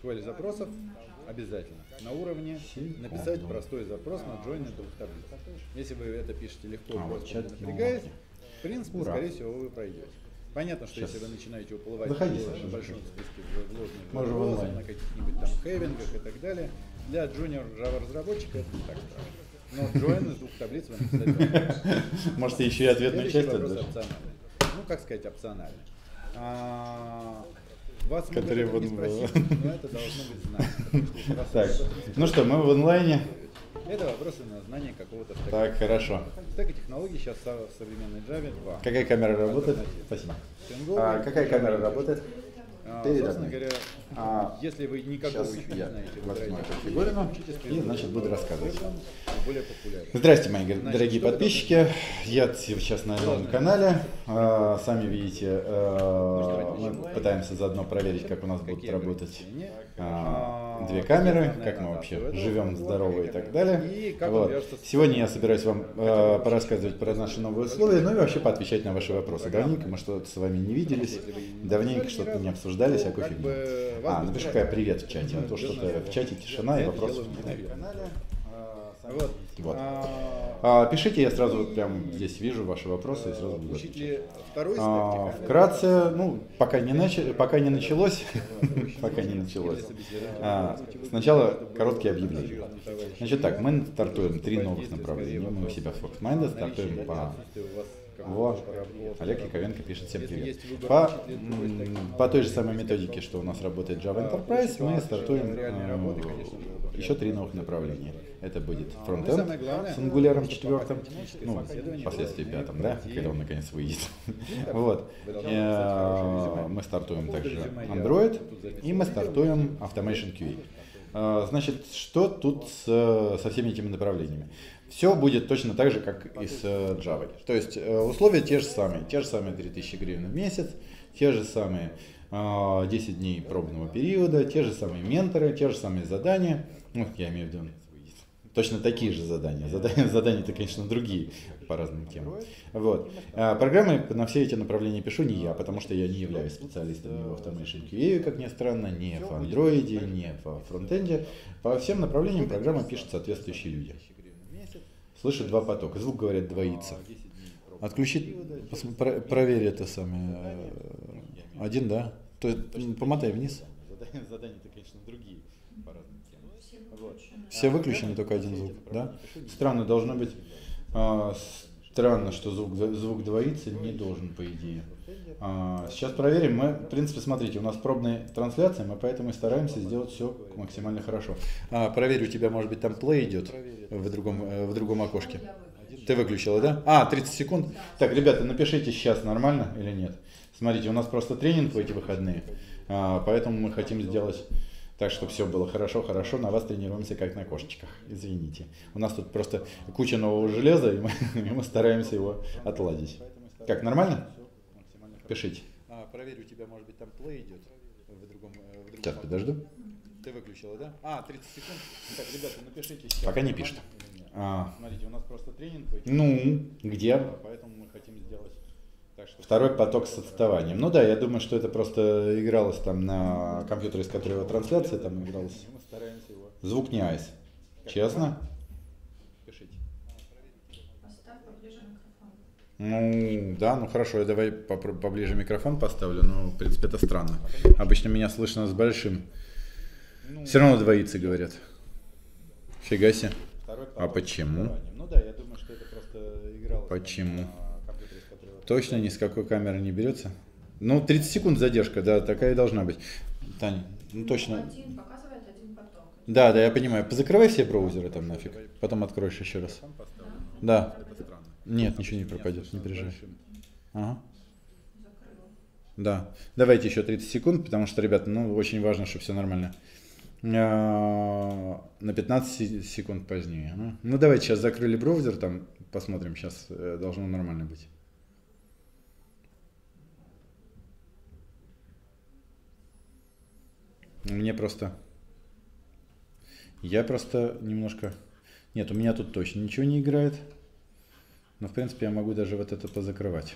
SQL запросов обязательно на уровне написать простой запрос на join двух таблиц. Если вы это пишете легко, просто не напрягаясь, в принципе, скорее всего, вы пройдете. Понятно, что если вы начинаете уплывать в большом списке вложенных запросов, на каких-нибудь там хейвингах и так далее, для junior Java разработчика это не так страшно. Но join из двух таблиц вы написать. Можете еще и ответную часть отдать. Ну, как сказать, опционально. Вас могут это не спросить, но это должно быть знание. Так, ну что, мы в онлайне. Это вопросы на знание какого-то стека. Так, хорошо. Стека технологий сейчас в современной Java 2. Какая камера работает? Спасибо. Какая камера работает? Собственно говоря, если вы никакого еще не знаете, и значит буду рассказывать. Более популярно. Здрасте, мои дорогие подписчики. Я сейчас на новом канале. Сами видите, мы пытаемся заодно проверить, как у нас будут работать две камеры, как мы вообще живем, здоровы и так далее. Вот. Сегодня я собираюсь вам порассказывать про наши новые условия, ну и вообще поотвечать на ваши вопросы. Давненько мы что-то с вами не виделись, давненько что-то не обсуждали, всякую фигню. Напиши-ка привет в чате, а то что-то в чате тишина и вопросов нет. Вот. Пишите, я сразу прям здесь вижу ваши вопросы и сразу буду отвечать. Вкратце, ну, пока не началось, сначала короткие объявления. Значит так, мы стартуем 3 новых направления. Мы у себя в FoxMind стартуем Олег Яковенко пишет: всем привет. По той же самой методике, что у нас работает Java Enterprise, мы стартуем еще 3 новых направления. Это будет фронтенд с Angular 4, ну, впоследствии 5, да, когда он наконец выйдет. Вот. Мы стартуем также Android, и мы стартуем Automation QA. Значит, что тут со всеми этими направлениями? Все будет точно так же, как и с Java. То есть условия те же самые 3000 гривен в месяц, те же самые 10 дней пробного периода, те же самые менторы, те же самые задания. Ну, я имею в виду точно такие же задания. Задания-то, конечно, другие по разным темам. Вот. Программы на все эти направления пишу не я, потому что я не являюсь специалистом ни в Automation QA, как ни странно, ни в Android, ни в фронтенде. По всем направлениям программа пишет соответствующие люди. Слышу 2 потока. Звук, говорят, двоится. Отключить, проверь это самое. 1, да? То есть помотай вниз. Задания-то, конечно, другие по разным темам. Вот. Все выключены, только 1 звук, да? Странно, должно быть. Странно, что звук двоится, не должен, по идее. Сейчас проверим. Мы, в принципе, смотрите, у нас пробная трансляция, мы поэтому и стараемся сделать все максимально хорошо. Проверь, у тебя, может быть, там плей идет в другом окошке. Ты выключила, да? 30 секунд. Так, ребята, напишите сейчас, нормально или нет. Смотрите, у нас просто тренинг в эти выходные, поэтому мы хотим сделать так, чтобы все было хорошо, на вас тренируемся как на кошечках. Извините. У нас тут просто куча нового железа, и мы стараемся его отладить. Как, нормально? Пишите. Проверь, у тебя, может быть, там плей идет в другом Сейчас, подожду. Ты выключила, да? 30 секунд. Так, ребята, напишите сейчас. Пока не пишет. Смотрите, у нас просто тренинг. Ну, где? Поэтому мы хотим сделать так, что... Второй поток с отставанием. Ну да, я думаю, что это просто игралось там на компьютере, с которого трансляция там игралась. Звук не айс. Честно? Пишите. Ну, да, ну хорошо, я давай поближе микрофон поставлю, но, в принципе, это странно. Обычно меня слышно с большим. Все равно двоится, говорят. Фига себе. А почему? Ну да, я думаю, что это просто игралось. Почему? Точно ни с какой камеры не берется? Ну, 30 секунд задержка, да, такая и должна быть. Таня, ну точно. Показывает 1 поток. Да, я понимаю. Позакрывай все браузеры там нафиг. Потом откроешь еще раз. Да. Нет, ничего не пропадет, не переживай. Ага. Да. Давайте еще 30 секунд, потому что, ребята, ну, очень важно, чтобы все нормально. На 15 секунд позднее. Ну, давайте сейчас закрыли браузер, там посмотрим, сейчас должно нормально быть. Мне просто... Я просто немножко... Нет, у меня тут точно ничего не играет. Но, в принципе, я могу даже вот это позакрывать,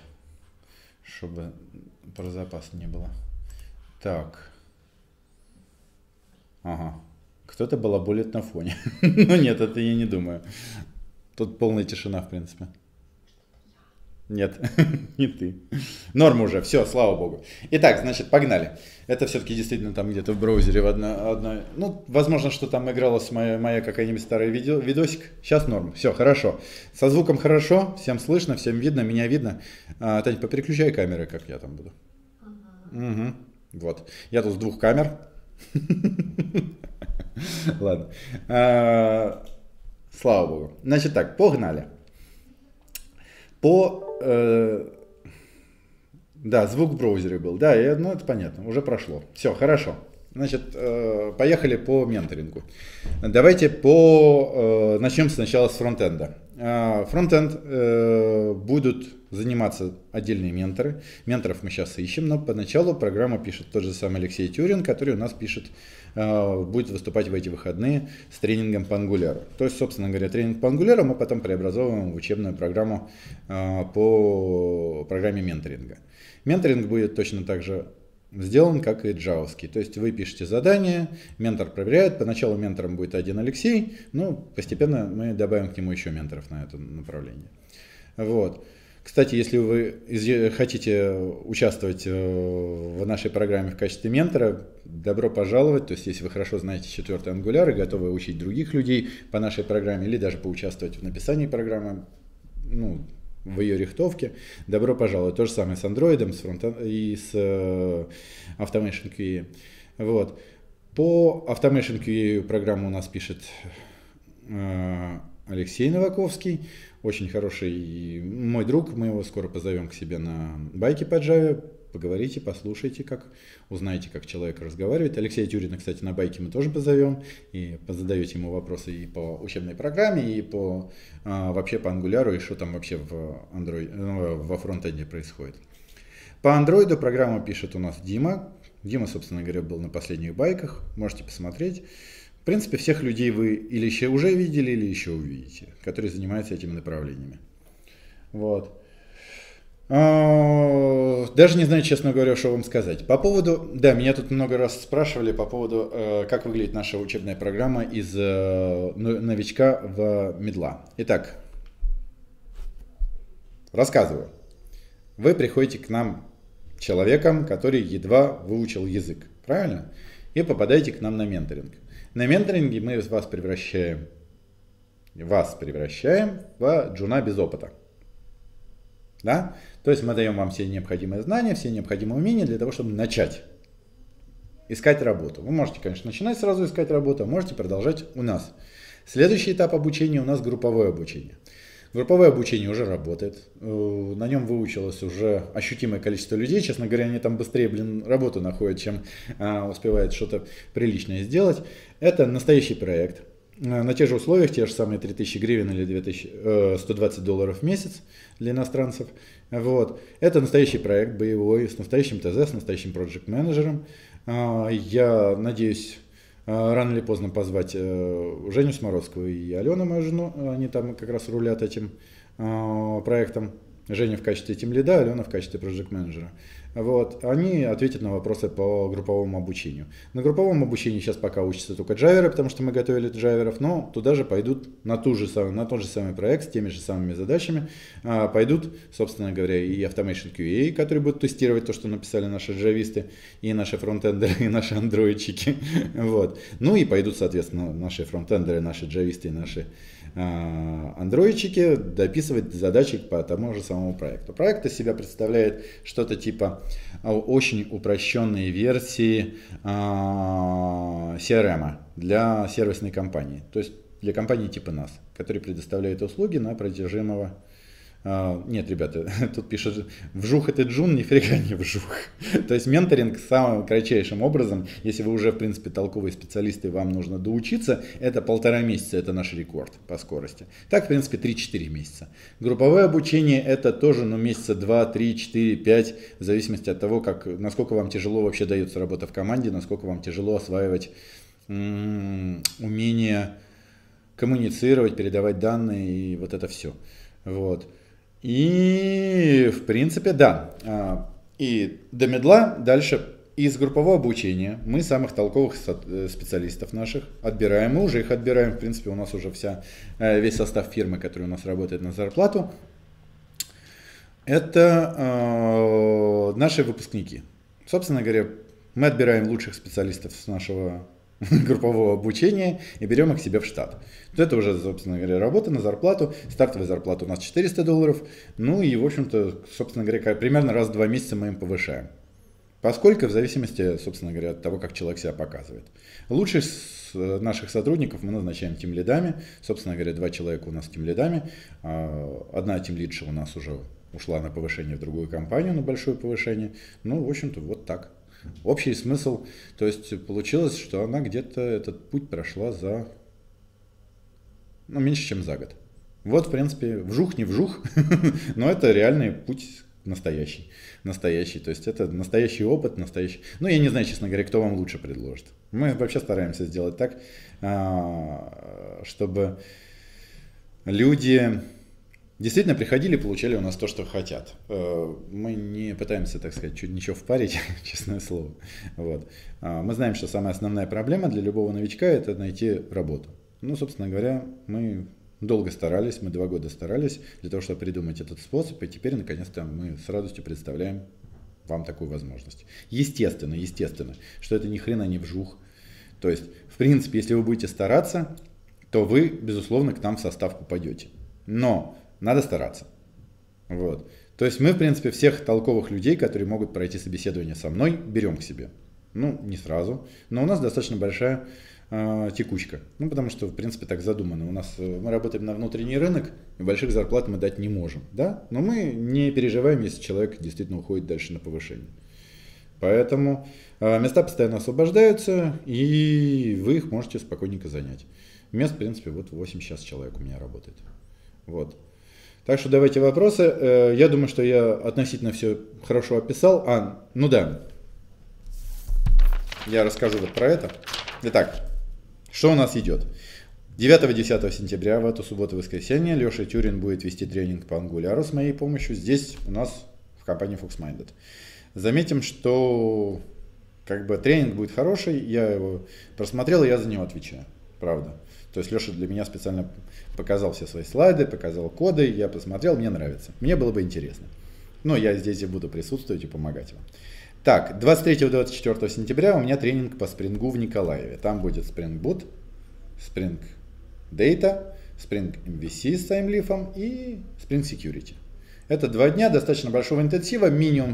чтобы про запас не было. Так. Ага. Кто-то балаболит на фоне. Ну нет, это я не думаю. Тут полная тишина, в принципе. Нет, не ты. Норм уже, все, слава богу. Итак, значит, погнали. Это все-таки действительно там где-то в браузере одна. Ну, возможно, что там игралась моя какая-нибудь старая видосик. Сейчас норм, все, хорошо. Со звуком хорошо, всем слышно, всем видно, меня видно. Тань, попереключай камеры, как я там буду. Угу. Вот, я тут с 2 камер. Ладно. Слава богу. Значит так, погнали. Да, звук в браузере был. Да, ну это понятно, уже прошло. Все, хорошо. Значит, поехали по менторингу. Давайте начнем сначала с фронтенда. Фронтенд будут заниматься отдельные менторы. Менторов мы сейчас ищем, но поначалу программу пишет тот же самый Алексей Тюрин, который у нас будет выступать в эти выходные с тренингом по Angular. То есть, собственно говоря, тренинг по Angular мы потом преобразовываем в учебную программу по программе менторинга. Менторинг будет точно так же сделан, как и джавовский. То есть вы пишете задание, ментор проверяет. Поначалу ментором будет один Алексей, но постепенно мы добавим к нему еще менторов на это направление. Вот. Кстати, если вы хотите участвовать в нашей программе в качестве ментора, добро пожаловать. То есть, если вы хорошо знаете 4-й Angular и готовы учить других людей по нашей программе, или даже поучаствовать в написании программы, в ее рихтовке, добро пожаловать. То же самое с Android, с фронтом и с Automation QA. Вот. По Automation QA программу у нас пишет Алексей Новаковский. Очень хороший мой друг, мы его скоро позовем к себе на байки по Java, поговорите, послушайте, узнаете, как человек разговаривает. Алексея Тюрина, кстати, на байке мы тоже позовем, и задаете ему вопросы и по учебной программе, и вообще по Angular, и что там вообще во фронтенде происходит. По Android программу пишет у нас Дима. Дима, собственно говоря, был на последних байках, можете посмотреть. В принципе, всех людей вы или еще уже видели, или еще увидите, которые занимаются этими направлениями. Вот. Даже не знаю, честно говоря, что вам сказать. По поводу, да, меня тут много раз спрашивали по поводу, как выглядит наша учебная программа из новичка в медла. Итак, рассказываю. Вы приходите к нам человеком, который едва выучил язык, правильно? И попадаете к нам на менторинг. На менторинге мы вас превращаем в джуна без опыта. Да? То есть мы даем вам все необходимые знания, все необходимые умения для того, чтобы начать искать работу. Вы можете, конечно, начинать сразу искать работу, а можете продолжать у нас. Следующий этап обучения у нас групповое обучение. Групповое обучение уже работает, на нем выучилось уже ощутимое количество людей. Честно говоря, они там быстрее, работу находят, чем успевают что-то приличное сделать. Это настоящий проект. На тех же условиях, те же самые 3000 гривен или $120 в месяц для иностранцев. Вот. Это настоящий проект боевой, с настоящим ТЗ, с настоящим проект-менеджером. Я надеюсь рано или поздно позвать Женю Смородскую и Алену, мою жену. Они там как раз рулят этим проектом. Женя в качестве тимлида, Алена в качестве проект-менеджера. Вот. Они ответят на вопросы по групповому обучению. На групповом обучении сейчас пока учатся только джайверы, потому что мы готовили джайверов, но туда же пойдут на тот же самый проект с теми же самыми задачами. Пойдут, собственно говоря, и Automation QA, который будет тестировать то, что написали наши джависты, и наши фронтендеры, и наши андроидчики. Вот. Ну и пойдут, соответственно, наши фронтендеры, наши джависты и наши андроидчики дописывать задачи по тому же самому проекту. Проект из себя представляет что-то типа очень упрощенной версии CRM для сервисной компании, то есть для компании типа нас, которые предоставляют услуги на продержимого. Нет, ребята, тут пишут, вжух это джун, нифига не вжух. То есть менторинг самым кратчайшим образом, если вы уже в принципе толковые специалисты, вам нужно доучиться, это 1,5 месяца, это наш рекорд по скорости. Так, в принципе, 3-4 месяца. Групповое обучение это тоже месяца 2, 3, 4, 5, в зависимости от того, насколько вам тяжело вообще дается работа в команде, насколько вам тяжело осваивать умение коммуницировать, передавать данные и вот это все. Вот. И, в принципе, да. И до медла дальше из группового обучения мы самых толковых специалистов наших отбираем. Мы уже их отбираем, в принципе, у нас уже весь состав фирмы, который у нас работает на зарплату. Это наши выпускники. Собственно говоря, мы отбираем лучших специалистов с нашего группового обучения и берем их к себе в штат. Это уже, собственно говоря, работа на зарплату. Стартовая зарплата у нас $400. Ну и, в общем-то, собственно говоря, примерно раз в 2 месяца мы им повышаем. Поскольку в зависимости, собственно говоря, от того, как человек себя показывает. Лучших наших сотрудников мы назначаем тимлидами. Собственно говоря, 2 человека у нас тимлидами. Одна тимлидша у нас уже ушла на повышение в другую компанию, на большое повышение. Ну, в общем-то, вот так. Общий смысл, то есть получилось, что она где-то этот путь прошла за, меньше, чем за год. Вот, в принципе, вжух не вжух, но это реальный путь настоящий. То есть это настоящий опыт, настоящий. Ну, я не знаю, честно говоря, кто вам лучше предложит. Мы вообще стараемся сделать так, чтобы люди действительно приходили и получали у нас то, что хотят. Мы не пытаемся, так сказать, ничего впарить, честное слово. Вот. Мы знаем, что самая основная проблема для любого новичка – это найти работу. Ну, собственно говоря, мы долго старались, мы 2 года старались для того, чтобы придумать этот способ, и теперь, наконец-то, мы с радостью представляем вам такую возможность. Естественно, что это ни хрена не вжух. То есть, в принципе, если вы будете стараться, то вы, безусловно, к нам в состав попадете. Но надо стараться. Вот. То есть мы, в принципе, всех толковых людей, которые могут пройти собеседование со мной, берем к себе. Ну, не сразу, но у нас достаточно большая текучка. Ну, потому что, в принципе, так задумано. Мы работаем на внутренний рынок, и больших зарплат мы дать не можем. Да? Но мы не переживаем, если человек действительно уходит дальше на повышение. Поэтому места постоянно освобождаются, и вы их можете спокойненько занять. Мест, в принципе, вот 8 сейчас человек у меня работает. Вот. Так что давайте вопросы. Я думаю, что я относительно все хорошо описал. Ну да. Я расскажу вот про это. Итак, что у нас идет? 9-10 сентября, в эту субботу-воскресенье, Леша Тюрин будет вести тренинг по Angular с моей помощью здесь у нас в компании FoxMinded. Заметим, что тренинг будет хороший, я его просмотрел, и я за него отвечаю. Правда. То есть Леша для меня специально показал все свои слайды, показал коды, я посмотрел, мне нравится. Мне было бы интересно. Но я здесь и буду присутствовать и помогать вам. Так, 23-24 сентября у меня тренинг по спрингу в Николаеве. Там будет Spring Boot, Spring Data, Spring MVC с таймлифом и Spring Security. Это 2 дня достаточно большого интенсива, минимум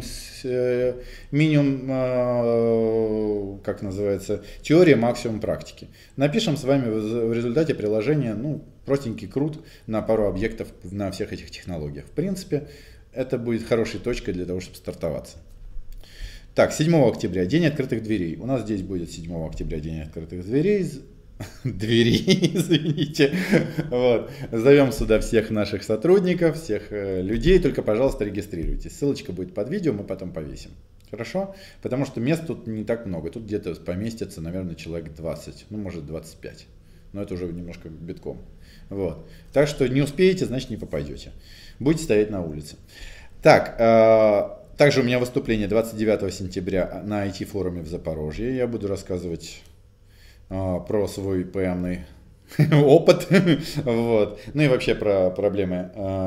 теория, максимум практики. Напишем с вами в результате приложения, простенький крут на пару объектов на всех этих технологиях. В принципе, это будет хорошей точкой для того, чтобы стартоваться. Так, 7 октября, день открытых дверей. У нас здесь будет 7 октября день открытых дверей. Извините. Вот. Зовем сюда всех наших сотрудников, всех людей. Только, пожалуйста, регистрируйтесь. Ссылочка будет под видео, мы потом повесим. Хорошо? Потому что мест тут не так много. Тут где-то поместится, наверное, человек 20, может 25. Но это уже немножко битком. Вот. Так что не успеете, значит не попадете. Будете стоять на улице. Так, также у меня выступление 29 сентября на IT-форуме в Запорожье. Я буду рассказывать про свой ПМный опыт, вот. Ну и вообще про проблемы.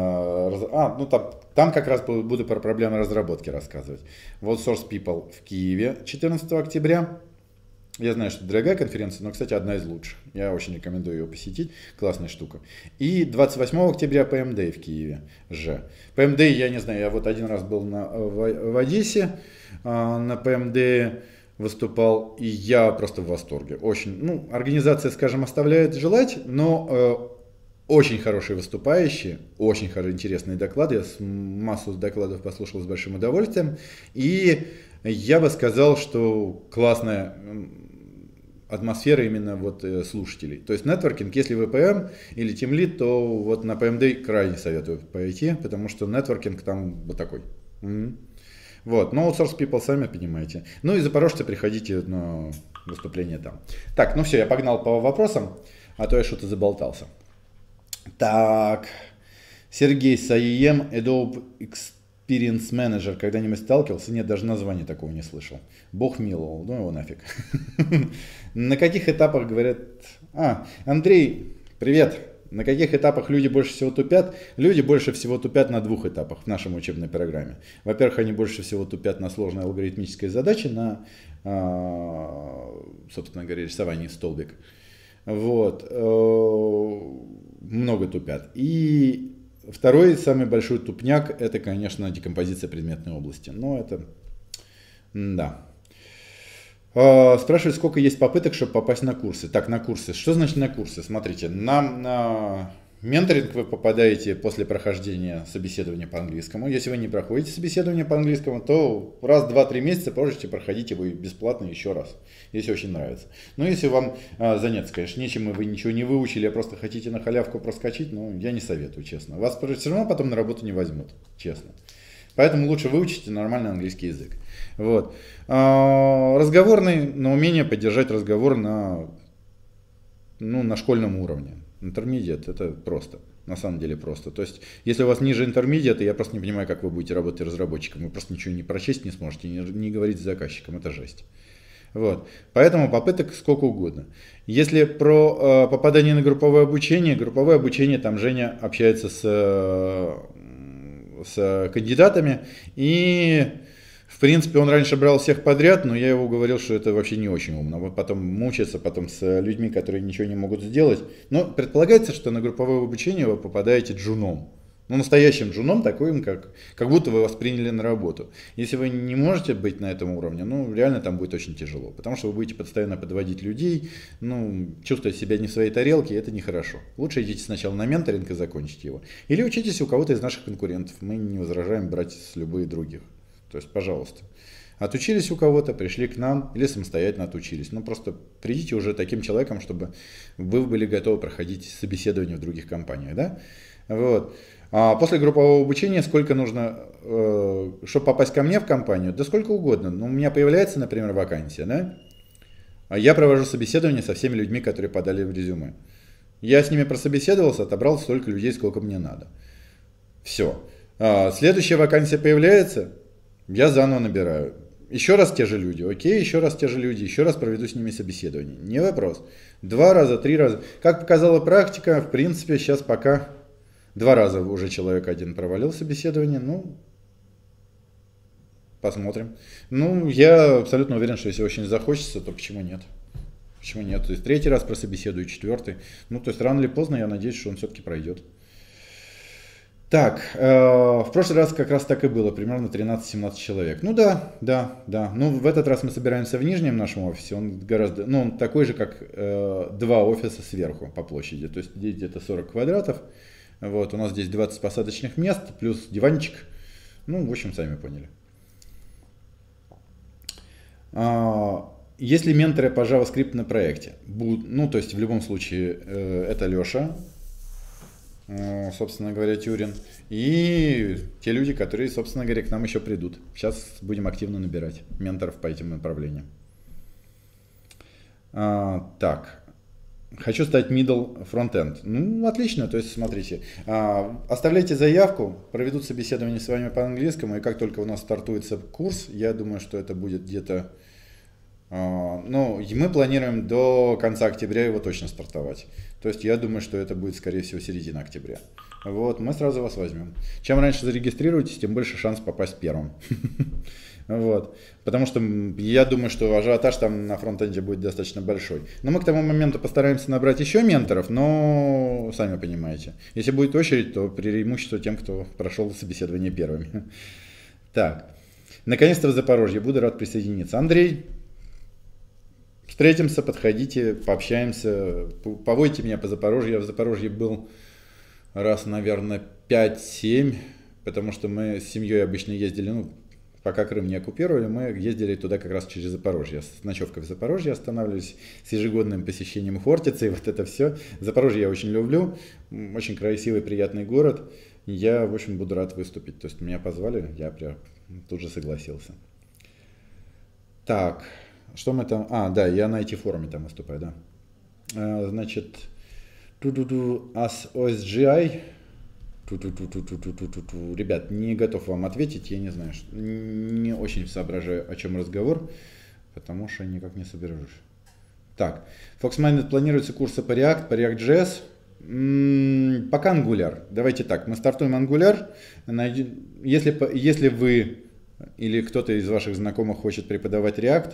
Там как раз буду про проблемы разработки рассказывать. Вот Source People в Киеве 14 октября. Я знаю, что дорогая конференция, но, кстати, одна из лучших. Я очень рекомендую ее посетить. Классная штука. И 28 октября PM Day в Киеве же. PM Day, я не знаю, я вот один раз был в Одессе на PM Day выступал, и я просто в восторге. Очень, организация, скажем, оставляет желать, но очень хорошие выступающие, очень интересные доклады. Я массу докладов послушал с большим удовольствием. И я бы сказал, что классная атмосфера именно слушателей. То есть нетворкинг, если вы PM или тимлид, то вот на PM Day крайне советую пойти, потому что нетворкинг там вот такой. Вот, но Source People сами понимаете. Ну и запорожцы, приходите на выступление там. Так, все, я погнал по вопросам, а то я что-то заболтался. Так, Сергей с AEM Adobe Experience Manager когда-нибудь сталкивался? Нет, даже названия такого не слышал. Бог миловал, ну его нафиг. На каких этапах говорят... Андрей, привет. На каких этапах люди больше всего тупят? Люди больше всего тупят на 2 этапах в нашей учебной программе. Во-первых, они больше всего тупят на сложной алгоритмической задаче, на, собственно говоря, рисовании столбик. Вот. Много тупят. И второй, самый большой тупняк, это, конечно, декомпозиция предметной области. Но это, да. Спрашивают, сколько есть попыток, чтобы попасть на курсы. Так, на курсы. Что значит на курсы? Смотрите, на менторинг вы попадаете после прохождения собеседования по английскому. Если вы не проходите собеседование по английскому, то раз в 2-3 месяца можете проходить его бесплатно еще раз, если очень нравится. Но если вам заняться, конечно, нечем, и вы ничего не выучили, а просто хотите на халявку проскочить, ну, я не советую, честно. Вас все равно потом на работу не возьмут, честно. Поэтому лучше выучите нормальный английский язык. Вот. Разговорный, на умение поддержать разговор на школьном уровне. Intermediate это просто, на самом деле просто. То есть, если у вас ниже Intermediate, я просто не понимаю, как вы будете работать разработчиком. Вы просто ничего не прочесть не сможете, не говорить с заказчиком, это жесть. Вот. Поэтому попыток сколько угодно. Если про попадание на групповое обучение, там Женя общается с кандидатами, и в принципе он раньше брал всех подряд, но я его уговорил, что это вообще не очень умно. Вот потом мучиться с людьми, которые ничего не могут сделать. Но предполагается, что на групповое обучение вы попадаете джуном. Ну, настоящим джуном, таким, как будто вы вас приняли на работу. Если вы не можете быть на этом уровне, ну, реально там будет очень тяжело. Потому что вы будете постоянно подводить людей, чувствовать себя не в своей тарелке, это нехорошо. Лучше идите сначала на менторинг и закончите его. Или учитесь у кого-то из наших конкурентов. Мы не возражаем брать с любых других. То есть, пожалуйста. Отучились у кого-то, пришли к нам или самостоятельно отучились. Просто придите уже таким человеком, чтобы вы были готовы проходить собеседование в других компаниях. Да? Вот. А после группового обучения сколько нужно, чтобы попасть ко мне в компанию? Да сколько угодно. У меня появляется, например, вакансия, да? Я провожу собеседование со всеми людьми, которые подали в резюме. Я с ними прособеседовался, отобрал столько людей, сколько мне надо. Все. Следующая вакансия появляется, я заново набираю. Еще раз те же люди, окей, еще раз те же люди, еще раз проведу с ними собеседование. Не вопрос. 2 раза, 3 раза. Как показала практика, в принципе, сейчас пока 2 раза уже человек один провалил собеседование, посмотрим. Я абсолютно уверен, что если очень захочется, то почему нет? Почему нет? То есть 3-й раз прособеседую, 4-й. То есть рано или поздно я надеюсь, что он все-таки пройдет. Так, в прошлый раз как раз так и было, примерно 13-17 человек. Да. В этот раз мы собираемся в нижнем нашем офисе, он гораздо, он такой же, как 2 офиса сверху по площади, то есть здесь где-то 40 квадратов. Вот, у нас здесь 20 посадочных мест, плюс диванчик. В общем, сами поняли. Есть ли менторы по JavaScript на проекте? То есть в любом случае это Леша, собственно говоря, Тюрин, и те люди, которые, собственно говоря, к нам еще придут. Сейчас будем активно набирать менторов по этим направлениям. Так. Хочу стать middle front-end. Отлично, то есть смотрите, оставляйте заявку, проведут собеседование с вами по английскому, и как только у нас стартуется курс, я думаю, что это будет где-то, мы планируем до конца октября его точно стартовать. То есть я думаю, что это будет, скорее всего, середина октября. Вот, мы сразу вас возьмем. Чем раньше зарегистрируетесь, тем больше шанс попасть первым. Вот. Потому что я думаю, что ажиотаж там на фронтенде будет достаточно большой. Но мы к тому моменту постараемся набрать еще менторов, но сами понимаете. Если будет очередь, то преимущество тем, кто прошел собеседование первыми. Так. Наконец-то в Запорожье. Буду рад присоединиться. Андрей, встретимся, подходите, пообщаемся. Поводите меня по Запорожью. Я в Запорожье был раз, наверное, 5-7, потому что мы с семьей обычно ездили, пока Крым не оккупировали, мы ездили туда как раз через Запорожье. С ночевкой в Запорожье останавливались, с ежегодным посещением Хортицы, и вот это все. Запорожье я очень люблю, очень красивый, приятный город. Я, в общем, буду рад выступить. То есть меня позвали, я прям тут же согласился. Так, что мы там... да, я на IT-форуме там выступаю, да. Значит, as OSGI, Ребят, не готов вам ответить, я не знаю, не очень соображаю, о чем разговор, потому что никак не соберусь. Так, FoxMinded планируется курсы по React.js. Пока Angular. Давайте так, мы стартуем Angular. Если вы или кто-то из ваших знакомых хочет преподавать React,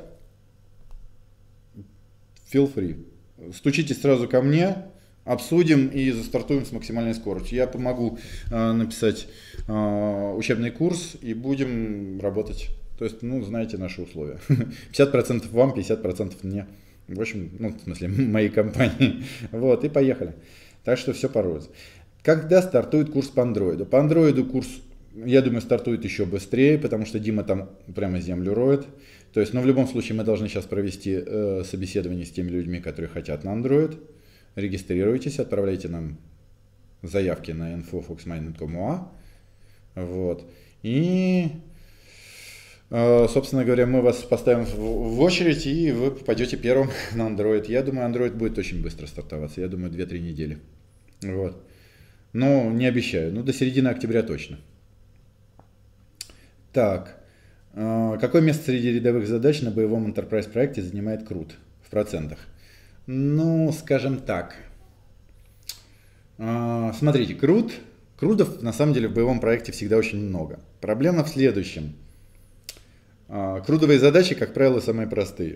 feel free. Стучитесь сразу ко мне, обсудим и застартуем с максимальной скоростью. Я помогу написать учебный курс и будем работать. То есть, ну, знаете наши условия. 50% вам, 50% мне. В общем, ну, в смысле, моей компании. Вот, и поехали. Так что все по-розе. Когда стартует курс по андроиду? По андроиду курс, я думаю, стартует еще быстрее, потому что Дима там прямо землю роет. То есть, ну, в любом случае, мы должны сейчас провести собеседование с теми людьми, которые хотят на Android. Регистрируйтесь, отправляйте нам заявки на info.foxminded.com.ua. Вот. И, собственно говоря, мы вас поставим в очередь, и вы попадете первым на Android. Я думаю, Android будет очень быстро стартоваться. Я думаю, 2-3 недели. Вот. Но не обещаю. Ну, до середины октября точно. Так. Какое место среди рядовых задач на боевом Enterprise проекте занимает CRUD в процентах? Ну, скажем так. Смотрите, крудов на самом деле в боевом проекте всегда очень много. Проблема в следующем. Крудовые задачи, как правило, самые простые.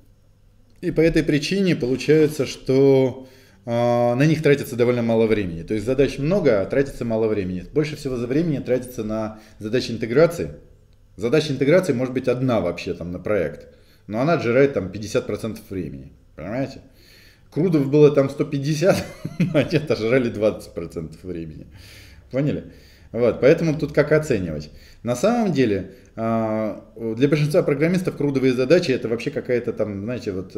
И по этой причине получается, что на них тратится довольно мало времени. То есть задач много, а тратится мало времени. Больше всего за времени тратится на задачи интеграции. Задача интеграции может быть одна вообще там на проект, но она отжирает там 50% времени. Понимаете? Крудов было там 150, а те отожрали 20% времени. Поняли? Вот, поэтому тут как оценивать. На самом деле, для большинства программистов крудовые задачи это вообще какая-то там, знаете, вот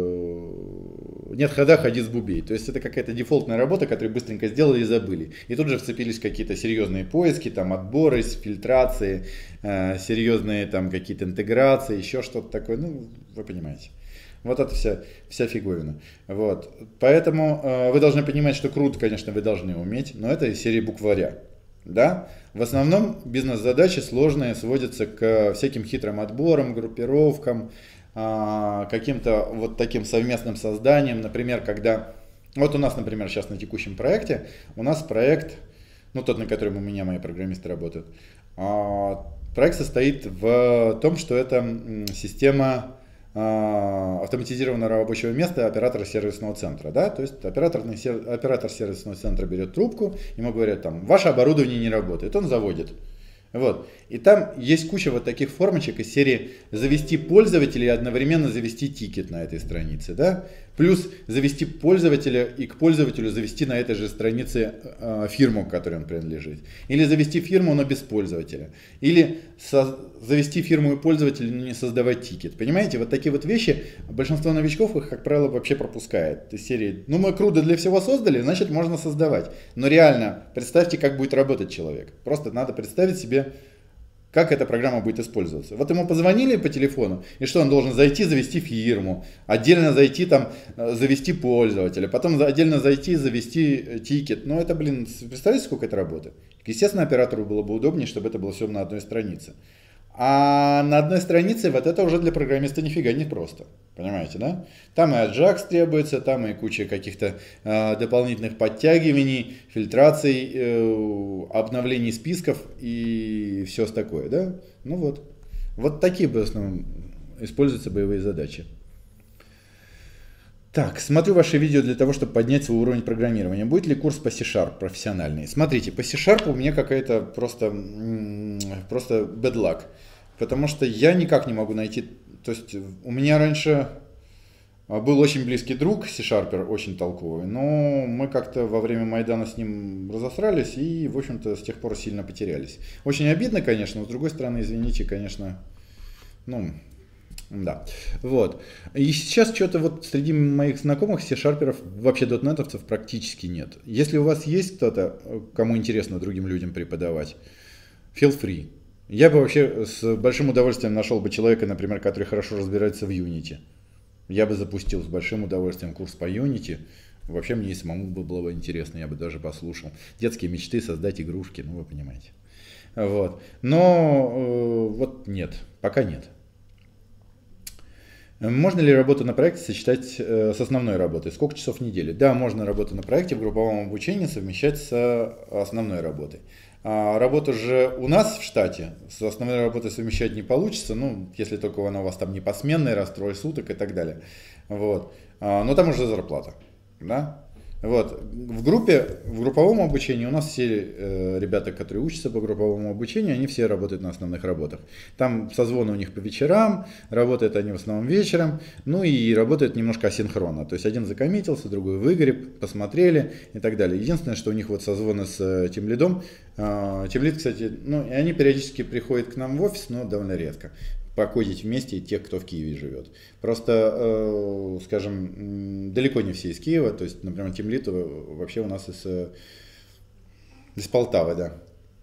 нет хода, ходи с бубей. То есть это какая-то дефолтная работа, которую быстренько сделали и забыли. И тут же вцепились какие-то серьезные поиски, там отборы, фильтрации, серьезные там какие-то интеграции, еще что-то такое. Ну, вы понимаете. Вот это вся фиговина. Вот. Поэтому вы должны понимать, что CRUD, конечно, вы должны уметь, но это из серии букваря. Да? В основном бизнес-задачи сложные сводятся к всяким хитрым отборам, группировкам, каким-то вот таким совместным созданием. Например, когда... Вот у нас, например, сейчас на текущем проекте, у нас проект, ну тот, на котором у меня мои программисты работают, проект состоит в том, что это система автоматизированного рабочего места оператора сервисного центра. Да? То есть оператор сервисного центра берет трубку, ему говорят, там, ваше оборудование не работает, он заводит. Вот. И там есть куча вот таких формочек из серии завести пользователя и одновременно завести тикет на этой странице. Да? Плюс завести пользователя и к пользователю завести на этой же странице фирму, к которой он принадлежит. Или завести фирму, но без пользователя. Или завести фирму и пользователя, но не создавать тикет. Понимаете, вот такие вот вещи большинство новичков их, как правило, вообще пропускает. Из серии, ну мы CRUD для всего создали, значит можно создавать. Но реально, представьте, как будет работать человек. Просто надо представить себе, как эта программа будет использоваться. Вот ему позвонили по телефону, и что он должен зайти, завести фирму, отдельно зайти там, завести пользователя, потом отдельно зайти, завести тикет. Ну это, блин, представляете, сколько это работы? Естественно, оператору было бы удобнее, чтобы это было все на одной странице. А на одной странице вот это уже для программиста нифига не просто. Понимаете, да? Там и Ajax требуется, там и куча каких-то дополнительных подтягиваний, фильтраций, обновлений списков и все такое, да? Ну вот. Вот такие в основном используются боевые задачи. Так, смотрю ваши видео для того, чтобы поднять свой уровень программирования. Будет ли курс по C# профессиональный? Смотрите, по C# у меня какая-то просто bad luck. Потому что я никак не могу найти... То есть у меня раньше был очень близкий друг, C-шарпер, очень толковый. Но мы как-то во время Майдана с ним разосрались и, в общем-то, с тех пор сильно потерялись. Очень обидно, конечно, но с другой стороны, извините, конечно, ну... Да, вот. И сейчас что-то вот среди моих знакомых C-шарперов, вообще дотнетовцев практически нет. Если у вас есть кто-то, кому интересно другим людям преподавать, feel free. Я бы вообще с большим удовольствием нашел бы человека, например, который хорошо разбирается в Unity. Я бы запустил с большим удовольствием курс по Unity. Вообще мне и самому было бы интересно, я бы даже послушал. Детские мечты, создать игрушки, ну вы понимаете. Вот. Но вот нет, пока нет. Можно ли работу на проекте сочетать с основной работой? Сколько часов в неделю? Да, можно работу на проекте в групповом обучении совмещать с основной работой. А работу же у нас в штате с основной работой совмещать не получится, ну, если только она у вас там не посменная, раз трое суток и так далее. Вот. Но там уже зарплата. Да? Вот. В групповом обучении у нас все ребята, которые учатся по групповому обучению, они все работают на основных работах. Там созвоны у них по вечерам, работают они в основном вечером, ну и работают немножко асинхронно. То есть один закоммитился, другой выгреб, посмотрели и так далее. Единственное, что у них вот созвоны с тимлидом. Тимлид, кстати, ну и они периодически приходят к нам в офис, но довольно редко. Покодить вместе тех, кто в Киеве живет. Просто, скажем, далеко не все из Киева, то есть, например, тимлид вообще у нас из Полтавы, да.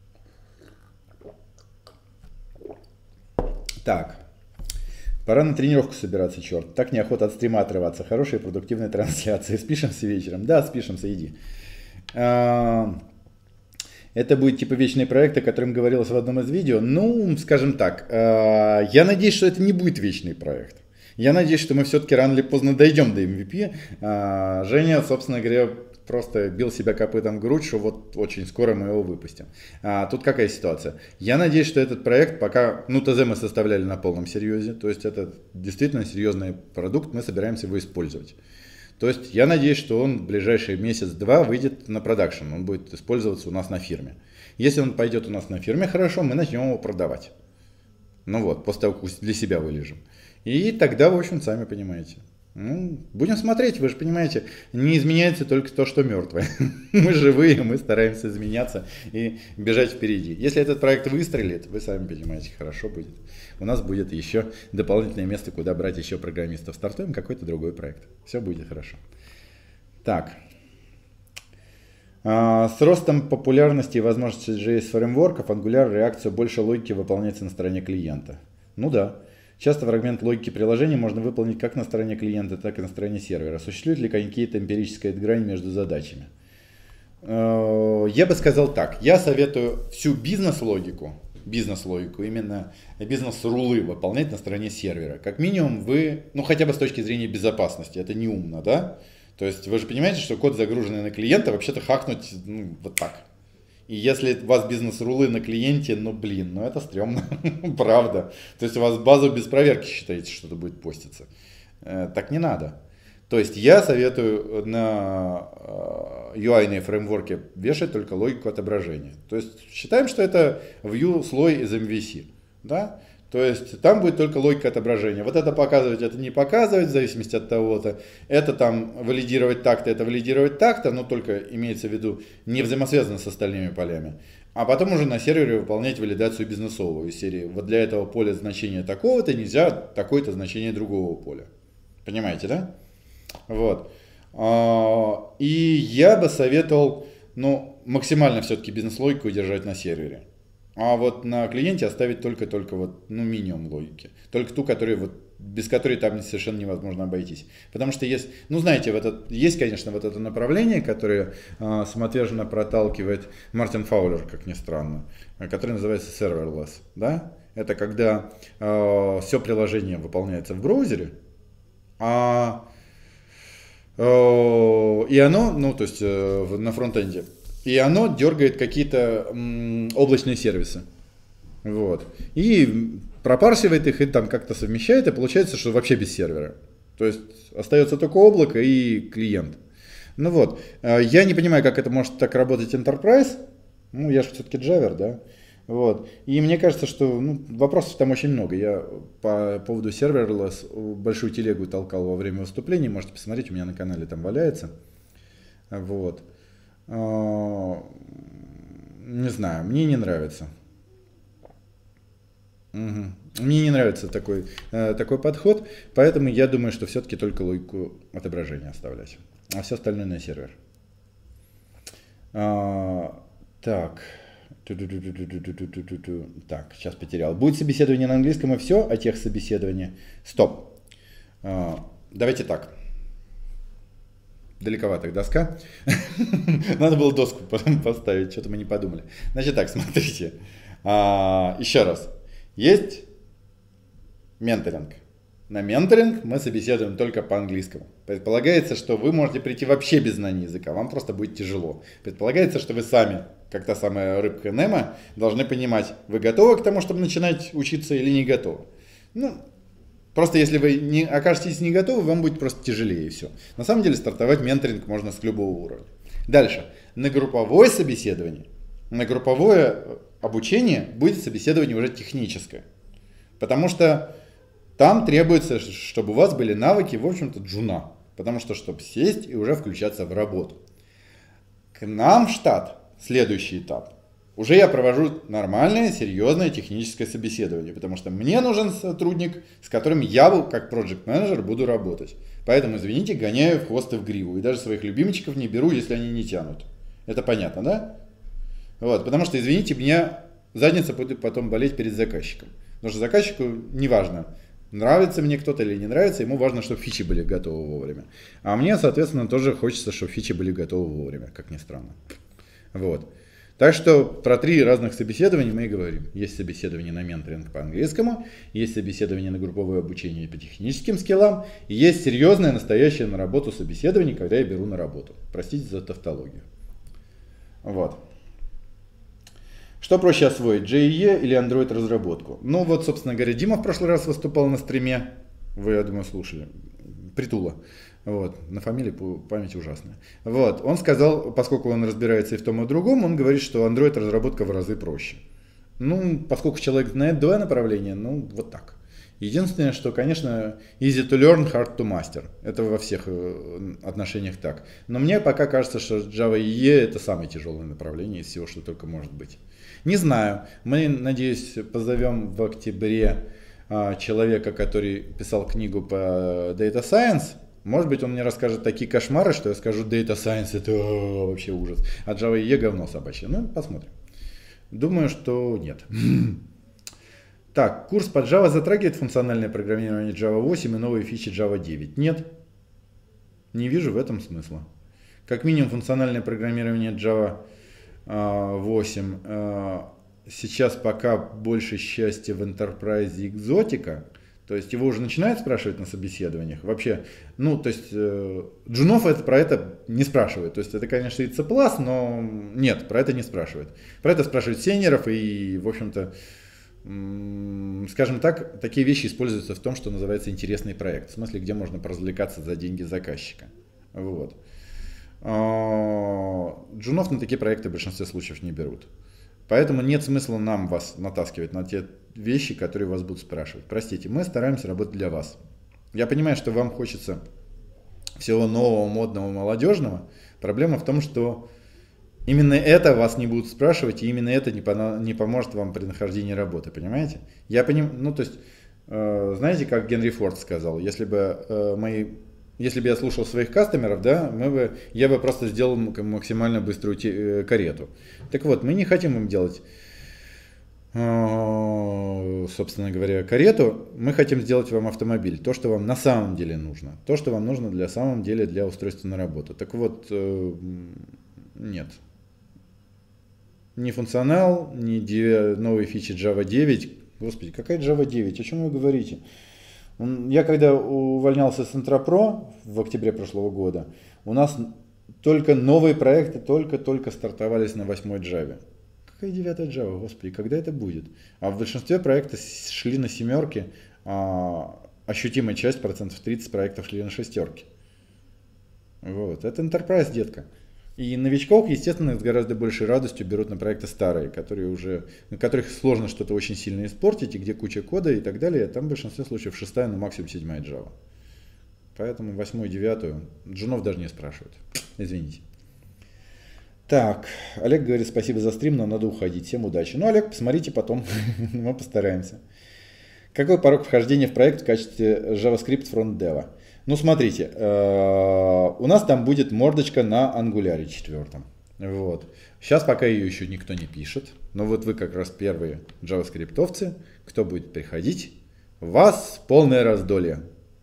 Так, пора на тренировку собираться, черт. Так неохота от стрима отрываться. Хорошие продуктивные трансляции. Спишемся вечером? Да, спишемся, иди. Это будет типа вечный проект, о котором говорилось в одном из видео. Ну, скажем так, я надеюсь, что это не будет вечный проект. Я надеюсь, что мы все-таки рано или поздно дойдем до MVP. Женя, собственно говоря, просто бил себя копытом в грудь, что вот очень скоро мы его выпустим. Тут какая ситуация? Я надеюсь, что этот проект пока, ну, ТЗ мы составляли на полном серьезе, то есть это действительно серьезный продукт, мы собираемся его использовать. То есть я надеюсь, что он в ближайший месяц-два выйдет на продакшн, он будет использоваться у нас на фирме. Если он пойдет у нас на фирме, хорошо, мы начнем его продавать. Ну вот, после того, как для себя вылежим. И тогда, в общем, сами понимаете. Ну, будем смотреть, вы же понимаете, не изменяется только то, что мертвое. Мы живые, мы стараемся изменяться и бежать впереди. Если этот проект выстрелит, вы сами понимаете, хорошо будет. У нас будет еще дополнительное место, куда брать еще программистов. Стартуем какой-то другой проект. Все будет хорошо. Так. С ростом популярности и возможностей JS фреймворков Angular реакцию больше логики выполняется на стороне клиента. Ну да. Часто фрагмент логики приложения можно выполнить как на стороне клиента, так и на стороне сервера. Существует ли какие-то эмпирическая грань между задачами? Я бы сказал так. Я советую всю бизнес-логику, именно бизнес-рулы выполнять на стороне сервера. Как минимум вы, ну хотя бы с точки зрения безопасности, это не умно, да? То есть вы же понимаете, что код, загруженный на клиента, вообще-то хакнуть вот так. И если у вас бизнес-рулы на клиенте, ну блин, ну это стрёмно, правда. То есть у вас базу без проверки считаете, что-то будет поститься. Так не надо. То есть я советую на UI-ные фреймворки вешать только логику отображения. То есть считаем, что это view слой из MVC. Да? То есть там будет только логика отображения. Вот это показывать, это не показывать, в зависимости от того-то. Это там валидировать так-то, это валидировать так-то, но только имеется в виду не взаимосвязано с остальными полями. А потом уже на сервере выполнять валидацию бизнесовую из серии. Вот для этого поля значения такого-то нельзя такое-то значение другого поля. Понимаете, да? Вот. И я бы советовал, ну, максимально все-таки бизнес-логику держать на сервере. А вот на клиенте оставить только вот, ну, минимум логики. Только ту, без которой там совершенно невозможно обойтись. Потому что есть, ну, знаете, есть, конечно, вот это направление, которое самоотверженно проталкивает Мартин Фаулер, как ни странно, которое называется serverless. Да? Это когда все приложение выполняется в браузере, и оно, ну, то есть на фронтенде, и оно дергает какие-то облачные сервисы. Вот. И пропарсивает их, и там как-то совмещает, и получается, что вообще без сервера. То есть остается только облако и клиент. Ну вот. Я не понимаю, как это может так работать Enterprise. Ну, я же все-таки Java, да. Вот. И мне кажется, что вопросов там очень много. Я по поводу serverless большую телегу толкал во время выступления. Можете посмотреть, у меня на канале там валяется. Вот. Не знаю, мне не нравится. Мне не нравится такой подход, поэтому я думаю, что все-таки только логику отображения оставлять, а все остальное на сервер. Так, сейчас потерял. Будет собеседование на английском и все, а техсобеседование. Стоп. Давайте так. далековато доска. Надо было доску потом поставить, что-то мы не подумали. Значит так, смотрите. Еще раз. Есть менторинг. На менторинг мы собеседуем только по-английскому. Предполагается, что вы можете прийти вообще без знания языка, вам просто будет тяжело. Предполагается, что вы сами, как та самая рыбка Немо, должны понимать, вы готовы к тому, чтобы начинать учиться или не готовы. Просто если вы не окажетесь не готовы, вам будет просто тяжелее и все. На самом деле стартовать менторинг можно с любого уровня. Дальше. На групповое собеседование, на групповое обучение будет собеседование уже техническое. Потому что там требуется, чтобы у вас были навыки, в общем-то, джуна. Потому что, чтобы сесть и уже включаться в работу. К нам в штат, следующий этап, уже я провожу нормальное, серьезное техническое собеседование. Потому что мне нужен сотрудник, с которым я, как проект-менеджер, буду работать. Поэтому, извините, гоняю в хвост и в гриву. И даже своих любимчиков не беру, если они не тянут. Это понятно, да? Вот, потому что, извините, мне задница будет потом болеть перед заказчиком. Потому что заказчику неважно, нравится мне кто-то или не нравится, ему важно, чтобы фичи были готовы вовремя. А мне, соответственно, тоже хочется, чтобы фичи были готовы вовремя, как ни странно. Вот. Так что про 3 разных собеседования мы и говорим. Есть собеседование на менторинг по английскому, есть собеседование на групповое обучение по техническим скиллам, и есть серьезное, настоящее на работу собеседование, когда я беру на работу. Простите за тавтологию. Вот. Что проще освоить, JEE или Android разработку? Ну вот, собственно говоря, Дима в прошлый раз выступал на стриме, вы, я думаю, слушали, Притула, вот, на фамилии память ужасная. Вот, он сказал, поскольку он разбирается и в том, и в другом, он говорит, что Android разработка в разы проще. Ну, поскольку человек знает 2 направления, ну, вот так. Единственное, что, конечно, easy to learn, hard to master. Это во всех отношениях так. Но мне пока кажется, что Java EE это самое тяжелое направление из всего, что только может быть. Не знаю. Мы, надеюсь, позовем в октябре человека, который писал книгу по Data Science. Может быть, он мне расскажет такие кошмары, что я скажу, Data Science это вообще ужас. А Java EE говно собачье. Ну, посмотрим. Думаю, что нет. Так, курс по Java затрагивает функциональное программирование Java 8 и новые фичи Java 9? Нет. Не вижу в этом смысла. Как минимум функциональное программирование Java 8 сейчас пока больше счастья в Enterprise и экзотика. То есть его уже начинают спрашивать на собеседованиях. Вообще, ну, то есть джунов про это не спрашивают. То есть это, конечно, и C++, но нет, про это не спрашивают. Про это спрашивают сеньоров и, в общем-то, скажем так, такие вещи используются в том, что называется интересный проект. В смысле, где можно поразвлекаться за деньги заказчика. Вот. Джунов на такие проекты в большинстве случаев не берут. Поэтому нет смысла нам вас натаскивать на те вещи, которые вас будут спрашивать. Простите, мы стараемся работать для вас. Я понимаю, что вам хочется всего нового, модного, молодежного. Проблема в том, что именно это вас не будут спрашивать, и именно это не поможет вам при нахождении работы, понимаете? Я понимаю, ну то есть, знаете, как Генри Форд сказал, если бы я слушал своих кастомеров, да, я бы просто сделал максимально быструю карету. Так вот, мы не хотим им делать, собственно говоря, карету, мы хотим сделать вам автомобиль, то, что вам на самом деле нужно, то, что вам нужно для устройства на работу. Так вот, нет. Ни функционал, ни новые фичи Java 9. Господи, какая Java 9? О чем вы говорите? Я когда увольнялся с Интропро в октябре прошлого года, у нас только новые проекты только стартовались на 8-й Java. Какая 9-я Java, господи, когда это будет? А в большинстве проектов шли на 7-ки, ощутимая часть, 30% проектов шли на 6-ки. Вот, это Enterprise, детка. И новичков, естественно, с гораздо большей радостью берут на проекты старые, на которых сложно что-то очень сильно испортить, и где куча кода и так далее. Там в большинстве случаев 6-я, но максимум 7-я Java. Поэтому 8-ю, 9-ю джунов даже не спрашивают. Извините. Так, Олег говорит, спасибо за стрим, но надо уходить. Всем удачи. Ну, Олег, посмотрите потом, мы постараемся. Какой порог вхождения в проект в качестве JavaScript фронт-дева? Ну, смотрите, у нас там будет мордочка на Angular 4. Вот. Сейчас пока ее еще никто не пишет, но вот вы как раз первые JavaScript-овцы, кто будет приходить, у вас полное раздолье.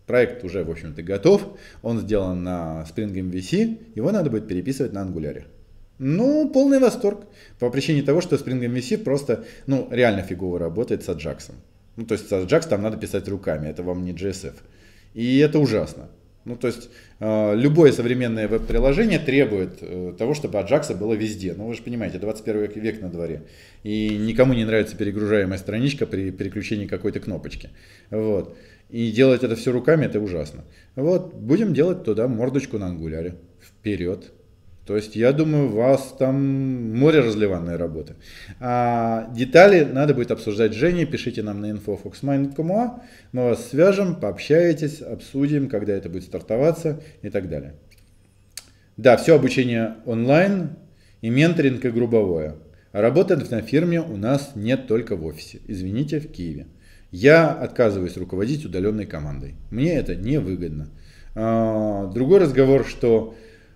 проект уже, в общем-то, готов, он сделан на Spring MVC, его надо будет переписывать на Angular. Ну, полный восторг. По причине того, что Spring MVC просто, ну, реально фигово работает с Ajax. Ну, то есть с Ajax там надо писать руками, это вам не JSF. И это ужасно. Ну, то есть любое современное веб-приложение требует того, чтобы Ajax было везде. Ну, вы же понимаете, 21 век на дворе. И никому не нравится перегружаемая страничка при переключении какой-то кнопочки. Вот. И делать это все руками, это ужасно. Вот, будем делать туда мордочку на Angular. Вперед. То есть, я думаю, у вас там море разливанной работы. А детали надо будет обсуждать с Женей. Пишите нам на info.foxmind.com. Мы вас свяжем, пообщаетесь, обсудим, когда это будет стартоваться и так далее. Да, все обучение онлайн, и менторинг, и групповое. А работать на фирме у нас нет только в офисе. Извините, в Киеве. Я отказываюсь руководить удаленной командой. Мне это невыгодно. Другой разговор, что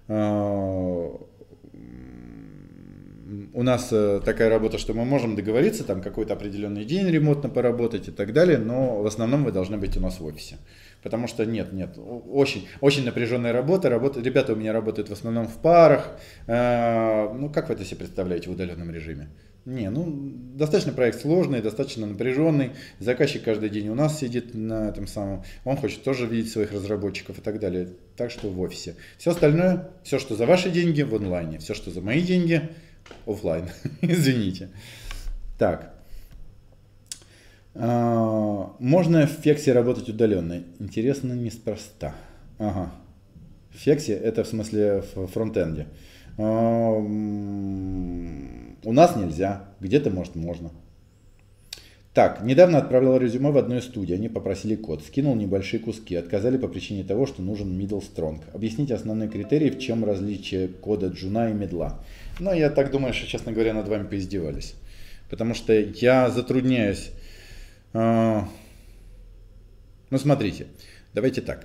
у нас такая работа, что мы можем договориться, там какой-то определенный день ремонтно поработать и так далее, но в основном вы должны быть у нас в офисе. Потому что нет, очень напряженная работа, ребята у меня работают в основном в парах. Ну, как вы это себе представляете в удаленном режиме? Достаточно проект сложный, достаточно напряженный. Заказчик каждый день у нас сидит на этом самом. Он хочет тоже видеть своих разработчиков и так далее. Так что в офисе. Все остальное, все, что за ваши деньги, в онлайне. Все, что за мои деньги, офлайн. Извините. Так. Можно в Фексе работать удаленно? Интересно, неспроста. Ага. В Фексе, это в смысле в фронтенде. У нас нельзя, где-то может можно. Так, недавно отправлял резюме в одну из студий, они попросили код, скинул небольшие куски, отказали по причине того, что нужен middle strong. Объясните основные критерии, в чем различие кода джуна и медла. Но я так думаю, что, честно говоря, над вами поиздевались. Потому что я затрудняюсь. Ну, смотрите, давайте так.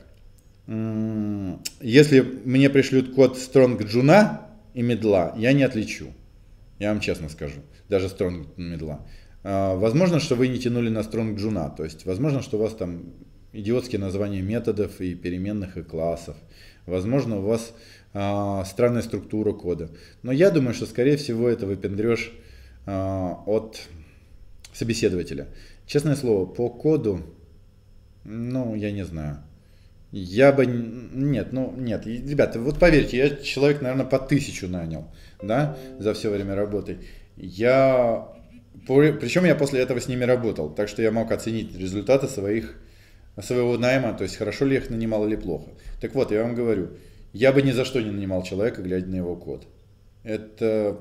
Если мне пришлют код strong джуна и медла, я не отличу. Я вам честно скажу, даже Strong медла. Возможно, что вы не тянули на Strong джуна, то есть возможно, что у вас там идиотские названия методов и переменных и классов. Возможно, у вас странная структура кода. Но я думаю, что скорее всего это выпендрешь от собеседователя. Честное слово, по коду, я не знаю. Нет, ребята, вот поверьте, я человек, наверное, по 1000 нанял, да, за все время работы. Причем я после этого с ними работал, так что я мог оценить результаты своего найма, то есть хорошо ли я их нанимал или плохо. Так вот, я вам говорю, я бы ни за что не нанимал человека, глядя на его код. Это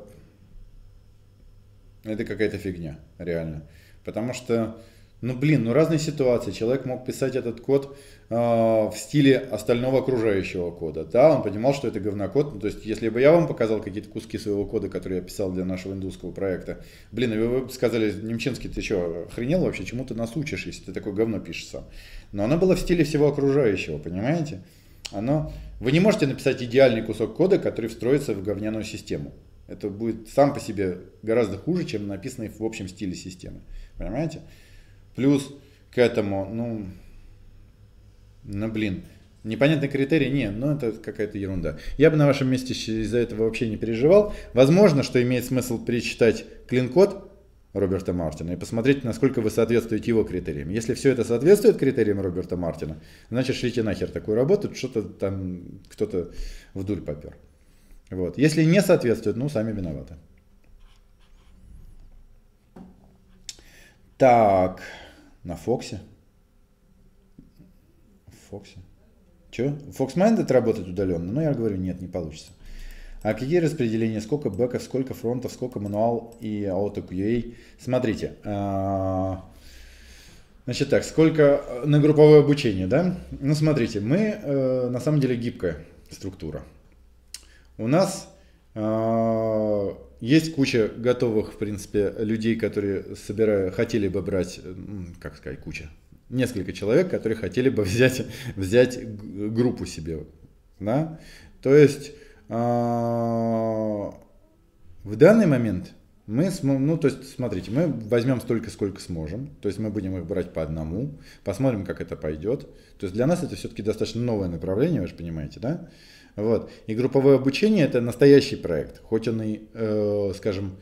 какая-то фигня, реально. Потому что, разные ситуации. Человек мог писать этот код в стиле остального окружающего кода. Да, он понимал, что это говнокод. То есть, если бы я вам показал какие-то куски своего кода, которые я писал для нашего индусского проекта, и вы бы сказали: Немчинский, ты что, охренел вообще, чему ты нас учишь, если ты такое говно пишешь сам? Но оно было в стиле всего окружающего, понимаете? Вы не можете написать идеальный кусок кода, который встроится в говняную систему. Это будет сам по себе гораздо хуже, чем написанный в общем стиле системы. Понимаете? Плюс к этому, непонятный критерий, это какая-то ерунда. Я бы на вашем месте из-за этого вообще не переживал. Возможно, что имеет смысл перечитать клин-код Роберта Мартина и посмотреть, насколько вы соответствуете его критериям. Если все это соответствует критериям Роберта Мартина, значит, шлите нахер такую работу, что-то там кто-то вдуль попер. Вот. Если не соответствует, сами виноваты. Так, на Фоксе. Че? FoxMinded работать удаленно? Я говорю, нет, не получится. А какие распределения? Сколько бэков, сколько фронтов, сколько мануал и AutoQA? Смотрите. Значит так, сколько на групповое обучение, да? Смотрите, мы на самом деле гибкая структура. У нас есть куча готовых, в принципе, людей, которые хотели бы брать, куча. Несколько человек, которые хотели бы взять группу себе. Да? То есть в данный момент Ну, то есть, смотрите, мы возьмем столько, сколько сможем, то есть мы будем их брать по одному, посмотрим, как это пойдет. То есть для нас это все-таки достаточно новое направление, вы же понимаете, да? Вот. И групповое обучение это настоящий проект, хоть он и, скажем,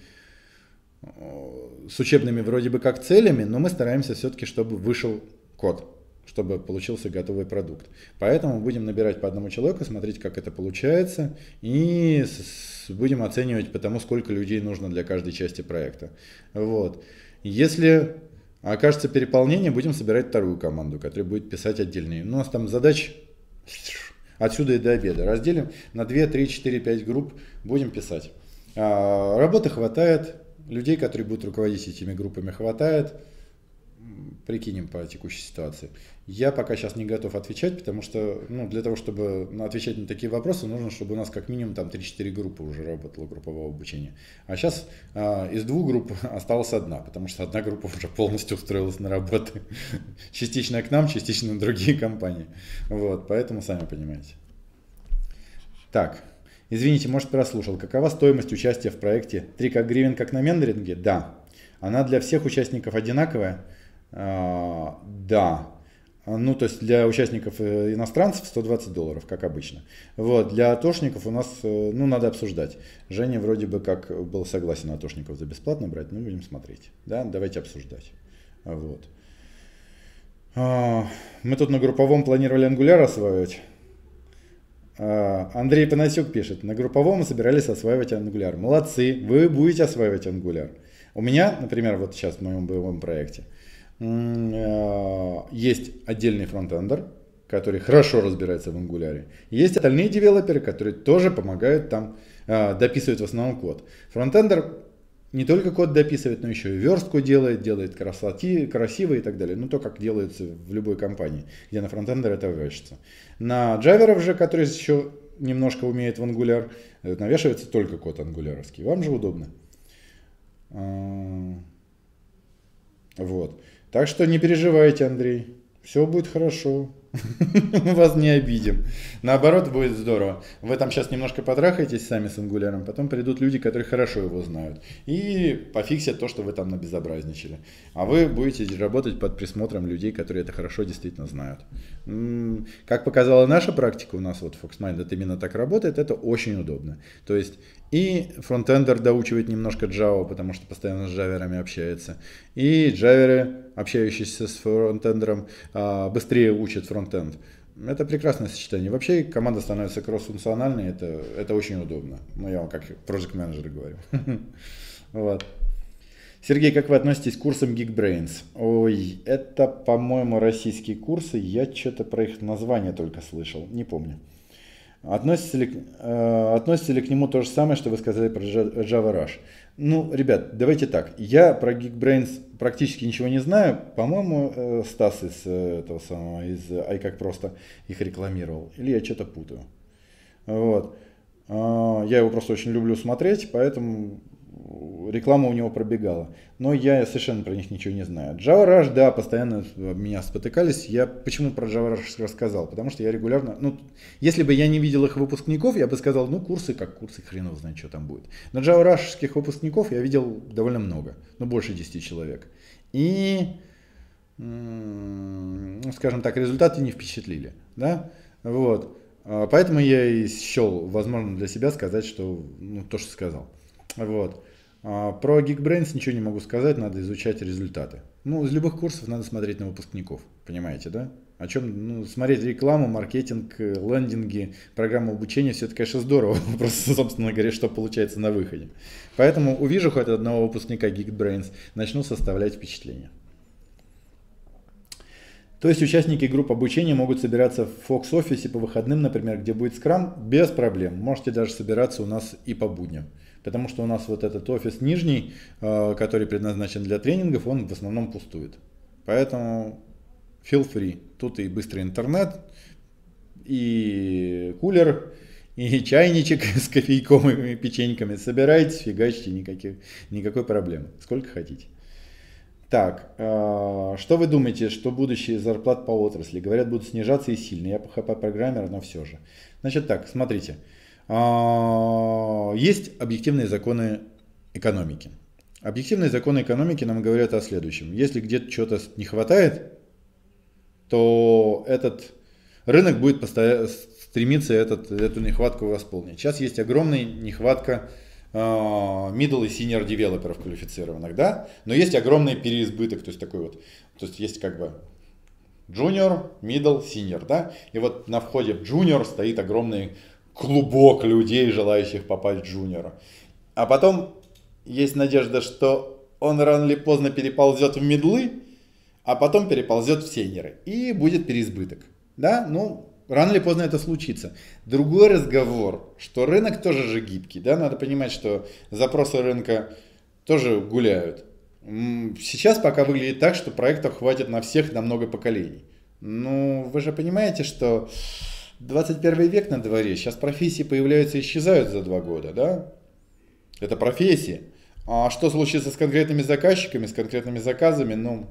с учебными вроде бы как целями, но мы стараемся все-таки, чтобы вышел код, чтобы получился готовый продукт. Поэтому будем набирать по одному человеку, смотреть, как это получается, и будем оценивать по тому, сколько людей нужно для каждой части проекта. Вот. Если окажется переполнение, будем собирать вторую команду, которая будет писать отдельные. У нас там задач отсюда и до обеда. Разделим на 2, 3, 4, 5 групп, будем писать. Работы хватает, людей, которые будут руководить этими группами, хватает. Прикинем по текущей ситуации. Я пока сейчас не готов отвечать, потому что для того, чтобы отвечать на такие вопросы, нужно, чтобы у нас как минимум там 3-4 группы уже работало группового обучения. А сейчас из 2 групп осталась одна, потому что одна группа уже полностью устроилась на работу. Частично к нам, частично на другие компании. Вот, поэтому сами понимаете. Так, извините, может прослушал. Какова стоимость участия в проекте 3 гривен как на менторинге? Да. Она для всех участников одинаковая? Да. Ну, то есть для участников иностранцев $120, как обычно. Вот. Для атошников у нас, надо обсуждать. Женя вроде бы как был согласен атошников за бесплатно брать, но будем смотреть. Да, давайте обсуждать. Вот. Мы тут на групповом планировали Angular осваивать. Андрей Панасюк пишет, на групповом мы собирались осваивать Angular. Молодцы, вы будете осваивать Angular. У меня, например, вот сейчас в моем боевом проекте, есть отдельный фронтендер, который хорошо разбирается в Angular. Есть остальные девелоперы, которые тоже помогают там дописывать в основном код. Фронтендер не только код дописывает, но еще и верстку делает красиво и так далее. Ну, то, как делается в любой компании, где на фронтендер это вешается. На джаверов же, который еще немножко умеет в Angular, навешивается только код ангуляровский. Вам же удобно. Вот. Так что не переживайте, Андрей. Все будет хорошо. Мы вас не обидим. Наоборот, будет здорово. Вы там сейчас немножко потрахаетесь сами с Angular, потом придут люди, которые хорошо его знают, и пофиксят то, что вы там набезобразничали. А вы будете работать под присмотром людей, которые это хорошо действительно знают. Как показала наша практика, у нас вот FoxMind это именно так работает, это очень удобно. То есть и фронтендер доучивает немножко Java, потому что постоянно с джаверами общается, и джаверы, общающиеся с фронтендером, быстрее учат фронтенд. Это прекрасное сочетание. Вообще команда становится кросс-функциональной, это очень удобно. Ну, я вам как project менеджер говорю. Вот. Сергей, как вы относитесь к курсам Geekbrains? Ой, это, по-моему, российские курсы. Я что-то про их название только слышал. Не помню. Относится ли к нему то же самое, что вы сказали про Java Rush? Ну, ребят, давайте так. Я про Geekbrains практически ничего не знаю. По-моему, Стас из Ай как просто их рекламировал. Или я что-то путаю. Вот. Я его просто очень люблю смотреть, поэтому реклама у него пробегала. Но я совершенно про них ничего не знаю. Java Rush, да, постоянно меня спотыкались. Я почему про Java Rush рассказал? Потому что я регулярно... если бы я не видел их выпускников, я бы сказал, курсы как курсы, хрен его знает, что там будет. Но Java Rush'ских выпускников я видел довольно много. Больше 10 человек. И, скажем так, результаты не впечатлили. Да? Вот. Поэтому я и счел возможным для себя сказать, что то, что сказал. Вот. Про Geekbrains ничего не могу сказать, надо изучать результаты. Из любых курсов надо смотреть на выпускников, понимаете, да? О чем? Смотреть рекламу, маркетинг, лендинги, программу обучения, все это, конечно, здорово. Просто, собственно говоря, что получается на выходе. Поэтому увижу хоть одного выпускника Geekbrains, начну составлять впечатление. То есть участники групп обучения могут собираться в Fox офисе по выходным, например, где будет скрам, без проблем. Можете даже собираться у нас и по будням. Потому что у нас вот этот офис нижний, который предназначен для тренингов, он в основном пустует. Поэтому feel free. Тут и быстрый интернет, и кулер, и чайничек с кофейком и печеньками. Собирайтесь, фигачьте, никакой проблемы. Сколько хотите. Так, что вы думаете, что будущее зарплат по отрасли? Говорят, будут снижаться и сильно. Я PHP-программер, но все же. Значит так, смотрите. Есть объективные законы экономики. Объективные законы экономики нам говорят о следующем. Если где-то чего-то не хватает, то этот рынок будет стремиться эту нехватку восполнить. Сейчас есть огромная нехватка middle и senior девелоперов квалифицированных, да? Но есть огромный переизбыток, то есть такой вот, то есть есть как бы junior, middle, senior, да? И вот на входе в junior стоит огромный клубок людей, желающих попасть в junior. А потом есть надежда, что он рано или поздно переползет в мидлы, а потом переползет в сеньоры. И будет переизбыток. Да? Ну, рано или поздно это случится. Другой разговор, что рынок тоже же гибкий. Да? Надо понимать, что запросы рынка тоже гуляют. Сейчас пока выглядит так, что проектов хватит на всех, на много поколений. Ну, вы же понимаете, что 21 век на дворе. Сейчас профессии появляются и исчезают за 2 года. Да? Это профессии. А что случится с конкретными заказчиками, с конкретными заказами, ну,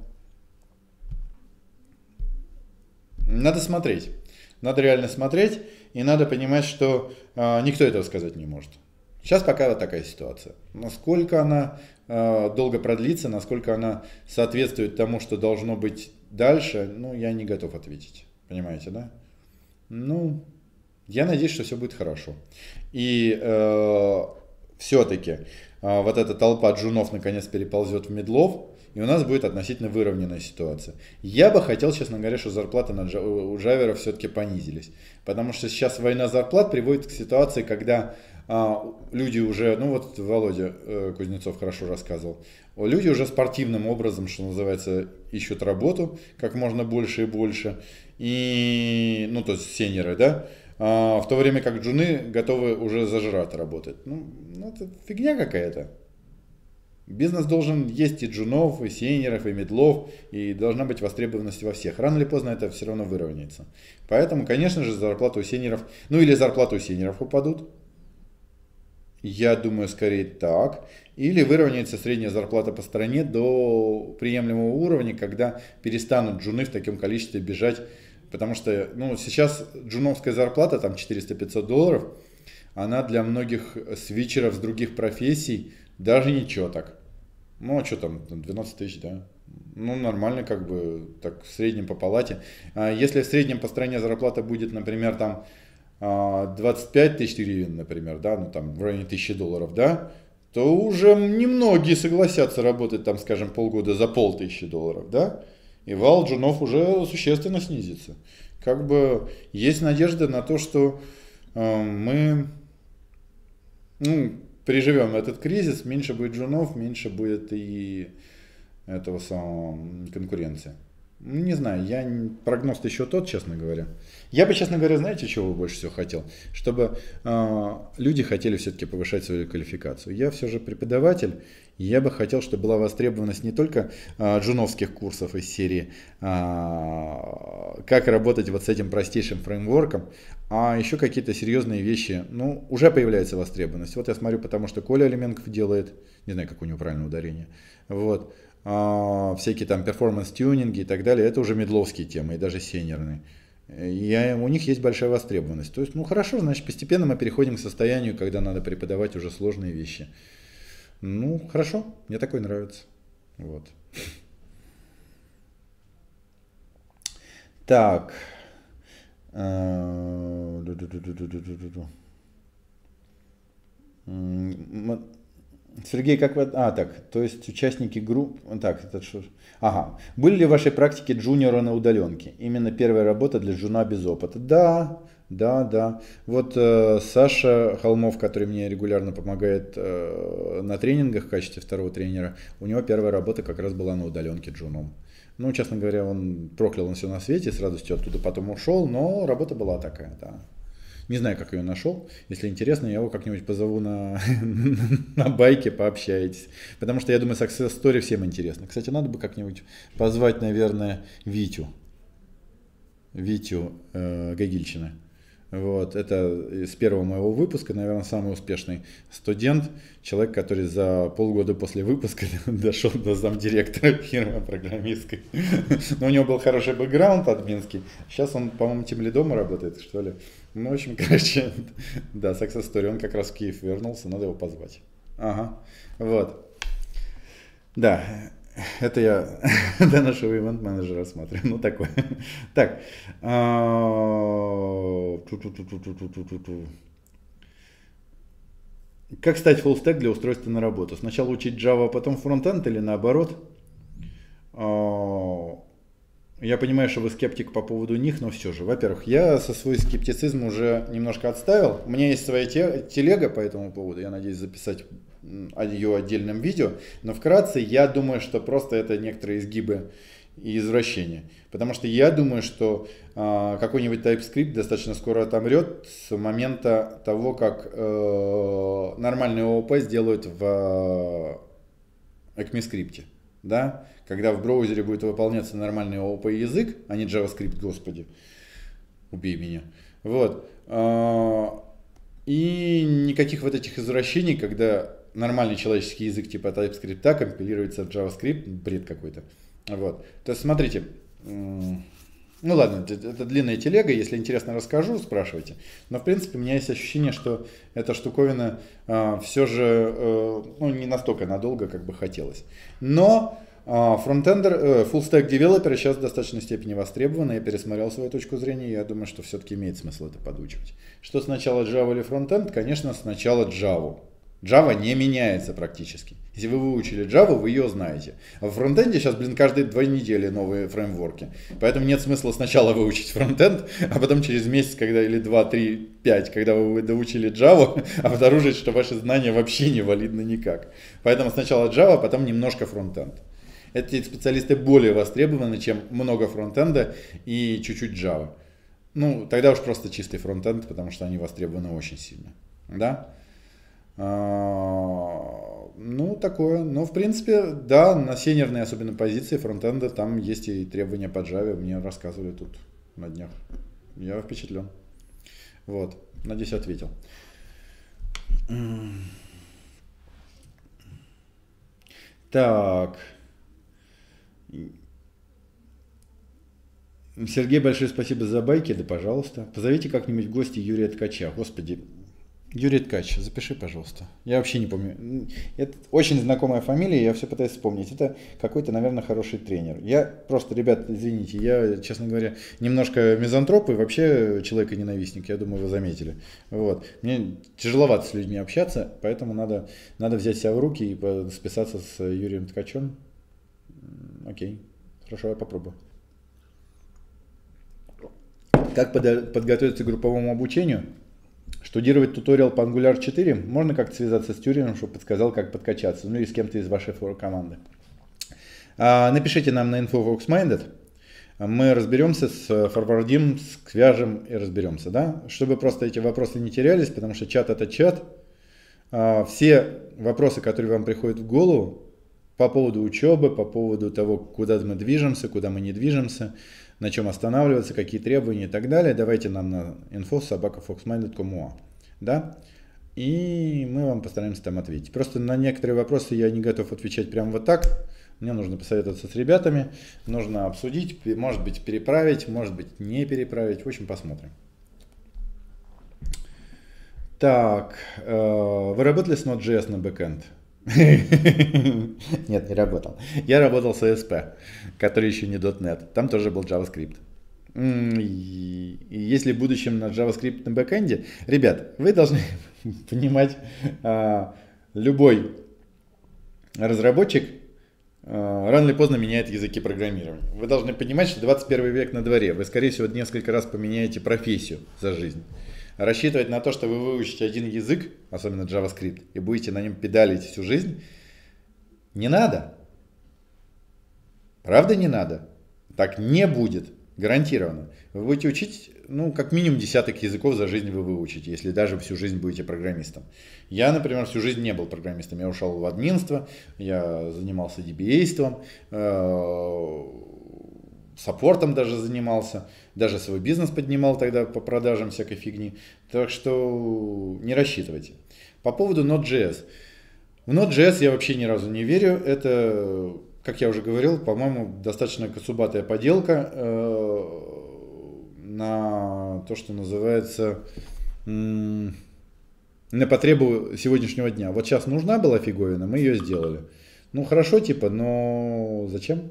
надо смотреть. Надо реально смотреть, и надо понимать, что никто этого сказать не может. Сейчас пока вот такая ситуация. Насколько она долго продлится, насколько она соответствует тому, что должно быть дальше, ну, я не готов ответить. Понимаете, да? Ну, я надеюсь, что все будет хорошо. И все-таки вот эта толпа джунов наконец переползет в мидлов, и у нас будет относительно выровненная ситуация. Я бы хотел, честно говоря, что зарплаты у джаверов все-таки понизились. Потому что сейчас война зарплат приводит к ситуации, когда люди уже, ну вот Володя Кузнецов хорошо рассказывал, люди уже спортивным образом, что называется, ищут работу как можно больше и больше. И, ну то есть сеньоры, да? В то время как джуны готовы уже зажрать работать. Ну, это фигня какая-то. Бизнес должен есть и джунов, и сеньоров, и медлов, и должна быть востребованность во всех. Рано или поздно это все равно выровняется. Поэтому, конечно же, зарплаты у сеньоров, ну или зарплаты у сеньоров упадут. Я думаю, скорее так. Или выровняется средняя зарплата по стране до приемлемого уровня, когда перестанут джуны в таком количестве бежать. Потому что ну, сейчас джуновская зарплата, там 400-500 долларов, она для многих свитчеров с других профессий даже ничего так. Ну, а что там, 12 тысяч, да? Ну, нормально, как бы, так, в среднем по палате. Если в среднем по стране зарплата будет, например, там 25 тысяч гривен, например, да, ну, там, в районе 1000 долларов, да, то уже немногие согласятся работать, там, скажем, полгода за 1500 долларов, да? И вал джунов уже существенно снизится. Как бы есть надежда на то, что мы переживем этот кризис, меньше будет джунов, меньше будет и этого самого конкуренции. Не знаю, прогноз-то еще тот, честно говоря. Я бы, честно говоря, знаете, чего бы больше всего хотел? Чтобы люди хотели все-таки повышать свою квалификацию. Я все же преподаватель, и я бы хотел, чтобы была востребованность не только джуновских курсов из серии «Как работать вот с этим простейшим фреймворком», а еще какие-то серьезные вещи. Ну, уже появляется востребованность. Вот я смотрю, потому что Коля Алименков делает, не знаю, как у него правильное ударение, вот, всякие там перформанс-тюнинги и так далее, это уже медловские темы и даже сеньорные. И у них есть большая востребованность. То есть, ну хорошо, значит, постепенно мы переходим к состоянию, когда надо преподавать уже сложные вещи. Ну, хорошо, мне такое нравится. Вот. Так. Сергей, как вы... так, то есть участники групп... Так, это что? Ага. Были ли в вашей практике джуниоры на удаленке? Именно первая работа для джуна без опыта? Да. Вот Саша Холмов, который мне регулярно помогает на тренингах в качестве второго тренера, у него первая работа как раз была на удаленке джуном. Ну, честно говоря, он проклял на все на свете, с радостью оттуда потом ушел, но работа была такая, да. Не знаю, как ее нашел. Если интересно, я его как-нибудь позову на байке, пообщаетесь. Потому что я думаю, success story всем интересно. Кстати, надо бы как-нибудь позвать, наверное, Витю Гагильчина. Вот, это с первого моего выпуска, наверное, самый успешный студент, человек, который за полгода после выпуска дошел до замдиректора фирмы программистской. Но у него был хороший бэкграунд админский. Сейчас он, по-моему, тимлидом работает, что ли. Ну, в общем, короче, да, success story. Он как раз в Киев вернулся, надо его позвать. Ага, вот. Да, это я до нашего ивент-менеджера смотрю. Ну, такое. Так. Как стать фуллстек для устройства на работу? Сначала учить Java, а потом фронтенд или наоборот? Я понимаю, что вы скептик по поводу них, но все же. Во-первых, я со свой скептицизм уже немножко отставил. У меня есть своя телега по этому поводу. Я надеюсь записать ее отдельным видео. Но вкратце, я думаю, что просто это некоторые изгибы и извращения. Потому что я думаю, что какой-нибудь TypeScript достаточно скоро отомрет с момента того, как нормальный ООП сделают в ECMAScript. Да? Когда в браузере будет выполняться нормальный ООП язык, а не JavaScript, господи, убей меня. Вот. И никаких вот этих извращений, когда нормальный человеческий язык типа TypeScript компилируется в JavaScript, бред какой-то. Вот. То есть смотрите, ну ладно, это длинная телега, если интересно расскажу, спрашивайте. Но в принципе у меня есть ощущение, что эта штуковина все же не настолько надолго, как бы хотелось. Но фронтендер, full-stack девелопер сейчас в достаточной степени востребован. Я пересмотрел свою точку зрения, и я думаю, что все-таки имеет смысл это подучивать. Что сначала Java или фронтенд? Конечно, сначала Java. Java не меняется практически. Если вы выучили Java, вы ее знаете. А в фронтенде сейчас, каждые 2 недели новые фреймворки. Поэтому нет смысла сначала выучить фронтенд, а потом через месяц, или 2, 3, 5, когда вы доучили Java, обнаружить, что ваши знания вообще не валидны никак. Поэтому сначала Java, потом немножко фронтенд. Эти специалисты более востребованы, чем много фронтенда и чуть-чуть Java. Ну, тогда уж просто чистый фронтенд, потому что они востребованы очень сильно. Да? Ну, такое. Но, в принципе, да, на сеньорной особенно позиции фронтенда там есть и требования по Java. Мне рассказывали тут на днях. Я впечатлен. Вот. Надеюсь, ответил. Так. Сергей, большое спасибо за байки, да пожалуйста. Позовите как-нибудь в гости Юрия Ткача. Господи, Юрий Ткач, запиши, пожалуйста. Я вообще не помню. Это очень знакомая фамилия, я все пытаюсь вспомнить. Это какой-то, наверное, хороший тренер. Я просто, ребят, извините, я, честно говоря, немножко мизантроп и вообще человека-ненавистник, я думаю, вы заметили. Вот. Мне тяжеловато с людьми общаться, поэтому надо взять себя в руки и списаться с Юрием Ткачем. Окей, хорошо, я попробую. Как подготовиться к групповому обучению? Штудировать туториал по Angular 4? Можно как-то связаться с Тюрином, чтобы подсказал, как подкачаться? Ну или с кем-то из вашей команды. Напишите нам на info.voxminded. Мы разберемся, форвардим, свяжем и разберемся. Да? Чтобы просто эти вопросы не терялись, потому что чат это чат. Все вопросы, которые вам приходят в голову по поводу учебы, по поводу того, куда мы движемся, куда мы не движемся, на чем останавливаться, какие требования и так далее, давайте нам на info@foxminded.com, да, и мы вам постараемся там ответить. Просто на некоторые вопросы я не готов отвечать прямо вот так, мне нужно посоветоваться с ребятами, нужно обсудить, может быть переправить, может быть не переправить, в общем посмотрим. Так, вы работали с Node.js на бэкэнд? Нет, не работал. Я работал с ASP, который еще не .NET. Там тоже был JavaScript. И если в будущем на JavaScript на бэкэнде, ребят, вы должны понимать, любой разработчик рано или поздно меняет языки программирования. Вы должны понимать, что 21 век на дворе. Вы, скорее всего, несколько раз поменяете профессию за жизнь. Рассчитывать на то, что вы выучите один язык, особенно JavaScript, и будете на нем педалить всю жизнь, не надо. Правда не надо? Так не будет, гарантированно. Вы будете учить, как минимум десяток языков за жизнь вы выучите, если даже всю жизнь будете программистом. Я, например, всю жизнь не был программистом. Я ушел в админство, я занимался DBA-ством, саппортом даже занимался, даже свой бизнес поднимал тогда по продажам всякой фигни. Так что не рассчитывайте. По поводу Node.js. В Node.js я вообще ни разу не верю. Это, как я уже говорил, по-моему, достаточно косубатая поделка на то, что называется на потребу сегодняшнего дня. Вот сейчас нужна была фиговина, мы ее сделали. Ну, хорошо, типа, но зачем?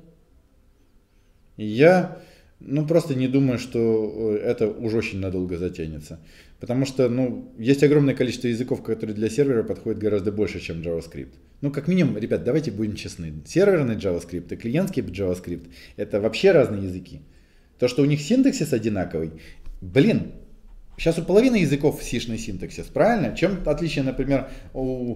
Я, ну, просто не думаю, что это уж очень надолго затянется. Потому что, ну, есть огромное количество языков, которые для сервера подходят гораздо больше, чем JavaScript. Ну, как минимум, ребят, давайте будем честны. Серверный JavaScript и клиентский JavaScript – это вообще разные языки. То, что у них синтаксис одинаковый, блин, сейчас у половины языков сишный синтаксис, правильно? Чем отличие, например, у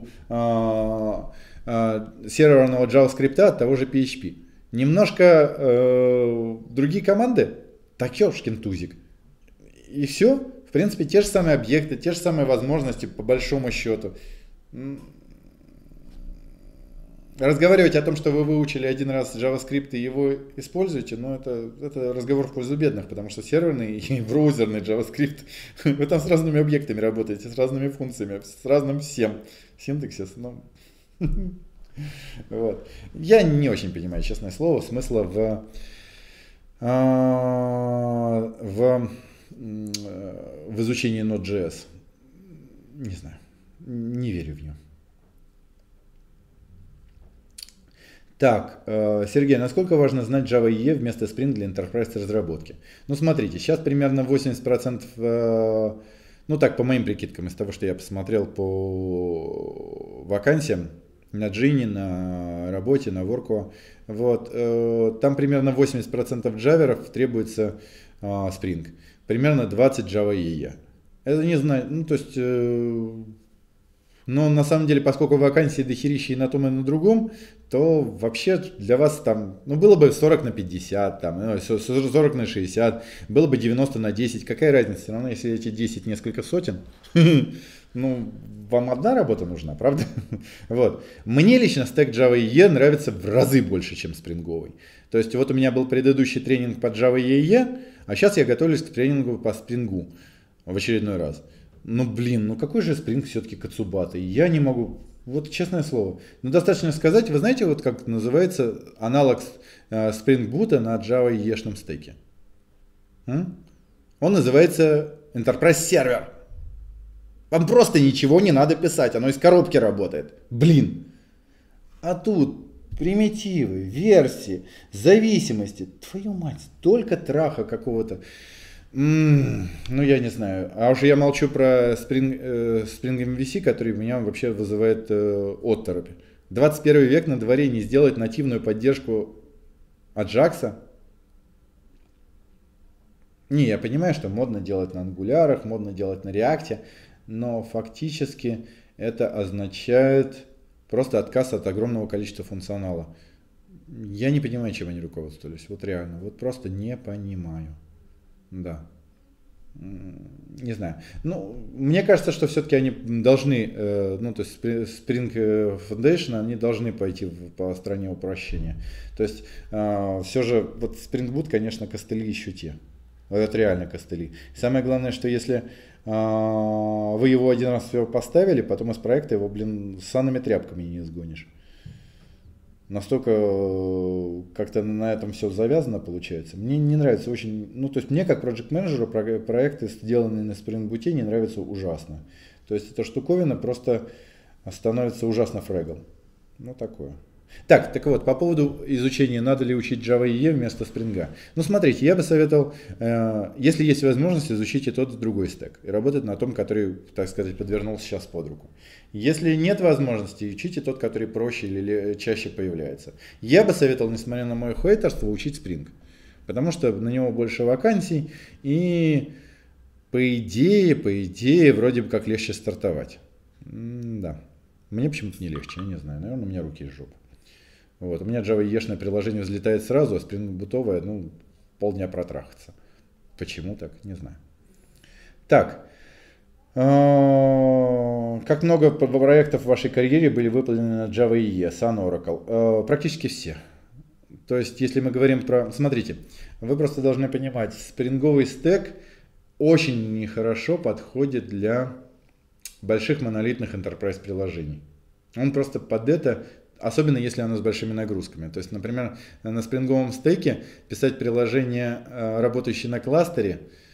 серверного JavaScript от того же PHP? Немножко другие команды, так ёшкин тузик. И все. В принципе, те же самые объекты, те же самые возможности, по большому счету. Разговаривать о том, что вы выучили один раз JavaScript и его используете, ну это разговор в пользу бедных, потому что серверный и браузерный JavaScript, вы там с разными объектами работаете, с разными функциями, с разным всем. Синтаксис, ну... Вот. Я не очень понимаю, честное слово, смысла в изучении Node.js. Не знаю, не верю в нее. Так, Сергей, насколько важно знать Java EE вместо Spring для Enterprise разработки? Ну, смотрите, сейчас примерно 80%, ну так, по моим прикидкам, из того, что я посмотрел по вакансиям, на Джине, на работе, на Worko. Вот, там примерно 80% джаверов требуется Spring. Примерно 20 Java EE. Это не знаю, ну то есть, но на самом деле, поскольку вакансии дохерища и на том, и на другом, то вообще для вас там, ну было бы 40 на 50, там, 40 на 60, было бы 90 на 10. Какая разница? Все равно, если эти 10 несколько сотен, ну, вам одна работа нужна, правда? Вот. Мне лично стек Java EE нравится в разы больше, чем спринговый. То есть вот у меня был предыдущий тренинг по Java EE, а сейчас я готовлюсь к тренингу по спрингу в очередной раз. Ну блин, ну какой же Spring все-таки кацубатый? Я не могу, вот честное слово. Ну достаточно сказать, вы знаете, вот как называется аналог Spring Boot на Java EE-шном стеке? Он называется Enterprise Server. Вам просто ничего не надо писать, оно из коробки работает. Блин. А тут примитивы, версии, зависимости. Твою мать, столько траха какого-то. Ну, я не знаю. А уже я молчу про Spring MVC, который меня вообще вызывает отторопь. 21 век на дворе, не сделать нативную поддержку Ajax. Не, я понимаю, что модно делать на ангулярах, модно делать на реакте, но фактически это означает просто отказ от огромного количества функционала. Я не понимаю, чем они руководствовались. Вот реально, вот просто не понимаю. Да. Не знаю. Ну, мне кажется, что все-таки они должны, ну, то есть Spring Foundation, они должны пойти по стороне упрощения. То есть, все же, вот Spring Boot, конечно, костыли еще те. Это реально костыли. Самое главное, что если вы его один раз все поставили, потом из проекта его, блин, санными тряпками не изгонишь. Настолько как-то на этом все завязано получается. Мне не нравится очень, ну то есть мне как проект-менеджеру проекты, сделанные на Spring Boot, не нравятся ужасно. То есть эта штуковина просто становится ужасно фрэгом. Ну такое. Так вот, по поводу изучения, надо ли учить Java EE вместо Spring. Ну смотрите, я бы советовал, если есть возможность, изучить и тот, и другой стек. И работать на том, который, так сказать, подвернулся сейчас под руку. Если нет возможности, учите тот, который проще или чаще появляется. Я бы советовал, несмотря на мое хейтерство, учить Spring. Потому что на него больше вакансий и по идее, вроде бы как легче стартовать. Да. Мне почему-то не легче, я не знаю. Наверное, у меня руки из жопы. Вот. У меня Java EE-шное приложение взлетает сразу, а Spring Boot'овое, ну, полдня протрахаться. Почему так? Не знаю. Так. Как много проектов в вашей карьере были выполнены на Java EE, Sun, Oracle? Практически все. То есть, если мы говорим про... Смотрите, вы просто должны понимать, спринговый стек очень нехорошо подходит для больших монолитных enterprise приложений. Он просто под это, особенно если оно с большими нагрузками. То есть, например, на спринговом стеке писать приложение, работающее на кластере,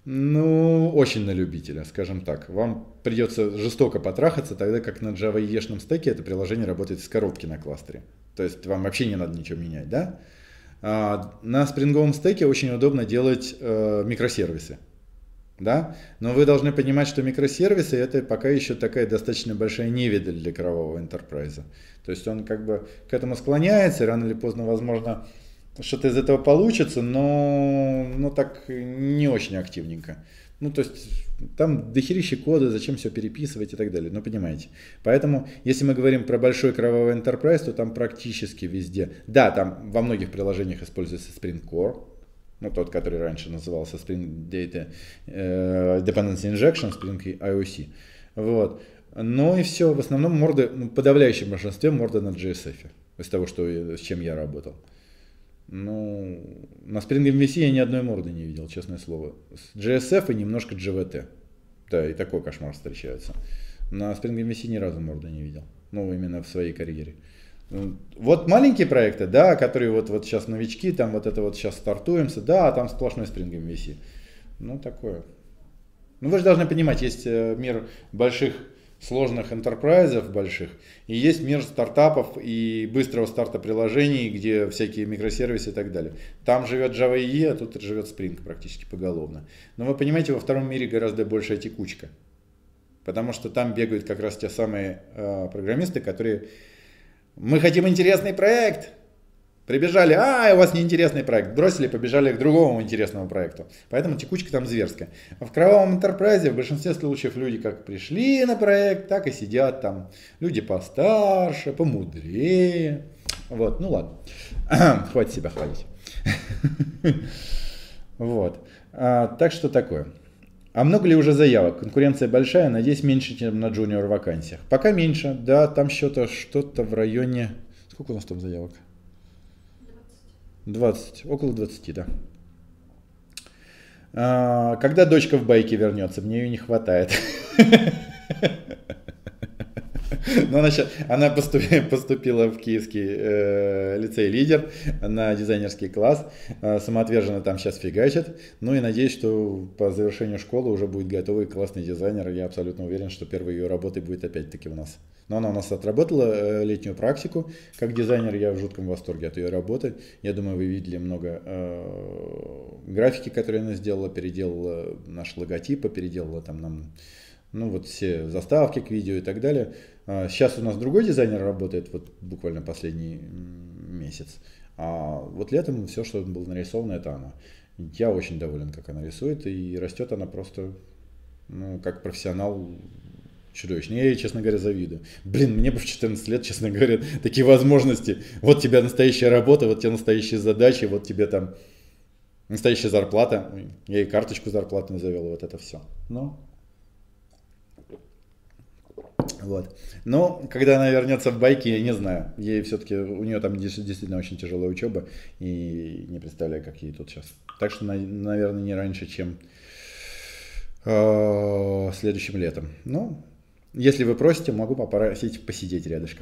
Ну, очень на любителя, скажем так. Вам придется жестоко потрахаться, тогда как на Java EE-шном стеке это приложение работает с коробки на кластере. То есть вам вообще не надо ничего менять, да? На спринговом стеке очень удобно делать микросервисы. Да? Но вы должны понимать, что микросервисы это пока еще такая достаточно большая невидаль для кровавого enterprise. То есть он как бы к этому склоняется, рано или поздно, возможно, что-то из этого получится, но так не очень активненько. Ну, то есть там дохерища кода, зачем все переписывать и так далее, ну, понимаете. Поэтому, если мы говорим про большой кровавый enterprise, то там практически везде, да, там во многих приложениях используется Spring Core, ну, тот, который раньше назывался Spring Data Dependency Injection, Spring IOC, вот. Ну и все, в основном морды, ну, в подавляющем большинстве морды на JSF, из того, с чем я работал. Ну, на Spring MVC я ни одной морды не видел, честное слово. JSF и немножко JVT. Да, и такой кошмар встречается. На Spring MVC ни разу морды не видел. Ну, именно в своей карьере. Вот маленькие проекты, да, которые вот сейчас новички, там вот это вот сейчас стартуемся, да, там сплошной Spring MVC. Ну, такое. Ну, вы же должны понимать, есть мир больших сложных энтерпрайзов больших, и есть мир стартапов и быстрого старта приложений, где всякие микросервисы и так далее. Там живет Java EE, а тут живет Spring практически поголовно. Но вы понимаете, во втором мире гораздо большая текучка, потому что там бегают как раз те самые программисты, которые: мы хотим интересный проект. Прибежали, у вас неинтересный проект. Бросили, побежали к другому интересному проекту. Поэтому текучка там зверская. А в кровавом энтерпрайзе в большинстве случаев люди как пришли на проект, так и сидят там. Люди постарше, помудрее. Вот, ну ладно. Хватит себя хвалить. Вот. Так что такое. А много ли уже заявок? Конкуренция большая, надеюсь, меньше, чем на джуниор вакансиях. Пока меньше, да, там что-то в районе... Сколько у нас там заявок? 20, около 20, да. Когда дочка в байке вернется? Мне ее не хватает. Но она поступила в Киевский лицей «Лидер» на дизайнерский класс, самоотверженно там сейчас фигачит. Ну и надеюсь, что по завершению школы уже будет готовый классный дизайнер. Я абсолютно уверен, что первой ее работой будет опять-таки у нас. Но она у нас отработала летнюю практику как дизайнер, я в жутком восторге от ее работы. Я думаю, вы видели много графики, которые она сделала, переделала наши логотипы, переделала там нам, ну вот все заставки к видео и так далее. Сейчас у нас другой дизайнер работает, вот буквально последний месяц. А вот летом все, что было нарисовано, это она. Я очень доволен, как она рисует, и растет она просто, ну, как профессионал чудовищно. Я ей, честно говоря, завидую. Блин, мне бы в 14 лет, честно говоря, такие возможности. Вот тебе настоящая работа, вот тебе настоящие задачи, вот тебе там настоящая зарплата. Я ей карточку зарплатную завел, вот это все. Ну, вот. Но когда она вернется в байки, я не знаю. Ей все-таки, у нее там действительно очень тяжелая учеба, и не представляю, как ей тут сейчас. Так что, наверное, не раньше, чем следующим летом. Ну, если вы просите, могу попросить посидеть рядышком.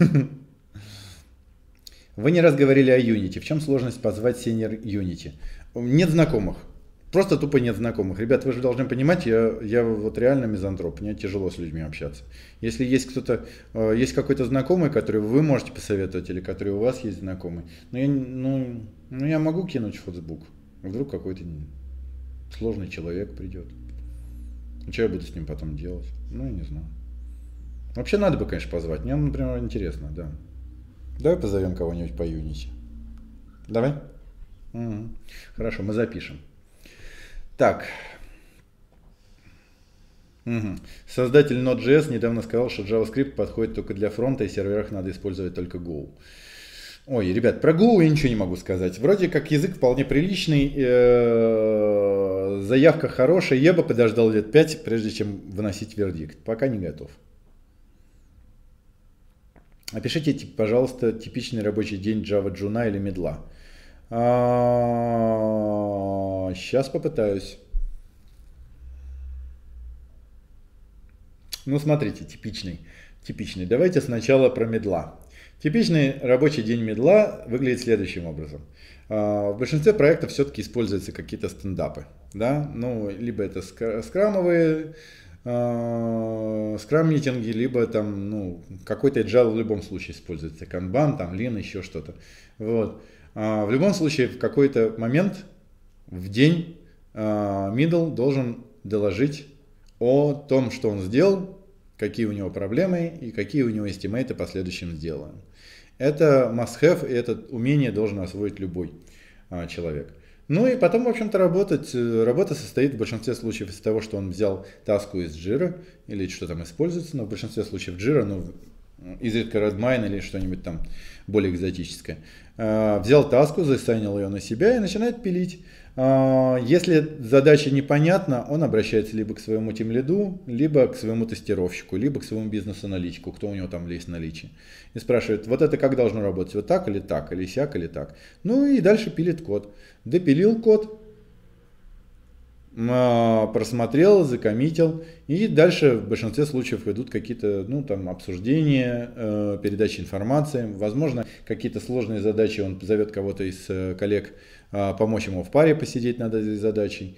Вы не раз говорили о Unity. В чем сложность позвать senior Unity? Нет знакомых. Просто тупо нет знакомых. Ребят, вы же должны понимать, я вот реально мизантроп. Мне тяжело с людьми общаться. Если есть кто-то, есть какой-то знакомый, который вы можете посоветовать, или который у вас есть знакомый, я могу кинуть в Facebook. Вдруг какой-то сложный человек придет. Что я буду с ним потом делать? Ну, я не знаю. Вообще надо бы, конечно, позвать. Мне, например, интересно, да. Давай позовем кого-нибудь по Unity. Давай? Угу. Хорошо, мы запишем. Так. Угу. Создатель Node.js недавно сказал, что JavaScript подходит только для фронта, и в серверах надо использовать только Go. Ой, ребят, про Go я ничего не могу сказать. Вроде как язык вполне приличный, заявка хорошая. Я бы подождал лет 5, прежде чем выносить вердикт. Пока не готов. Опишите, пожалуйста, типичный рабочий день Java Джуна или медла. Сейчас попытаюсь. Ну, смотрите, типичный. Давайте сначала про медла. Типичный рабочий день медла выглядит следующим образом. В большинстве проектов все-таки используются какие-то стендапы. да, ну, либо это скрамовые, скрам-митинги, либо там, ну, какой-то agile в любом случае используется, канбан, там, лин, еще что-то. Вот. В любом случае, в какой-то момент в день middle должен доложить о том, что он сделал, какие у него проблемы и какие у него эстимейты по следующим сделаем. Это must-have, и это умение должен освоить любой человек. Ну и потом, в общем-то, работа состоит в большинстве случаев из того, что он взял таску из Jira, или что там используется, но в большинстве случаев Jira, ну, изредка Redmine или что-нибудь там более экзотическое. Взял таску, засайнил ее на себя и начинает пилить. Если задача непонятна, он обращается либо к своему тимлиду, либо к своему тестировщику, либо к своему бизнес-аналитику, кто у него там есть в наличии. И спрашивает, вот это как должно работать, вот так, или сяк, или так. Ну и дальше пилит код. Допилил код, просмотрел, закоммитил, и дальше в большинстве случаев идут какие-то, ну, там, обсуждения, передачи информации, возможно, какие-то сложные задачи, он позовет кого-то из коллег помочь ему в паре посидеть над этой задачей.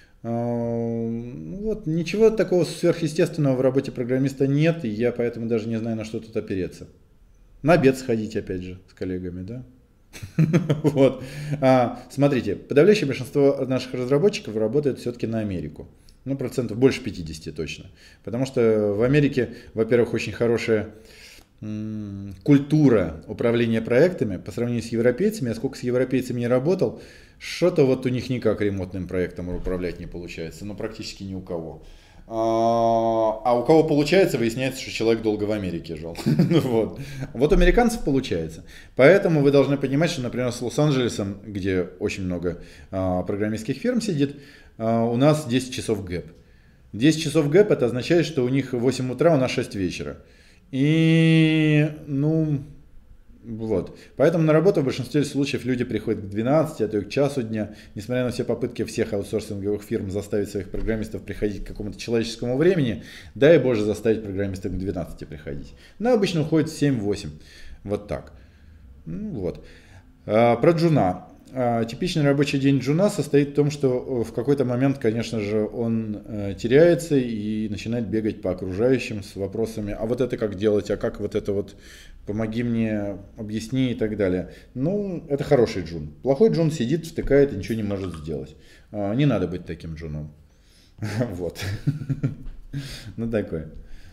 Вот, ничего такого сверхъестественного в работе программиста нет, и я поэтому даже не знаю, на что тут опереться. На обед сходить, опять же, с коллегами, да? Вот. Смотрите, подавляющее большинство наших разработчиков работает все-таки на Америку. Ну, процентов больше 50 точно. Потому что в Америке, во-первых, очень хорошая культура управления проектами по сравнению с европейцами. Я сколько с европейцами не работал, что-то вот у них никак ремонтным проектом управлять не получается. Ну, практически ни у кого. А у кого получается, выясняется, что человек долго в Америке жил. Вот у американцев получается. Поэтому вы должны понимать, что, например, с Лос-Анджелесом, где очень много программистских фирм сидит, у нас 10 часов гэп. 10 часов гэп это означает, что у них 8 утра, у нас 6 вечера. И, ну, вот. Поэтому на работу в большинстве случаев люди приходят к 12, а то и к часу дня. Несмотря на все попытки всех аутсорсинговых фирм заставить своих программистов приходить к какому-то человеческому времени, дай Боже заставить программистов к 12 приходить. Но обычно уходит в 7-8. Вот так. Вот. Про джуна. Типичный рабочий день джуна состоит в том, что в какой-то момент, конечно же, он теряется и начинает бегать по окружающим с вопросами, а вот это как делать, а как вот это вот, помоги мне, объясни и так далее. Ну, это хороший джун. Плохой джун сидит, втыкает и ничего не может сделать. Не надо быть таким джуном. Вот. Ну, такое.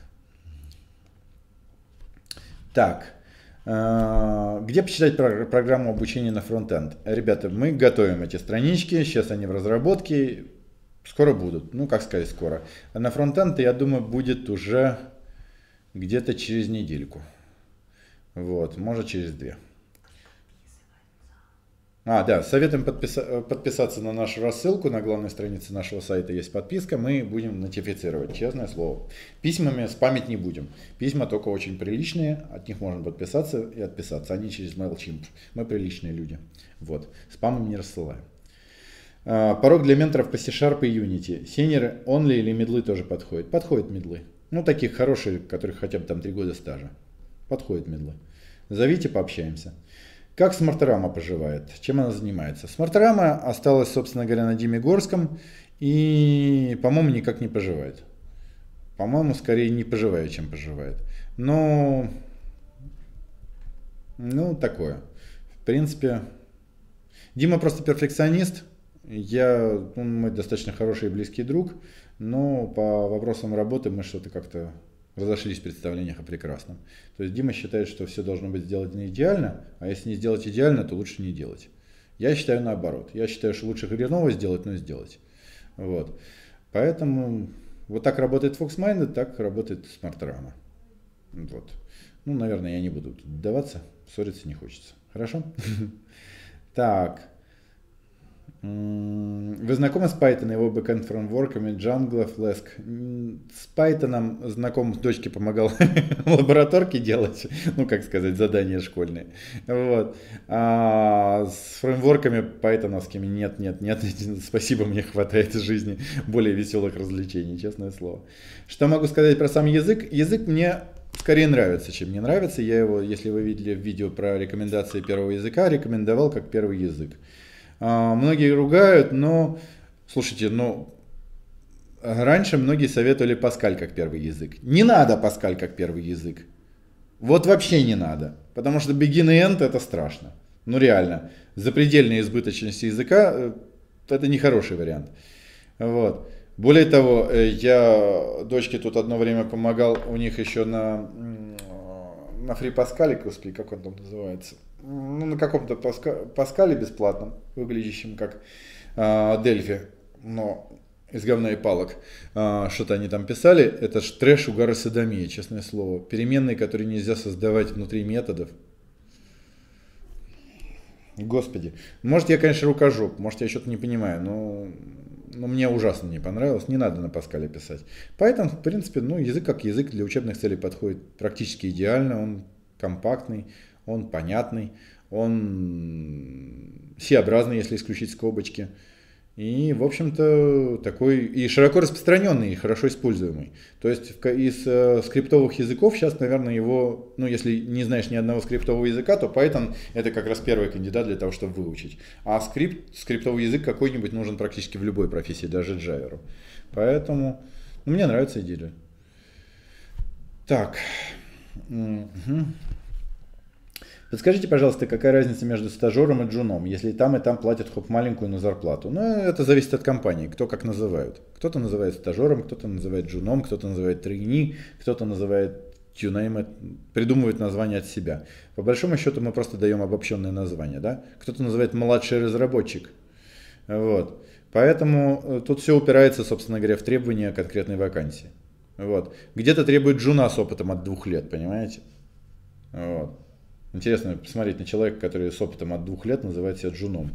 Так. Где почитать программу обучения на фронтенд? Ребята, мы готовим эти странички, сейчас они в разработке, скоро будут, ну как сказать скоро. А на фронтенд, я думаю, будет уже где-то через недельку, вот, может через 2. Да, советуем подписаться на нашу рассылку, на главной странице нашего сайта есть подписка, мы будем нотифицировать, честное слово. Письмами спамить не будем, письма только очень приличные, от них можно подписаться и отписаться, они через MailChimp, мы приличные люди, вот, спамом не рассылаем. Порог для менторов по C-Sharp и Unity, сеньоры, онли или мидлы тоже подходят? Подходят мидлы, ну таких хороших, которых хотя бы там 3 года стажа, подходят мидлы, зовите, пообщаемся. Как Смарторама поживает? Чем она занимается? Смарторама осталась, собственно говоря, на Диме Горском и, по-моему, никак не поживает. По-моему, скорее не поживает, чем поживает. Но, ну, такое. В принципе, Дима просто перфекционист. Он мой достаточно хороший и близкий друг, но по вопросам работы мы что-то как-то разошлись в представлениях о прекрасном. То есть Дима считает, что все должно быть сделано идеально, а если не сделать идеально, то лучше не делать. Я считаю наоборот. Я считаю, что лучше хреново сделать, но сделать. Вот. Поэтому вот так работает FoxMinded, так работает Смарторама. Вот. Ну, наверное, я не буду тут вдаваться, ссориться не хочется. Хорошо? Так. Вы знакомы с Python и его бэкэнд фреймворками Django, Flask? С Python знаком, дочке помогал лабораторки делать, ну как сказать, задания школьные. Вот. А с фреймворками пайтоновскими нет, спасибо, мне хватает в жизни более веселых развлечений, честное слово. Что могу сказать про сам язык? Язык мне скорее нравится, чем не нравится. Я его, если вы видели видео про рекомендации первого языка, рекомендовал как первый язык. Многие ругают, но Слушайте, ну, раньше многие советовали Паскаль как первый язык. Не надо Паскаль как первый язык. Вот вообще не надо. Потому что begin и end это страшно. Ну реально. Запредельная избыточность языка это не хороший вариант. Вот. Более того, я дочке тут одно время помогал, у них еще на Free Pascal, господи, как он там называется, ну, на каком-то Паскале бесплатном, выглядящем как Дельфи, но из говна и палок, что-то они там писали, это ж трэш, угар и содомия, честное слово. Переменные, которые нельзя создавать внутри методов. Господи, может я, конечно, рукожоп, может я что-то не понимаю, но мне ужасно не понравилось, не надо на Паскале писать. Поэтому, в принципе, ну, язык как язык для учебных целей подходит практически идеально, он компактный, он понятный, он C-образный, если исключить скобочки. И, в общем-то, такой и широко распространенный, и хорошо используемый. То есть из скриптовых языков сейчас, наверное, его, ну, если не знаешь ни одного скриптового языка, то Python это как раз первый кандидат для того, чтобы выучить. А скриптовый язык какой-нибудь нужен практически в любой профессии, даже Java. Поэтому ну, мне нравится идея. Так. Угу. Подскажите, пожалуйста, какая разница между стажером и джуном, если и там платят хоть маленькую на зарплату? Ну, это зависит от компании, кто как называют. Кто-то называет стажером, кто-то называет джуном, кто-то называет трейни, кто-то называет тюнейм, придумывает название от себя. По большому счету мы просто даем обобщенное название, да? Кто-то называет младший разработчик. Вот. Поэтому тут все упирается, собственно говоря, в требования конкретной вакансии. Вот. Где-то требует джуна с опытом от 2 лет, понимаете? Вот. Интересно посмотреть на человека, который с опытом от 2 лет называет себя джуном.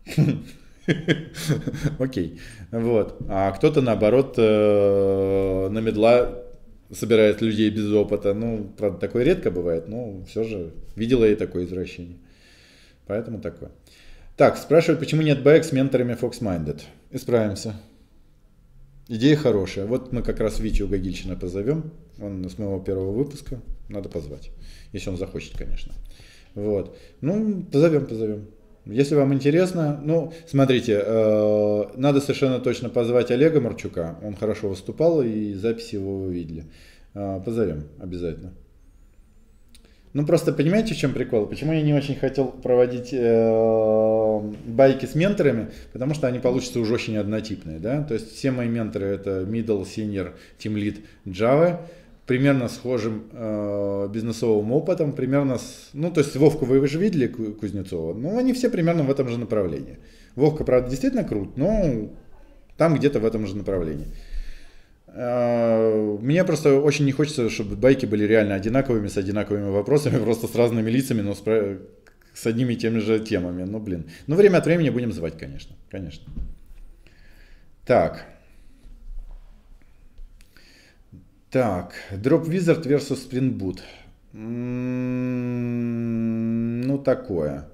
Окей. Вот. А кто-то, наоборот, на медла собирает людей без опыта. Ну, правда, такое редко бывает, но все же видела я такое извращение. Поэтому такое. Так, спрашивают, почему нет баек с менторами Fox-Minded. Исправимся. Идея хорошая. Вот мы как раз Витю Гагильчина позовем. Он с моего первого выпуска. Надо позвать. Если он захочет, конечно. Вот. Ну, позовем. Если вам интересно, ну, смотрите, надо совершенно точно позвать Олега Марчука. Он хорошо выступал, и записи его вы видели. Позовем обязательно. Ну, просто понимаете, в чем прикол? Почему я не очень хотел проводить байки с менторами? Потому что они получатся уже очень однотипные, да? То есть все мои менторы это middle, senior, team lead Java, примерно схожим бизнесовым опытом, примерно, ну, то есть Вовку вы же видели, Кузнецова, но они все примерно в этом же направлении. Вовка, правда, действительно крут, но там где-то в этом же направлении. Мне просто очень не хочется, чтобы байки были реально одинаковыми, с одинаковыми вопросами, просто с разными лицами, но с одними и теми же темами. Ну, блин. Ну, время от времени будем звать, конечно. Так, Drop Wizard versus Spring Boot. Ну, такое.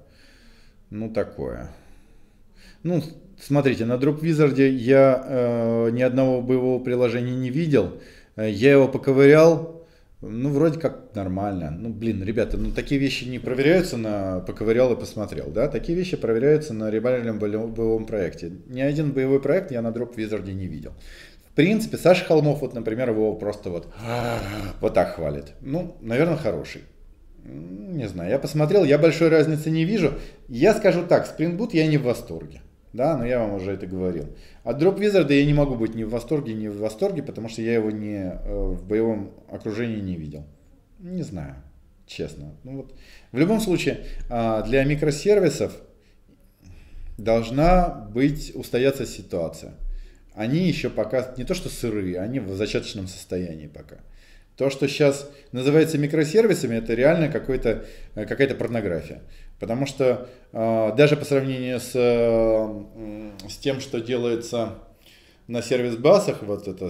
Ну, смотрите, на Drop Wizard я ни одного боевого приложения не видел. Я его поковырял. Ну, вроде как нормально. Ну, блин, ребята, ну такие вещи не проверяются на поковырял и посмотрел, да? Такие вещи проверяются на реальном боевом проекте. Ни один боевой проект я на Drop Wizard не видел. В принципе, Саша Холмов, вот, например, его просто вот так хвалит. Ну, наверное, хороший. Не знаю, я посмотрел, я большой разницы не вижу. Я скажу так, Spring Boot я не в восторге. Да, но я вам уже это говорил. От Drop Wizard я не могу быть ни в восторге, потому что я его в боевом окружении не видел. Не знаю, честно. Ну, вот. В любом случае, для микросервисов должна устояться ситуация. Они еще пока не то что сырые, они в зачаточном состоянии пока. То, что сейчас называется микросервисами, это реально какая-то порнография. Потому что даже по сравнению с тем, что делается на сервис-басах, вот это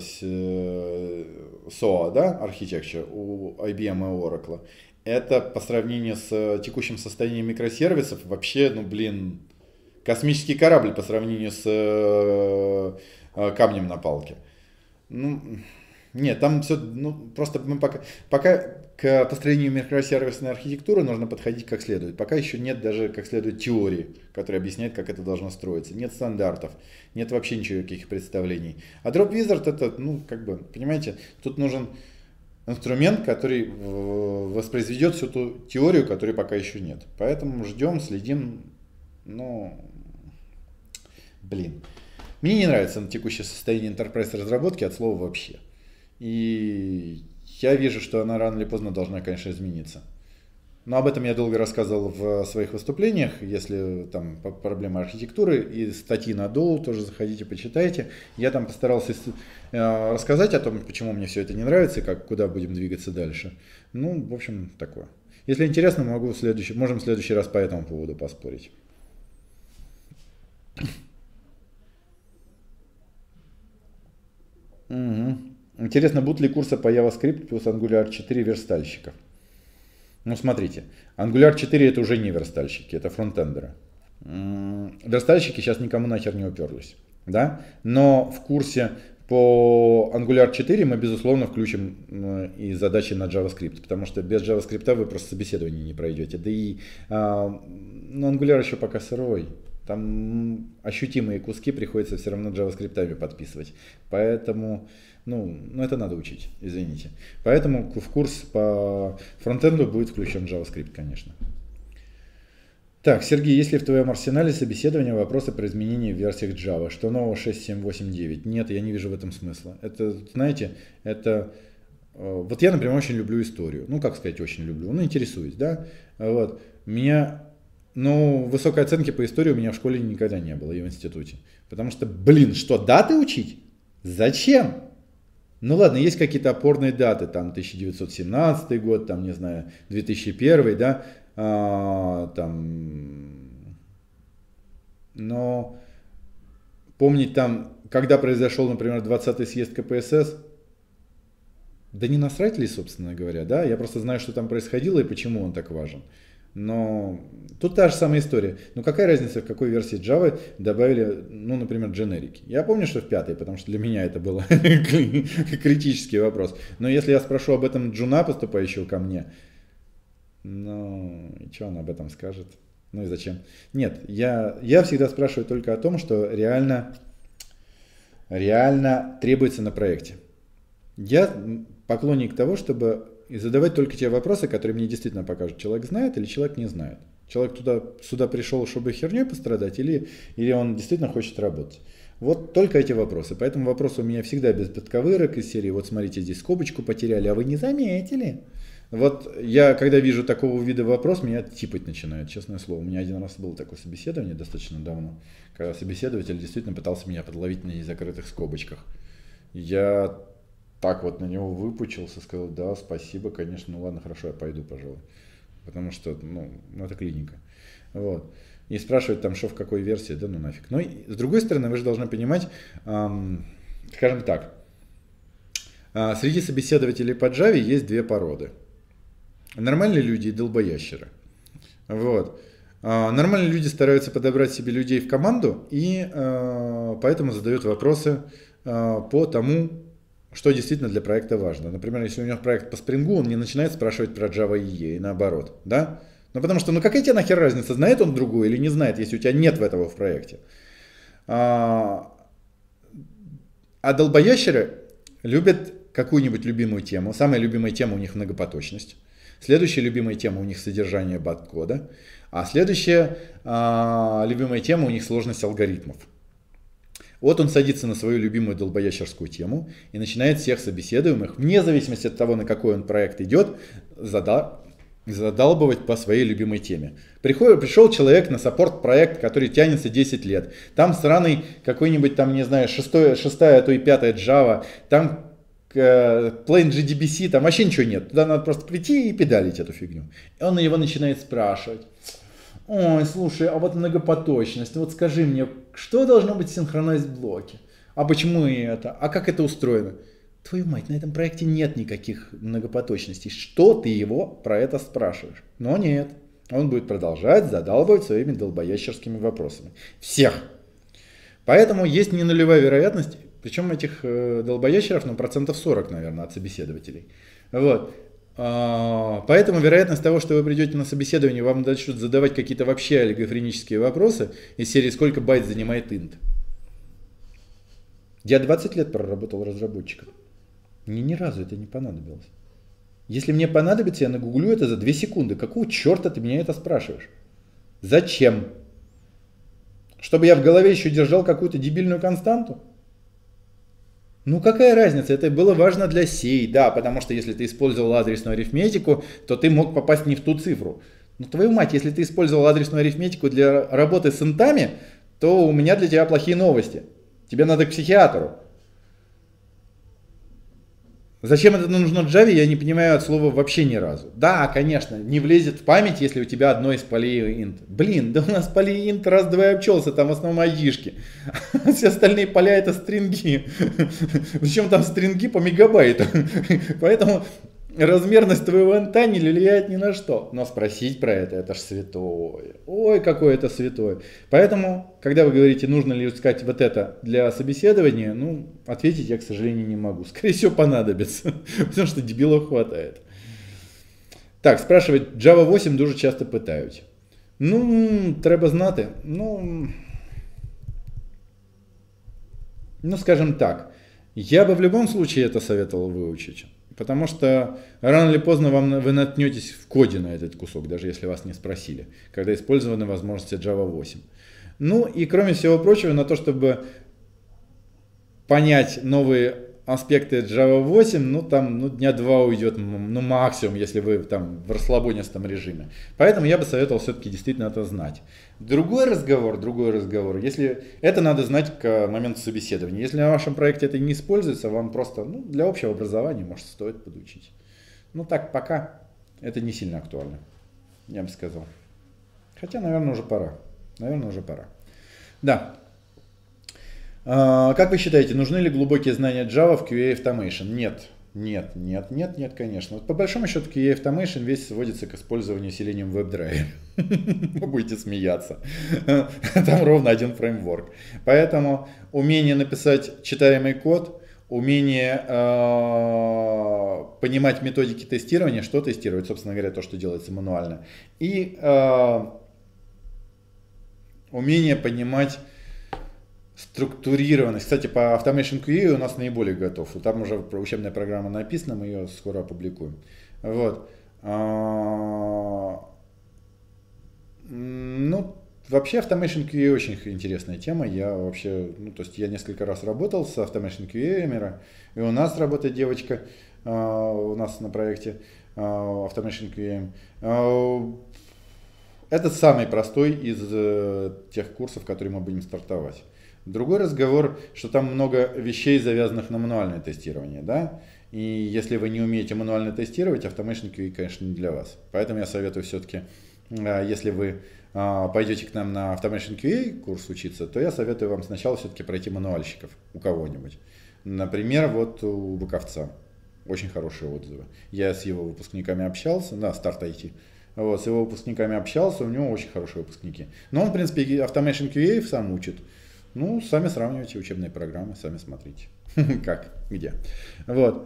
SOA, да, Architecture у IBM и Oracle, это по сравнению с текущим состоянием микросервисов вообще, ну блин, космический корабль по сравнению с камнем на палке. Ну, Нет, там все, ну, просто мы пока к построению микросервисной архитектуры нужно подходить как следует. Пока еще нет даже как следует теории, которая объясняет, как это должно строиться. Нет стандартов, нет вообще никаких представлений. А Drop Wizard это, ну, как бы, понимаете, тут нужен инструмент, который воспроизведет всю ту теорию, которой пока еще нет. Поэтому ждем, следим, ну, блин. Мне не нравится текущее состояние enterprise разработки от слова вообще. И я вижу, что она рано или поздно должна, конечно, измениться. Но об этом я долго рассказывал в своих выступлениях. Если там проблема архитектуры и статьи на Dow, тоже заходите, почитайте. Я там постарался рассказать о том, почему мне все это не нравится и куда будем двигаться дальше. Ну, в общем, такое. Если интересно, можем в следующий раз по этому поводу поспорить. Угу. Интересно, будут ли курсы по JavaScript плюс Angular 4 верстальщиков? Ну, смотрите, Angular 4 это уже не верстальщики, это фронтендеры. Верстальщики сейчас никому нахер не уперлись, да? Но в курсе по Angular 4 мы, безусловно, включим и задачи на JavaScript, потому что без JavaScript вы просто собеседование не пройдете. Да и Angular еще пока сырой. Там ощутимые куски приходится все равно JavaScript подписывать. Поэтому, ну, это надо учить, извините. Поэтому в курс по фронтенду будет включен JavaScript, конечно. Так, Сергей, есть ли в твоем арсенале собеседования вопросы про изменения в версиях Java? Что нового 6.7.8.9? Нет, я не вижу в этом смысла. Это, знаете, это... Вот я, например, очень люблю историю. Ну, как сказать, очень люблю. Ну, интересуюсь, да? Вот. Ну, высокой оценки по истории у меня в школе никогда не было и в институте. Потому что, блин, что, даты учить? Зачем? Ну ладно, есть какие-то опорные даты, там 1917 год, там, не знаю, 2001, да, но помнить там, когда произошел, например, 20-й съезд КПСС, да не насрать ли, собственно говоря, да, я просто знаю, что там происходило и почему он так важен. Но тут та же самая история. Ну какая разница, в какой версии Java добавили, ну, например, дженерики. Я помню, что в 5-й, потому что для меня это был критический вопрос. Но если я спрошу об этом джуна, поступающего ко мне, ну, и что он об этом скажет? Ну и зачем? Нет, я всегда спрашиваю только о том, что реально требуется на проекте. Я поклонник того, чтобы задавать только те вопросы, которые мне действительно покажут, человек знает или человек не знает. Человек сюда пришел, чтобы херней пострадать, или он действительно хочет работать. Вот только эти вопросы. Поэтому вопросы у меня всегда без подковырок из серии. Вот смотрите, здесь скобочку потеряли, а вы не заметили? Вот я, когда вижу такого вида вопрос, меня типать начинает, честное слово. У меня один раз было такое собеседование достаточно давно, когда собеседователь действительно пытался меня подловить на незакрытых скобочках. Я так вот на него выпучился, сказал, да, спасибо, конечно, ну ладно, хорошо, я пойду, пожалуй. Потому что, ну это клиника. Вот. И спрашивать там, что в какой версии, да ну нафиг. Но с другой стороны, вы же должны понимать, скажем так, среди собеседователей по Java есть две породы. Нормальные люди и долбоящеры. Вот. Нормальные люди стараются подобрать себе людей в команду и поэтому задают вопросы по тому, что действительно для проекта важно. Например, если у него проект по Spring, он не начинает спрашивать про Java EE и наоборот. Да? Ну потому что, ну какая тебе нахер разница, знает он другую или не знает, если у тебя нет этого в проекте. А долбоящеры любят какую-нибудь любимую тему. Самая любимая тема у них многопоточность. Следующая любимая тема у них содержание бат-кода. А следующая любимая тема у них сложность алгоритмов. Вот он садится на свою любимую долбоящерскую тему и начинает всех собеседуемых, вне зависимости от того, на какой он проект идет, задалбывать по своей любимой теме. Пришел человек на саппорт-проект, который тянется 10 лет. Там сраный какой-нибудь, там, не знаю, 6-я, а то и 5-я Java, там plain JDBC, там вообще ничего нет. Туда надо просто прийти и педалить эту фигню. И он его начинает спрашивать. Ой, слушай, а вот многопоточность, вот скажи мне, что должно быть в синхронайз-блоке? А почему это? А как это устроено? Твою мать, на этом проекте нет никаких многопоточностей. Что ты его про это спрашиваешь? Но нет, он будет продолжать задалбывать своими долбоящерскими вопросами. Всех. Поэтому есть не нулевая вероятность, Причем этих долбоящеров, ну, 40%, наверное, от собеседователей. Вот. Поэтому вероятность того, что вы придете на собеседование, вам начнут задавать какие-то вообще олигофренические вопросы из серии «Сколько байт занимает int?». Я 20 лет проработал разработчиком. Мне ни разу это не понадобилось. Если мне понадобится, я нагуглю это за 2 секунды. Какого черта ты меня это спрашиваешь? Зачем? Чтобы я в голове еще держал какую-то дебильную константу? Ну какая разница, это было важно для сей, да, потому что если ты использовал адресную арифметику, то ты мог попасть не в ту цифру. Но твою мать, если ты использовал адресную арифметику для работы с интами, то у меня для тебя плохие новости. Тебе надо к психиатру. Зачем это нужно в Java, я не понимаю от слова вообще ни разу. Да, конечно, не влезет в память, если у тебя одно из полей int. Блин, да у нас полей int раз-два и обчелся, там в основном айдишки. А все остальные поля это стринги. Причем там стринги по мегабайту. Поэтому размерность твоего инта не влияет ни на что. Но спросить про это ж святое. Ой, какое это святое. Поэтому, когда вы говорите, нужно ли искать вот это для собеседования, ну, ответить я, к сожалению, не могу. Скорее всего, понадобится. Потому что дебилов хватает. Так, спрашивать, Java 8 дуже часто питають. Ну, треба знати. Ну, скажем так, я бы в любом случае это советовал выучить. Потому что рано или поздно вы наткнетесь в коде на этот кусок, даже если вас не спросили, когда использованы возможности Java 8. Ну и кроме всего прочего, на то, чтобы понять новые аспекты Java 8, ну там дня 2 уйдет, ну максимум, если вы там в расслабонистом режиме. Поэтому я бы советовал все-таки действительно это знать. Другой разговор, если это надо знать к моменту собеседования. Если на вашем проекте это не используется, вам просто для общего образования, может, стоит подучить. Ну так, пока это не сильно актуально, я бы сказал. Хотя, наверное, уже пора. Да. Как вы считаете, нужны ли глубокие знания Java в QA Automation? Нет, конечно. Вот по большому счету QA Automation весь сводится к использованию Selenium WebDriver. Вы будете смеяться. Там ровно один фреймворк. Поэтому умение написать читаемый код, умение понимать методики тестирования, что тестировать, собственно говоря, то, что делается мануально, и умение понимать структурированность. Кстати, по Automation QA у нас наиболее готов. Там уже учебная программа написана, мы ее скоро опубликуем. Вот. Ну, вообще Automation QA очень интересная тема. Я вообще, то есть я несколько раз работал с Automation QA, и у нас работает девочка, у нас на проекте Automation QA. Это самый простой из тех курсов, которые мы будем стартовать. Другой разговор, что там много вещей, завязанных на мануальное тестирование, да? И если вы не умеете мануально тестировать, Automation QA, конечно, не для вас. Поэтому я советую все-таки, если вы пойдете к нам на Automation QA курс учиться, то я советую вам сначала все-таки пройти мануальщиков у кого-нибудь. Например, вот у Буковца. Очень хорошие отзывы. Я с его выпускниками общался, старт IT. Вот, с его выпускниками общался, у него очень хорошие выпускники. Но он, в принципе, Automation QA сам учит. Ну, сами сравнивайте учебные программы, сами смотрите. Как, где. Вот.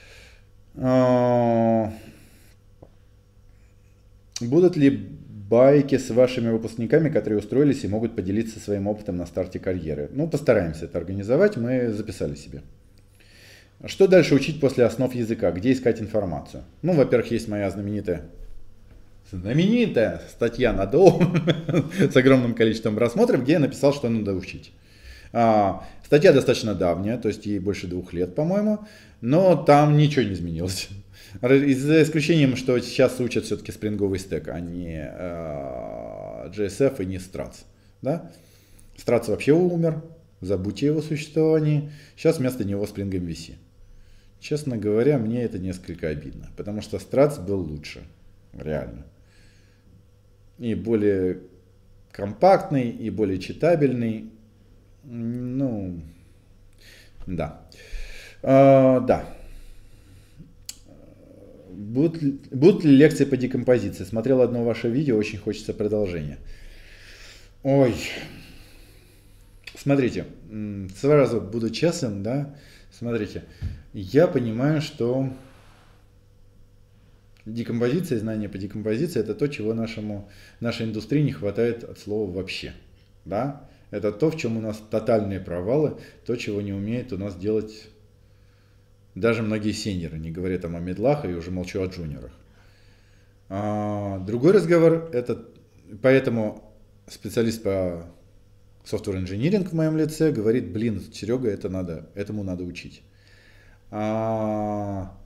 Будут ли байки с вашими выпускниками, которые устроились и могут поделиться своим опытом на старте карьеры? Ну, постараемся это организовать, мы записали себе. Что дальше учить после основ языка? Где искать информацию? Ну, во-первых, есть моя знаменитая статья на Dow с огромным количеством просмотров, где я написал, что надо учить. Статья достаточно давняя, то есть ей больше 2 лет, по-моему, но там ничего не изменилось. За исключением, что сейчас учат все-таки спринговый стек, а не JSF и не Struts. Да? Struts вообще умер, забудьте его существование, сейчас вместо него Spring MVC. Честно говоря, мне это несколько обидно, потому что Struts был лучше, реально. И более компактный, и более читабельный. Ну, да. Да. Будут ли лекции по декомпозиции? Смотрел одно ваше видео, очень хочется продолжения. Ой. смотрите, сразу буду честен, да, смотрите, я понимаю, что декомпозиция, знание по декомпозиции – это то, чего нашей индустрии не хватает от слова вообще, да, это то, в чем у нас тотальные провалы, то, чего не умеет у нас делать даже многие сеньоры, не говоря там о медлах и уже молчу о джуниорах. Другой разговор – это поэтому специалист по software engineering в моем лице говорит: блин, Серега, этому надо учить. С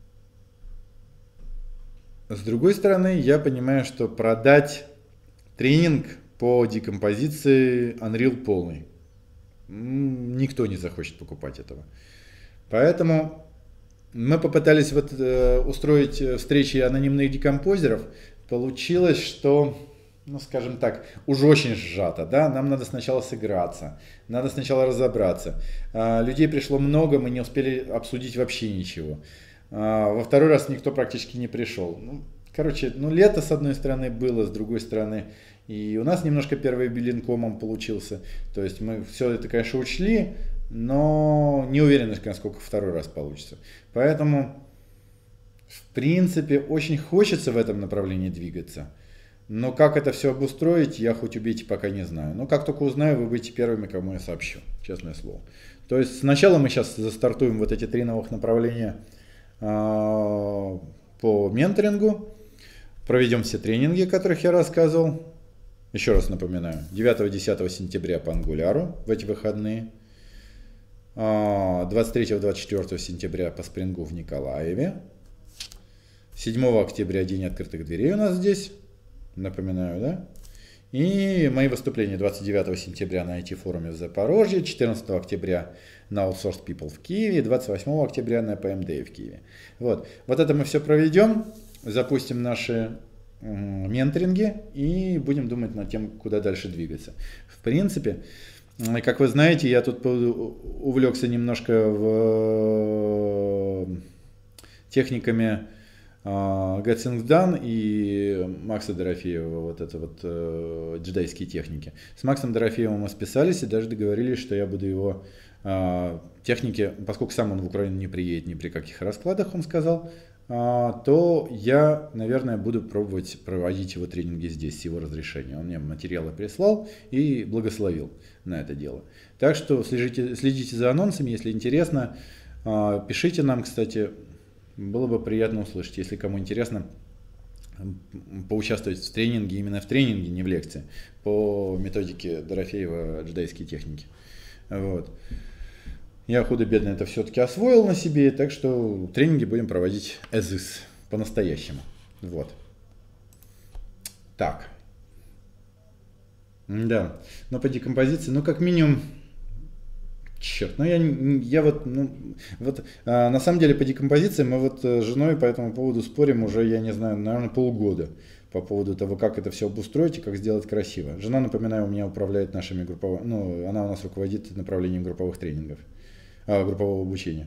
другой стороны, я понимаю, что продать тренинг по декомпозиции Unreal полный никто не захочет покупать этого. Поэтому мы попытались устроить встречи анонимных декомпозеров. Получилось, что, ну скажем так, уже очень сжато, да, нам надо сначала сыграться, надо сначала разобраться. Людей пришло много, мы не успели обсудить вообще ничего. Во второй раз никто практически не пришел. Лето с одной стороны было, с другой стороны и у нас немножко первый билинкомом получился. То есть мы все это, конечно, учли, но не уверены, насколько второй раз получится. Поэтому, в принципе, очень хочется в этом направлении двигаться. Но как это все обустроить, я хоть убейте пока не знаю. Но как только узнаю, вы будете первыми, кому я сообщу, честное слово. То есть сначала мы сейчас застартуем вот эти 3 новых направления по менторингу. Проведем все тренинги, о которых я рассказывал. Еще раз напоминаю, 9-10 сентября по Angular в эти выходные. 23-24 сентября по Спрингу в Николаеве. 7 октября день открытых дверей у нас здесь. Напоминаю, да? И мои выступления 29 сентября на IT-форуме в Запорожье, 14 октября на Outsourced People в Киеве, 28 октября на PMD в Киеве. Вот это мы все проведем, запустим наши менторинги и будем думать над тем, куда дальше двигаться. В принципе, как вы знаете, я тут увлекся немножко техниками Get Things Done и Макса Дорофеева, джедайские техники. С Максом Дорофеевым мы списались и даже договорились, что я буду его техники, поскольку сам он в Украину не приедет ни при каких раскладах, он сказал, то я, наверное, буду пробовать проводить его тренинги здесь, с его разрешения. Он мне материалы прислал и благословил на это дело. Так что следите за анонсами, если интересно. Пишите нам, кстати, было бы приятно услышать, если кому интересно поучаствовать в тренинге, именно в тренинге, не в лекции, по методике Дорофеева джедайские техники. Вот. Я худо-бедно это все-таки освоил на себе, так что тренинги будем проводить as is, по-настоящему. Вот. Так. Да, но по декомпозиции, как минимум, черт, на самом деле по декомпозиции мы с женой по этому поводу спорим уже, я не знаю, наверное, полгода. По поводу того, как это все обустроить и как сделать красиво. Жена, напоминаю, у меня управляет нашими групповыми, она у нас руководит направлением групповых тренингов. Группового обучения.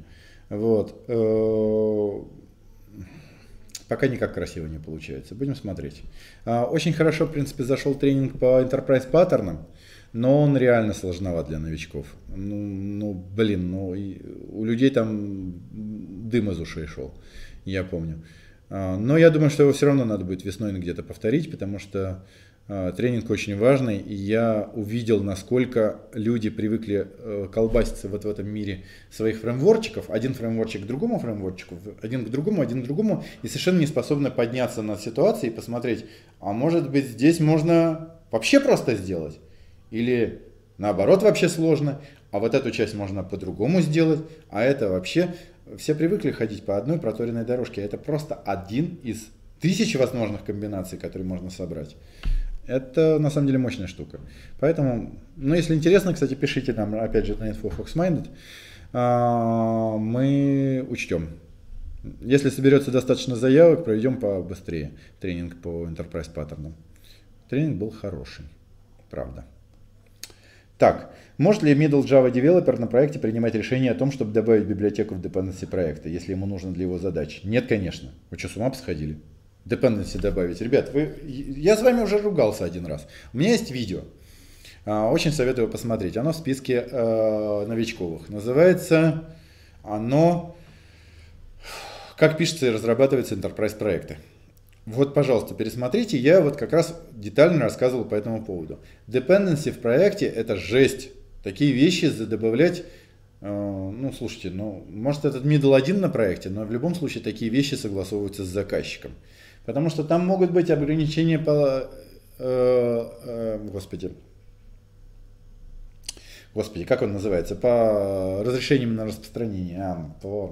Пока никак красиво не получается. Будем смотреть. Очень хорошо, в принципе, зашел тренинг по Enterprise паттернам, но он реально сложноват для новичков. У людей там дым из ушей шел, я помню. Но я думаю, что его все равно надо будет весной где-то повторить, потому что тренинг очень важный, и я увидел, насколько люди привыкли колбаситься в этом мире своих фреймворчиков, один фреймворчик к другому фреймворчику, один к другому, и совершенно не способны подняться над ситуацией и посмотреть, а может быть здесь можно вообще просто сделать, или наоборот вообще сложно, а вот эту часть можно по-другому сделать, а это вообще... Все привыкли ходить по одной проторенной дорожке, это просто один из 1000 возможных комбинаций, которые можно собрать. Это на самом деле мощная штука. Поэтому, если интересно, кстати, пишите нам, опять же, на info Foxminded, мы учтем. Если соберется достаточно заявок, проведем побыстрее тренинг по Enterprise паттернам. Тренинг был хороший, правда. Так, может ли middle Java developer на проекте принимать решение о том, чтобы добавить библиотеку в dependency проекта, если ему нужно для его задачи? Нет, конечно. Вы что, с ума посходили? Dependency добавить. Ребят, я с вами уже ругался один раз. У меня есть видео. Очень советую посмотреть. Оно в списке новичковых. Называется оно «Как пишется и разрабатывается enterprise проекты». Вот, пожалуйста, пересмотрите. Я вот как раз детально рассказывал по этому поводу. Dependency в проекте – это жесть. Такие вещи добавлять, ну, слушайте, ну, может, этот middle один на проекте, но в любом случае такие вещи согласовываются с заказчиком. Потому что там могут быть ограничения по, господи, как он называется, по разрешениям на распространение, по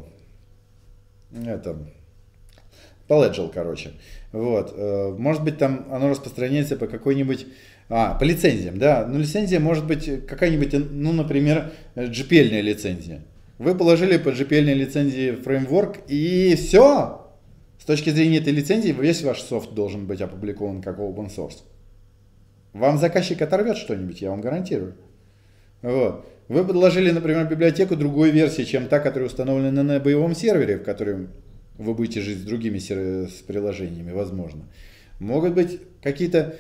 Legend, короче. Вот. Может быть, там оно распространяется по какой-нибудь... по лицензиям, да. Но лицензия может быть какая-нибудь, ну, например, GPL-ная лицензия. Вы положили по GPL-ной лицензии фреймворк, и все. С точки зрения этой лицензии весь ваш софт должен быть опубликован как open source. Вам заказчик оторвет что-нибудь, я вам гарантирую. Вот. Вы подложили, например, библиотеку другой версии, чем та, которая установлена на боевом сервере, в котором вы будете жить с другими с приложениями, возможно. Могут быть какие-то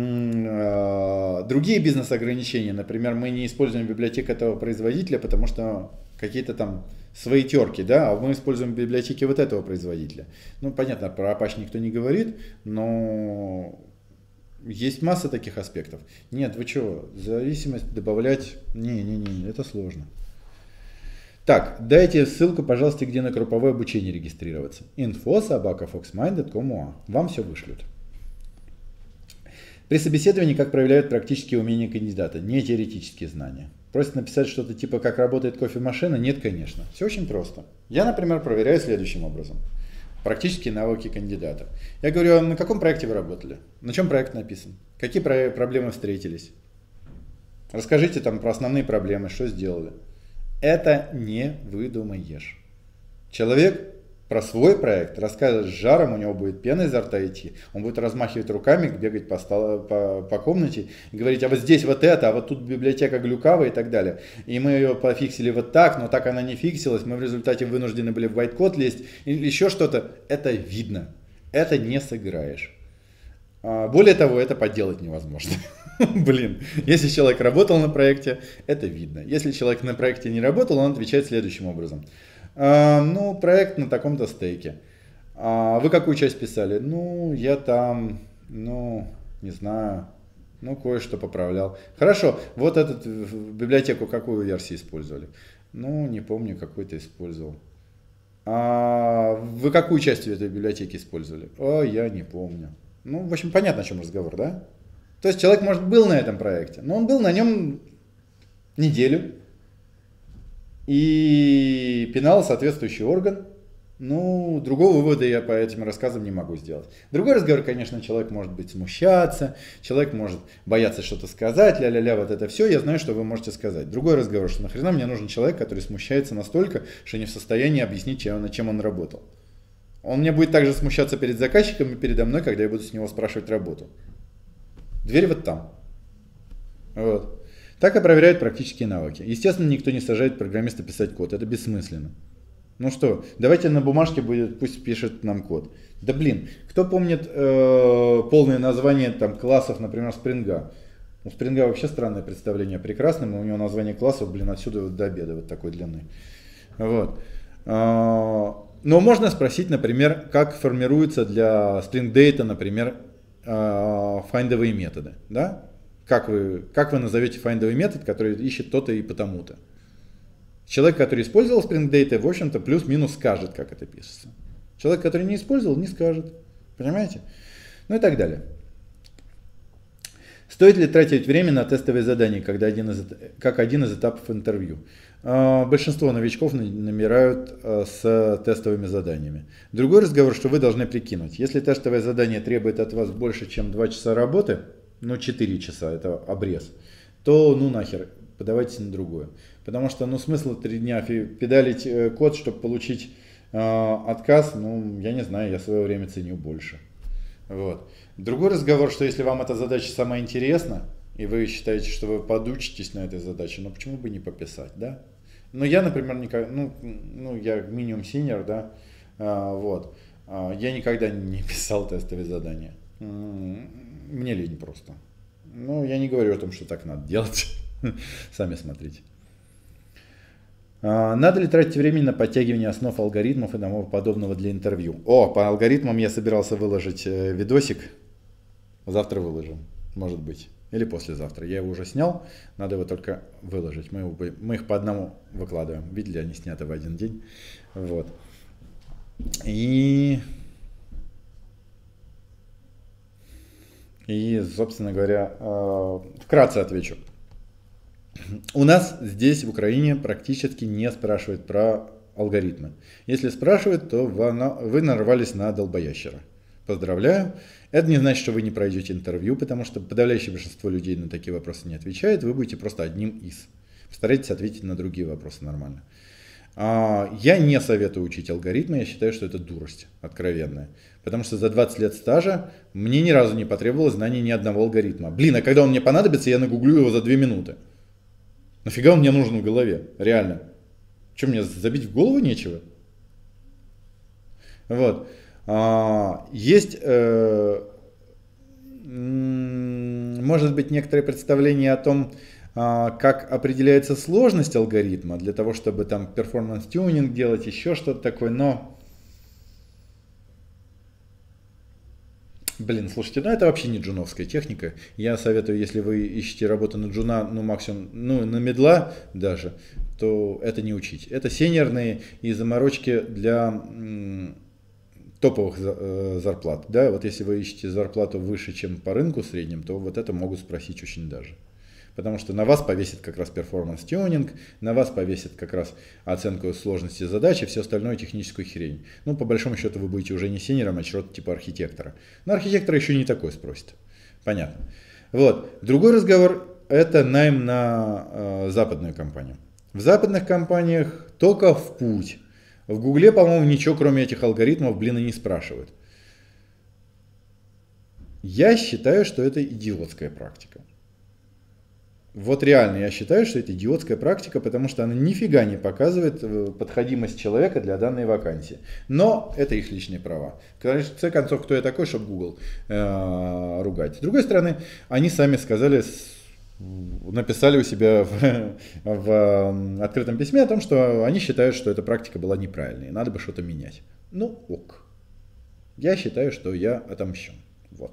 другие бизнес-ограничения. Например, мы не используем библиотеку этого производителя, потому что какие-то там свои терки, да, а мы используем библиотеки вот этого производителя. Ну, понятно, про Apache никто не говорит, но есть масса таких аспектов. Нет, вы что, зависимость добавлять, не, это сложно. Так, дайте ссылку, пожалуйста, где на групповое обучение регистрироваться. info@foxmind.com.ua. Вам все вышлют. При собеседовании как проявляют практические умения кандидата, не теоретические знания. Просят написать что-то типа «Как работает кофемашина?» Нет, конечно. Все очень просто. Я, например, проверяю следующим образом. Практические навыки кандидата. Я говорю, а на каком проекте вы работали? На чем проект написан? Какие проблемы встретились? Расскажите там про основные проблемы, что сделали. Это не выдумаешь. Человек про свой проект рассказывает с жаром, у него будет пена изо рта идти, он будет размахивать руками, бегать по комнате и говорить, а вот здесь вот это, а вот тут библиотека глюкавая и так далее. И мы ее пофиксили вот так, но так она не фиксилась, мы в результате вынуждены были в white-код лезть или еще что-то. Это видно, это не сыграешь. Более того, это подделать невозможно. Блин, если человек работал на проекте, это видно. Если человек на проекте не работал, он отвечает следующим образом. Ну, проект на таком-то стейке. Вы какую часть писали? Ну, я там, ну, не знаю, ну, кое-что поправлял. Хорошо, вот эту библиотеку какую версию использовали? Ну, не помню, какой-то использовал. Вы какую часть этой библиотеки использовали? Я не помню. Ну, в общем, понятно, о чем разговор, да? То есть человек, может, был на этом проекте, но он был на нем неделю и пинал соответствующий орган. Ну, другого вывода я по этим рассказам не могу сделать. Другой разговор, конечно, человек может быть смущаться, человек может бояться что-то сказать, ля-ля-ля, вот это все, я знаю, что вы можете сказать. Другой разговор, что нахрена мне нужен человек, который смущается настолько, что не в состоянии объяснить, чем он работал. Он мне будет также смущаться перед заказчиком и передо мной, когда я буду с него спрашивать работу. Дверь вот там. Вот. Так и проверяют практические навыки. Естественно, никто не сажает программиста писать код. Это бессмысленно. Ну что, давайте на бумажке будет, пусть пишет нам код. Да блин, кто помнит полное название там, классов, например, Спринга? У Спринга вообще странное представление о прекрасном. У него название классов, блин, отсюда до обеда вот такой длины. Вот. Но можно спросить, например, как формируются для Spring Data, например, файндовые методы. Да? Как вы назовете файндовый метод, который ищет то-то и потому-то? Человек, который использовал Spring Data, в общем-то, плюс-минус скажет, как это пишется. Человек, который не использовал, не скажет. Понимаете? Ну и так далее. Стоит ли тратить время на тестовые задания, как один из этапов интервью? Большинство новичков набирают с тестовыми заданиями. Другой разговор, что вы должны прикинуть. Если тестовое задание требует от вас больше, чем 2 часа работы, ну 4 часа, это обрез, то ну нахер, подавайтесь на другое. Потому что ну смысл 3 дня педалить код, чтобы получить отказ, ну я не знаю, я свое время ценю больше. Вот. Другой разговор, что если вам эта задача самая интересна, и вы считаете, что вы подучитесь на этой задаче, ну почему бы не пописать, да? Ну я, например, я минимум синьор, да, вот, я никогда не писал тестовые задания, мне лень просто, Ну, я не говорю о том, что так надо делать. Сами смотрите. Надо ли тратить время на подтягивание основ алгоритмов и тому подобного для интервью? По алгоритмам я собирался выложить видосик. Завтра выложим, может быть. Или послезавтра. Я его уже снял, надо его только выложить. Мы их по одному выкладываем. Видели, они сняты в один день. Вот. И, собственно говоря, вкратце отвечу. У нас здесь в Украине практически не спрашивают про алгоритмы. Если спрашивают, то вы нарвались на долбоящера. Поздравляю. Это не значит, что вы не пройдете интервью, потому что подавляющее большинство людей на такие вопросы не отвечает. Вы будете просто одним из. Постарайтесь ответить на другие вопросы нормально. Я не советую учить алгоритмы, я считаю, что это дурость откровенная. Потому что за 20 лет стажа мне ни разу не потребовалось знания ни одного алгоритма. А когда он мне понадобится, я нагуглю его за 2 минуты. Нафига он мне нужен в голове? Реально. Что, мне забить в голову нечего? Вот. Есть, может быть, некоторые представления о том, как определяется сложность алгоритма, для того, чтобы там перформанс-тюнинг делать, еще что-то такое, но... Слушайте, это вообще не джуновская техника. Я советую, если вы ищете работу на джуна, максимум, на медла даже, то это не учить. Это сеньорные и заморочки для топовых зарплат. Да? Вот если вы ищете зарплату выше, чем по рынку среднем, то вот это могут спросить очень даже. Потому что на вас повесит как раз перформанс-тюнинг, на вас повесит как раз оценку сложности задачи, все остальное техническую хрень. По большому счету вы будете уже не сеньором, а что-то типа архитектора. Но архитектора еще не такой спросит. Понятно. Вот. Другой разговор – это найм на западную компанию. В западных компаниях только в путь. В Гугле, по-моему, ничего кроме этих алгоритмов, и не спрашивают. Я считаю, что это идиотская практика. Вот реально, я считаю, что это идиотская практика, потому что она нифига не показывает подходимость человека для данной вакансии. Но это их личные права. В конце концов, кто я такой, чтобы Google ругать. С другой стороны, они сами сказали, написали у себя в открытом письме о том, что они считают, что эта практика была неправильной, и надо бы что-то менять. Ок. Я считаю, что я отомщен. Вот.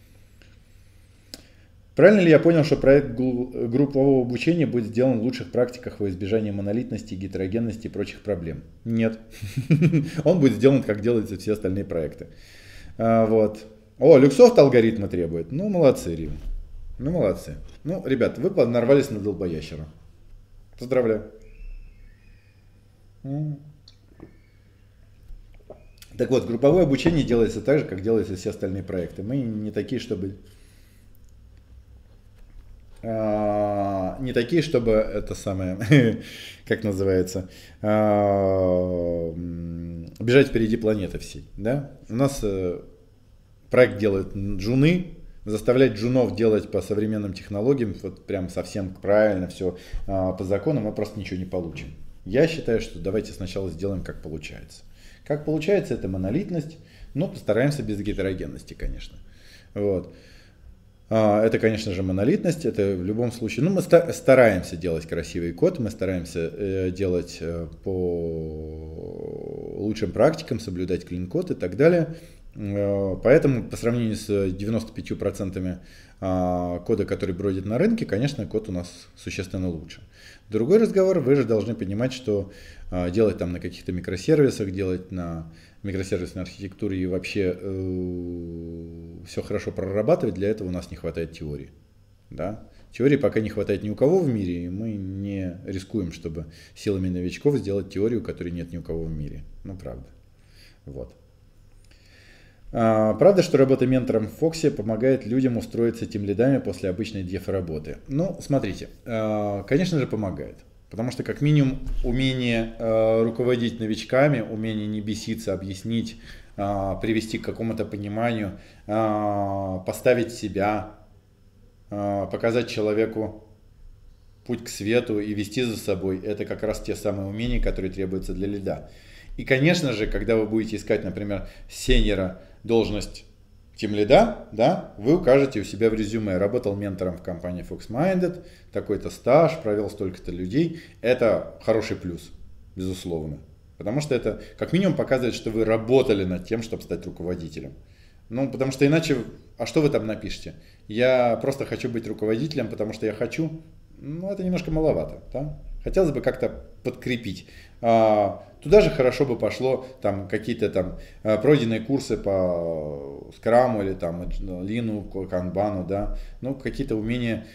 Правильно ли я понял, что проект группового обучения будет сделан в лучших практиках во избежание монолитности, гетерогенности и прочих проблем? Нет. Он будет сделан, как делаются все остальные проекты. Вот. Люксофт алгоритмы требует. Молодцы, Рим. Молодцы. Ребята, вы нарвались на долбоящера. Поздравляю. Так вот, групповое обучение делается так же, как делаются все остальные проекты. Мы не такие, чтобы... это самое, как называется, бежать впереди планеты всей. Да? У нас проект делают джуны, заставлять джунов делать по современным технологиям, вот прям совсем правильно все по закону, мы просто ничего не получим. Я считаю, что давайте сначала сделаем, как получается. Как получается, это монолитность, но постараемся без гетерогенности, конечно. Вот. Это, конечно же, монолитность, это в любом случае, мы стараемся делать красивый код, мы стараемся делать по лучшим практикам, соблюдать клин-код и так далее. Поэтому по сравнению с 95% кода, который бродит на рынке, конечно, код у нас существенно лучше. Другой разговор, вы же должны понимать, что делать там на каких-то микросервисах, делать на микросервисной архитектуре и вообще все хорошо прорабатывать, для этого у нас не хватает теории. Да? Теории пока не хватает ни у кого в мире, и мы не рискуем, чтобы силами новичков сделать теорию, которой нет ни у кого в мире. Правда. Вот. Правда, что работа ментором в Фоксе помогает людям устроиться тимлидами после обычной деф-работы? Смотрите, конечно же помогает. Потому что как минимум умение руководить новичками, умение не беситься, объяснить, привести к какому-то пониманию, поставить себя, показать человеку путь к свету и вести за собой, это как раз те самые умения, которые требуются для лида. И, конечно же, когда вы будете искать, например, сеньора, должность тимлида, да, вы укажете у себя в резюме: работал ментором в компании FoxMinded, такой-то стаж, провел столько-то людей. Это хороший плюс, безусловно. Потому что это как минимум показывает, что вы работали над тем, чтобы стать руководителем. Ну, потому что иначе, а что вы там напишете? Я просто хочу быть руководителем, потому что я хочу. Ну, это немножко маловато, да? Хотелось бы как-то подкрепить. Туда же хорошо бы пошло там какие-то там пройденные курсы по скраму или там лину, канбану, да, ну, какие-то умения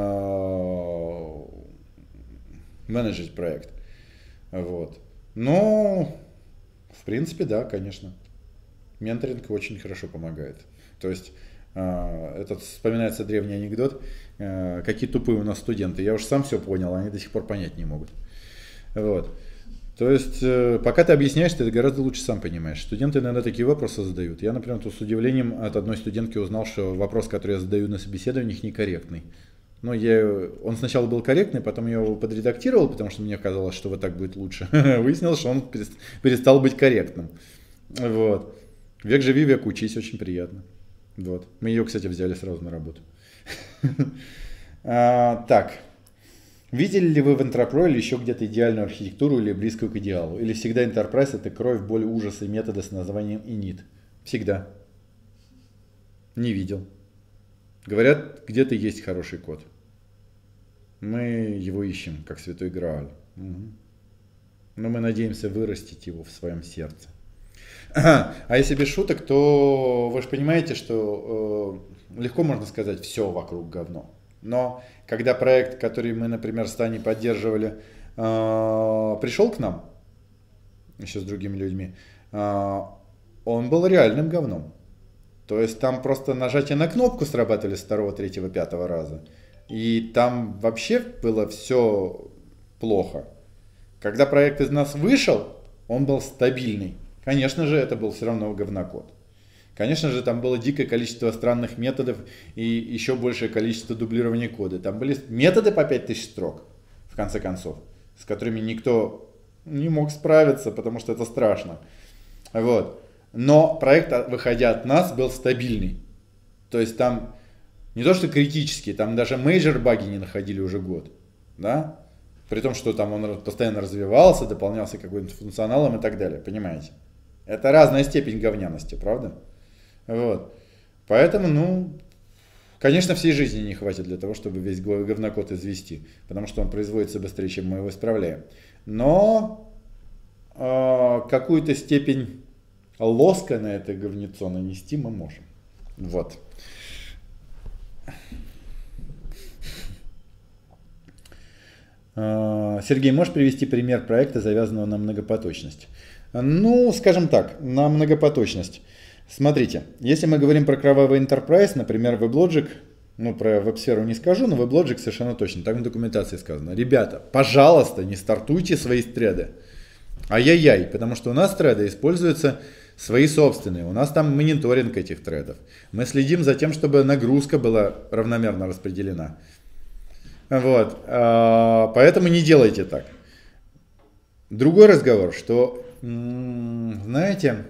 менеджить проект. Вот. Но, в принципе, да, конечно. Менторинг очень хорошо помогает. То есть, этот вспоминается древний анекдот, какие тупые у нас студенты. Я уж сам все понял, они до сих пор понять не могут. Вот. То есть, пока ты объясняешь, ты это гораздо лучше сам понимаешь. Студенты иногда такие вопросы задают. Я, например, тут с удивлением от одной студентки узнал, что вопрос, который я задаю на собеседованиях, некорректный. Но он сначала был корректный, потом я его подредактировал, потому что мне казалось, что вот так будет лучше. Выяснилось, что он перестал быть корректным. Вот. Век живи, век учись, очень приятно. Вот. Мы ее, кстати, взяли сразу на работу. Так. Видели ли вы в Enterprise или еще где-то идеальную архитектуру или близкую к идеалу? Или всегда Enterprise — это кровь, боль, ужас и методы с названием init? Всегда. Не видел. Говорят, где-то есть хороший код. Мы его ищем, как святой Грааль. Угу. Но мы надеемся вырастить его в своем сердце. А если без шуток, то вы же понимаете, что легко можно сказать все вокруг говно. Но когда проект, который мы, например, с Таней поддерживали, пришел к нам, еще с другими людьми, он был реальным говном. То есть там просто нажатие на кнопку срабатывали с 2, 3, 5 раза. И там вообще было все плохо. Когда проект из нас вышел, он был стабильный. Конечно же, это был все равно говнокод. Конечно же, там было дикое количество странных методов и еще большее количество дублирования кода. Там были методы по 5000 строк, в конце концов, с которыми никто не мог справиться, потому что это страшно. Вот. Но проект, выходя от нас, был стабильный. То есть там не то что критический, там даже мейджор баги не находили уже год. Да? При том, что там он постоянно развивался, дополнялся каким-то функционалом и так далее. Понимаете? Это разная степень говняности, правда? Вот. Поэтому, конечно, всей жизни не хватит для того, чтобы весь говнокод извести, потому что он производится быстрее, чем мы его исправляем. Но какую-то степень лоска на это говнецо нанести мы можем. Вот. Сергей, можешь привести пример проекта, завязанного на многопоточность? Ну, скажем так, на многопоточность. Смотрите, если мы говорим про кровавый Enterprise, например, WebLogic, ну, про веб-сферу не скажу, но WebLogic совершенно точно, так в документации сказано. Ребята, пожалуйста, не стартуйте свои треды. Ай-яй-яй, потому что у нас треды используются свои собственные, у нас там мониторинг этих тредов. Мы следим за тем, чтобы нагрузка была равномерно распределена. Вот, поэтому не делайте так. Другой разговор, что, знаете,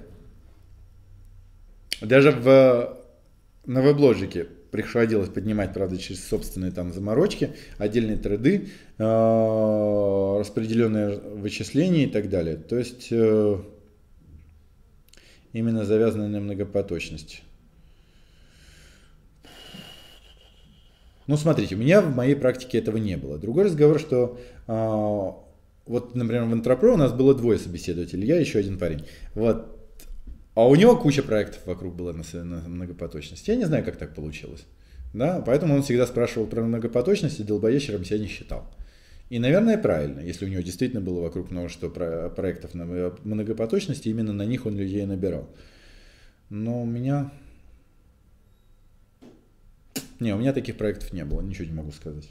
даже на WebLogic приходилось поднимать, правда, через собственные там заморочки, отдельные треды, распределенные вычисления и так далее. То есть именно завязанные на многопоточность. Ну, смотрите, у меня в моей практике этого не было. Другой разговор, что вот, например, в Enterprise у нас было 2 собеседователей, я и еще один парень. Вот. А у него куча проектов вокруг было на многопоточность. Я не знаю, как так получилось. Да? Поэтому он всегда спрашивал про многопоточность и долбоящером себя не считал. И, наверное, правильно, если у него действительно было вокруг множество проектов на многопоточности, именно на них он людей набирал. Но у меня... Не, у меня таких проектов не было, ничего не могу сказать.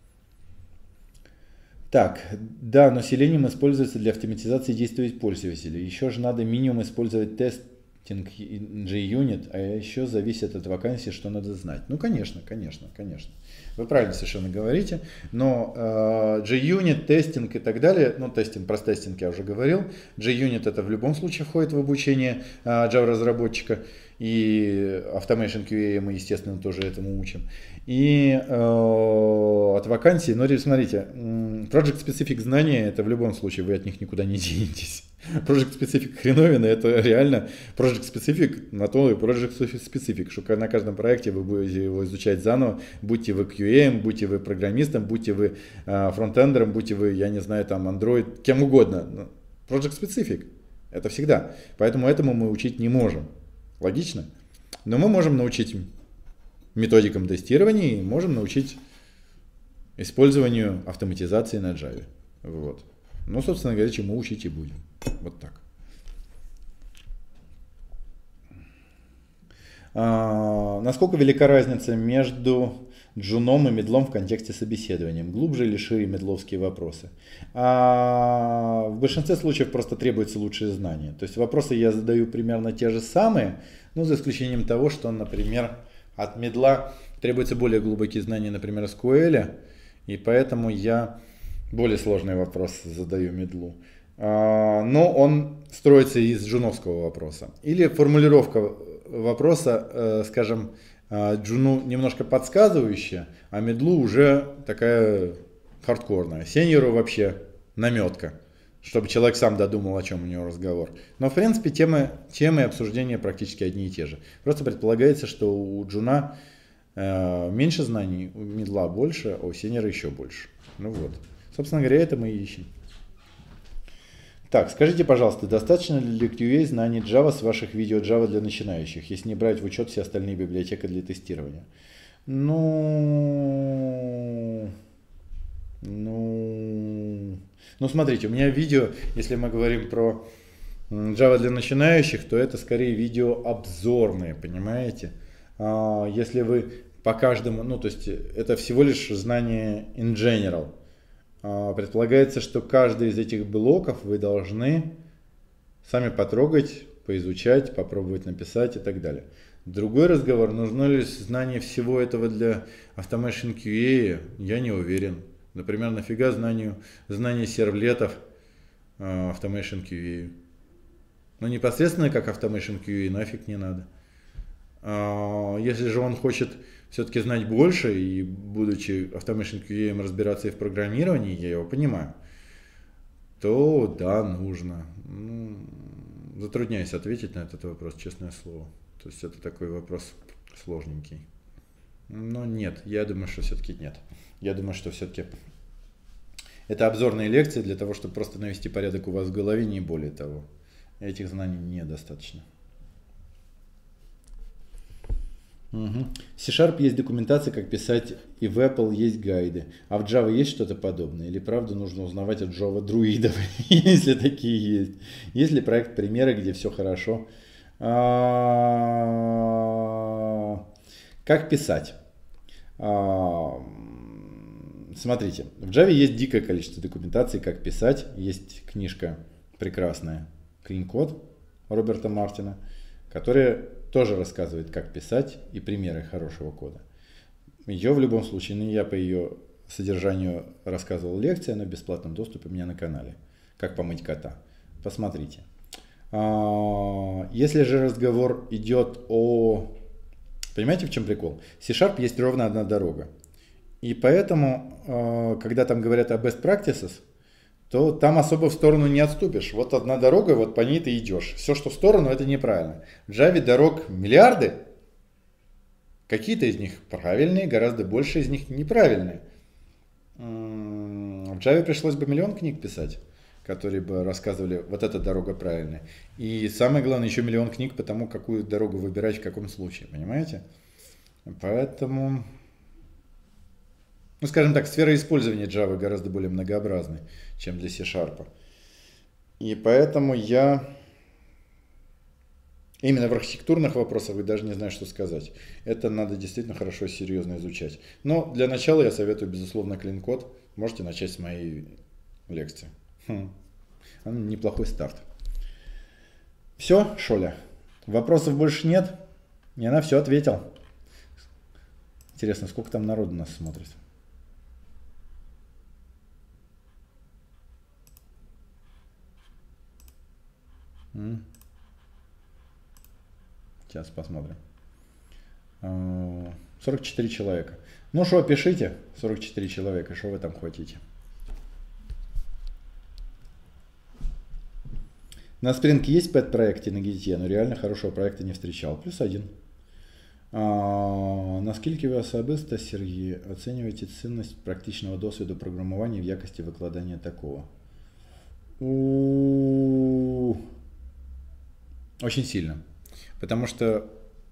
Так, да, но Selenium используется для автоматизации действий пользователей. Еще же надо минимум использовать тестинг JUnit, а еще зависит от вакансии, что надо знать. Ну, конечно. Вы правильно совершенно говорите, но JUnit, тестинг и так далее, ну, про тестинг я уже говорил, JUnit это в любом случае входит в обучение Java-разработчика. И Automation QA мы, естественно, тоже этому учим. И от вакансий, но смотрите, Project Specific знания, это в любом случае, вы от них никуда не денетесь. Project Specific хреновина, это реально Project Specific, на то и Project Specific, что на каждом проекте вы будете его изучать заново, будьте вы QA, будьте вы программистом, будьте вы фронтендером, будьте вы, я не знаю, там Android, кем угодно. Project Specific, это всегда. Поэтому этому мы учить не можем. Логично? Но мы можем научить методикам тестирования и можем научить использованию автоматизации на Java. Вот. Ну, собственно говоря, чему учить и будем. Вот так. Насколько велика разница между джуном и медлом в контексте собеседования? Глубже или шире медловские вопросы? В большинстве случаев просто требуется лучшее знание. То есть вопросы я задаю примерно те же самые, но за исключением того, что, например, от медла требуется более глубокие знания, например, SQL, и поэтому я более сложный вопрос задаю медлу. Но он строится из джуновского вопроса. Или формулировка вопроса, скажем, джуну немножко подсказывающая, а медлу уже такая хардкорная. Сеньору вообще наметка, чтобы человек сам додумал, о чем у него разговор. Но в принципе темы и обсуждения практически одни и те же. Просто предполагается, что у джуна меньше знаний, у медла больше, а у сеньора еще больше. Ну вот. Собственно говоря, это мы и ищем. Так, скажите, пожалуйста, достаточно ли QA знаний Java с ваших видео Java для начинающих, если не брать в учет все остальные библиотеки для тестирования? Ну, смотрите, у меня видео, если мы говорим про Java для начинающих, то это скорее видео обзорные, понимаете? Если вы по каждому, ну, то есть это всего лишь знание in general. Предполагается, что каждый из этих блоков вы должны сами потрогать, поизучать, попробовать написать и так далее. Другой разговор, нужно ли знание всего этого для Automation QA, я не уверен. Например, нафига знание сервлетов Automation QA? Ну, непосредственно как Automation QA нафиг не надо. Если же он хочет все-таки знать больше и, будучи Automation QA, разбираться и в программировании, я его понимаю, то да, нужно. Затрудняюсь ответить на этот вопрос, честное слово. То есть это такой вопрос сложненький. Но нет, я думаю, что все-таки нет. Я думаю, что все-таки это обзорные лекции для того, чтобы просто навести порядок у вас в голове, не более того. Этих знаний недостаточно. Угу. В C# есть документация, как писать, и в Apple есть гайды. А в Java есть что-то подобное? Или правда нужно узнавать от Java друидов, если такие есть? Есть ли проект примеры, где все хорошо? Как писать? Смотрите, в Java есть дикое количество документации, как писать. Есть книжка прекрасная Clean Code Роберта Мартина, которая тоже рассказывает, как писать и примеры хорошего кода. Ее в любом случае, я по ее содержанию рассказывал лекции, она в бесплатном доступе у меня на канале. Как помыть кота. Посмотрите. Если же разговор идет о... Понимаете, в чем прикол? C# есть ровно одна дорога. И поэтому, когда там говорят о best practices, то там особо в сторону не отступишь. Вот одна дорога, вот по ней ты идешь. Все, что в сторону, это неправильно. В Java дорог миллиарды. Какие-то из них правильные, гораздо больше из них неправильные. В Java пришлось бы миллион книг писать, которые бы рассказывали, вот эта дорога правильная. И самое главное, еще миллион книг по тому, какую дорогу выбирать в каком случае. Понимаете? Поэтому... Ну, скажем так, сфера использования Java гораздо более многообразной, чем для C#. И поэтому я именно в архитектурных вопросах вы даже не знаю, что сказать. Это надо действительно хорошо и серьезно изучать. Но для начала я советую, безусловно, Clean Code. Можете начать с моей лекции. Неплохой старт. Все, Шоля? Вопросов больше нет? И она все ответил. Интересно, сколько там народу нас смотрит? Сейчас посмотрим. 44 человека. Ну что, пишите, 44 человека, что вы там хотите. На Spring есть пэт-проекте на Git, но реально хорошего проекта не встречал. +1. Наскільки ви особисто, Сергій, оцінюєте цінність практичного досвіду програмування в якості викладання такого? Очень сильно. Потому что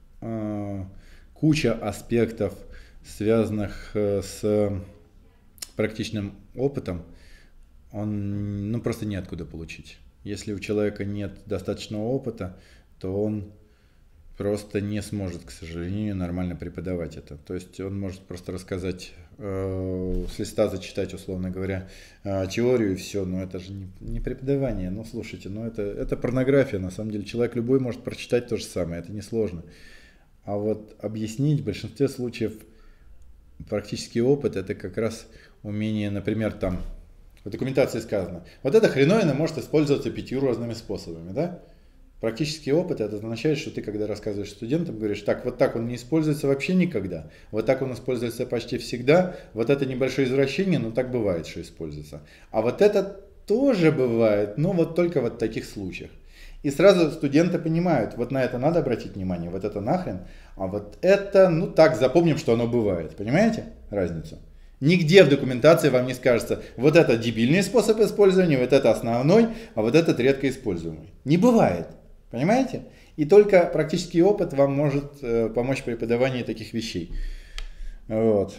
куча аспектов, связанных с практичным опытом, он просто неоткуда получить. Если у человека нет достаточного опыта, то он просто не сможет, к сожалению, нормально преподавать это. То есть он может просто рассказать, с листа зачитать, условно говоря, теорию и все, но это же не преподавание. Ну, слушайте, это порнография, на самом деле. Человек любой может прочитать то же самое, это несложно. А вот объяснить в большинстве случаев практический опыт, это как раз умение, например, там, в документации сказано, вот эта хреновина может использоваться 5 разными способами, да? Практический опыт, это означает, что ты, когда рассказываешь студентам, говоришь, так, вот так он не используется вообще никогда, вот так он используется почти всегда, вот это небольшое извращение, но так бывает, что используется. А вот это тоже бывает, но вот только вот в таких случаях. И сразу студенты понимают, вот на это надо обратить внимание, вот это нахрен, а вот это, ну так, запомним, что оно бывает. Понимаете разницу? Нигде в документации вам не скажется, вот это дебильный способ использования, вот это основной, а вот этот редко используемый. Не бывает. Понимаете? И только практический опыт вам может помочь в преподавании таких вещей. Вот.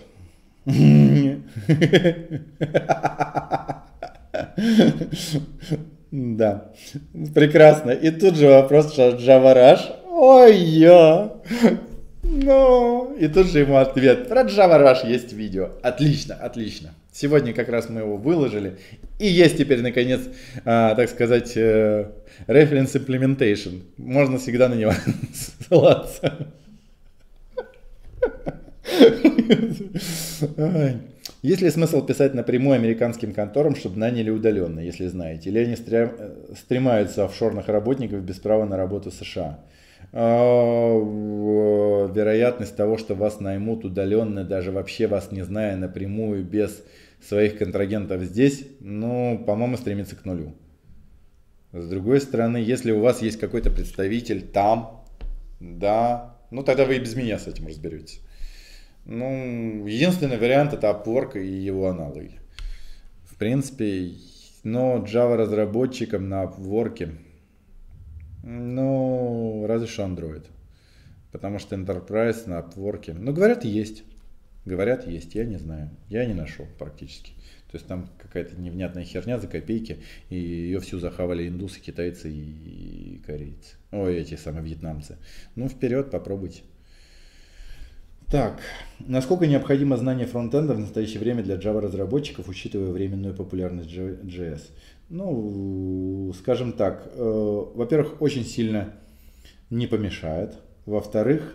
Да, прекрасно. И тут же вопрос JavaRush. Ой-я! Ну, и тут же ему ответ. Про JavaRush есть видео. Отлично, отлично. Сегодня как раз мы его выложили. И есть теперь, наконец, так сказать, reference implementation. Можно всегда на него ссылаться. Есть ли смысл писать напрямую американским конторам, чтобы наняли удаленно, если знаете? Или они стремаются офшорных работников без права на работу в США? Вероятность того, что вас наймут удаленно, даже вообще вас не зная напрямую, без своих контрагентов здесь, ну, по-моему, стремится к нулю. С другой стороны, если у вас есть какой-то представитель там, да, ну тогда вы и без меня с этим разберетесь. Ну, единственный вариант это Upwork и его аналоги. В принципе, но Java разработчикам на Upwork, ну, разве что Android. Потому что Enterprise на Upwork, ну, говорят, есть. Говорят, есть, я не знаю. Я не нашел практически. То есть там какая-то невнятная херня за копейки, и ее всю захавали индусы, китайцы и корейцы. Ой, эти самые вьетнамцы. Ну, вперед, попробуйте. Так, насколько необходимо знание фронтенда в настоящее время для Java разработчиков, учитывая временную популярность JS? Ну, скажем так, во-первых, очень сильно не помешает. Во-вторых,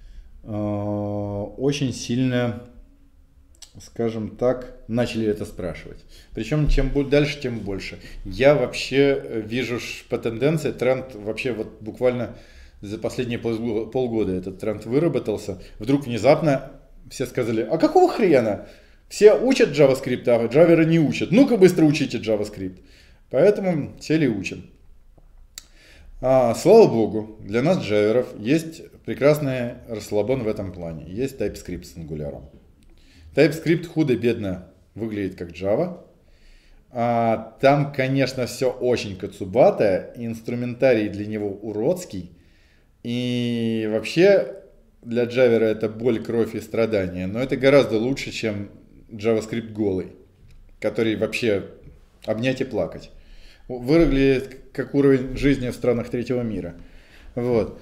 очень сильно, скажем так, начали это спрашивать. Причем чем дальше, тем больше. Я вообще вижу по тенденции, тренд вообще вот буквально за последние полгода этот тренд выработался. Вдруг внезапно все сказали, а какого хрена? Все учат JavaScript, а джаверы не учат. Ну-ка быстро учите JavaScript. Поэтому сели и учим. Слава богу, для нас джаверов есть прекрасный расслабон в этом плане. Есть TypeScript с Angular. TypeScript худо-бедно выглядит как Java. Там, конечно, все очень кацубатое, инструментарий для него уродский. И вообще для джавера это боль, кровь и страдания. Но это гораздо лучше, чем JavaScript голый, который вообще обнять и плакать. Выглядит как уровень жизни в странах третьего мира. Вот.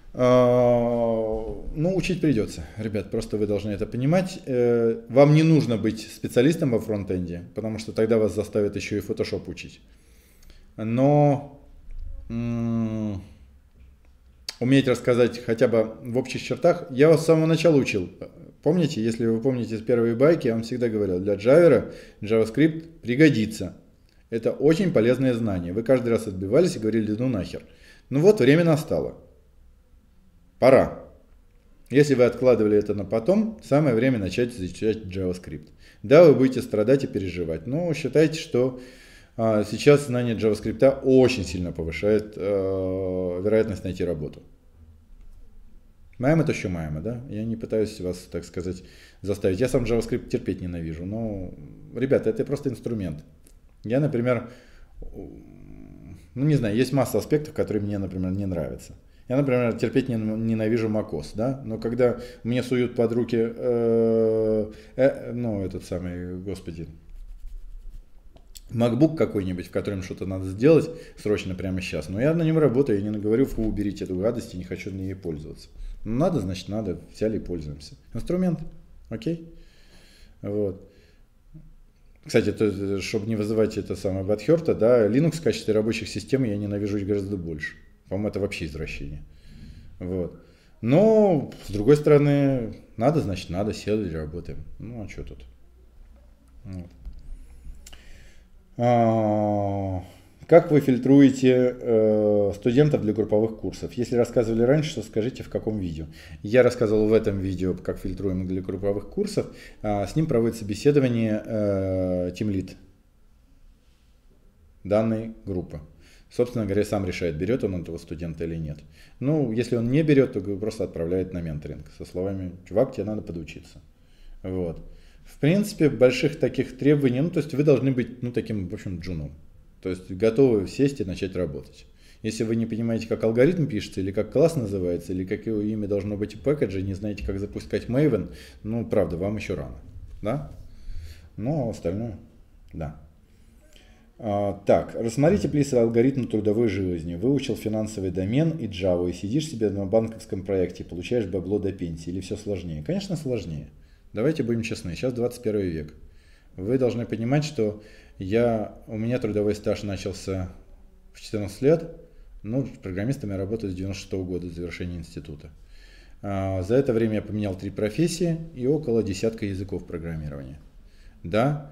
Ну, учить придется, ребят, просто вы должны это понимать. Вам не нужно быть специалистом во фронтенде, потому что тогда вас заставят еще и Photoshop учить. Но уметь рассказать хотя бы в общих чертах, я вас с самого начала учил. Помните, если вы помните первые байки, я вам всегда говорил, для джавера JavaScript пригодится. Это очень полезное знание. Вы каждый раз отбивались и говорили, ну нахер. Ну вот, время настало. Пора. Если вы откладывали это на потом, самое время начать изучать JavaScript. Да, вы будете страдать и переживать, но считайте, что сейчас знание JavaScript очень сильно повышает вероятность найти работу. Маем это еще маем, да? Я не пытаюсь вас, так сказать, заставить. Я сам JavaScript терпеть ненавижу, но, ребята, это просто инструмент. Я, например, ну не знаю, есть масса аспектов, которые мне, например, не нравятся. Я, например, терпеть ненавижу macOS, да, но когда мне суют под руки, ну, этот самый, господи, MacBook какой-нибудь, в котором что-то надо сделать срочно прямо сейчас, но я на нем работаю, я не говорю, фу, уберите эту гадость, я не хочу на ней пользоваться. Ну, надо, значит, надо, взяли и пользуемся. Инструмент, окей? Вот. Кстати, чтобы не вызывать это самое бадхерта, да, Linux в качестве рабочих систем я ненавижу гораздо больше. По-моему, это вообще извращение. Вот. Но, с другой стороны, надо, значит, надо, сели и работаем. Ну, а что тут? Вот. Как вы фильтруете студентов для групповых курсов? Если рассказывали раньше, то скажите, в каком видео. Я рассказывал в этом видео, как фильтруем для групповых курсов. С ним проводится собеседование Team Lead данной группы. Собственно говоря, сам решает, берет он этого студента или нет. Ну, если он не берет, то просто отправляет на менторинг со словами: чувак, тебе надо подучиться. Вот. В принципе, больших таких требований, ну, то есть вы должны быть, ну, таким, в общем, джуном. То есть готовы сесть и начать работать. Если вы не понимаете, как алгоритм пишется, или как класс называется, или какое имя должно быть в пэкэдже, не знаете, как запускать Maven, ну, правда, вам еще рано. Да? Но остальное, да. Так, рассмотрите, плиз, алгоритм трудовой жизни. Выучил финансовый домен и Java, и сидишь себе на банковском проекте, получаешь бабло до пенсии, или все сложнее? Конечно, сложнее. Давайте будем честны, сейчас 21 век. Вы должны понимать, что у меня трудовой стаж начался в 14 лет, ну, программистом я работаю с 96 года, с завершения института. За это время я поменял 3 профессии и около десятка языков программирования. Да,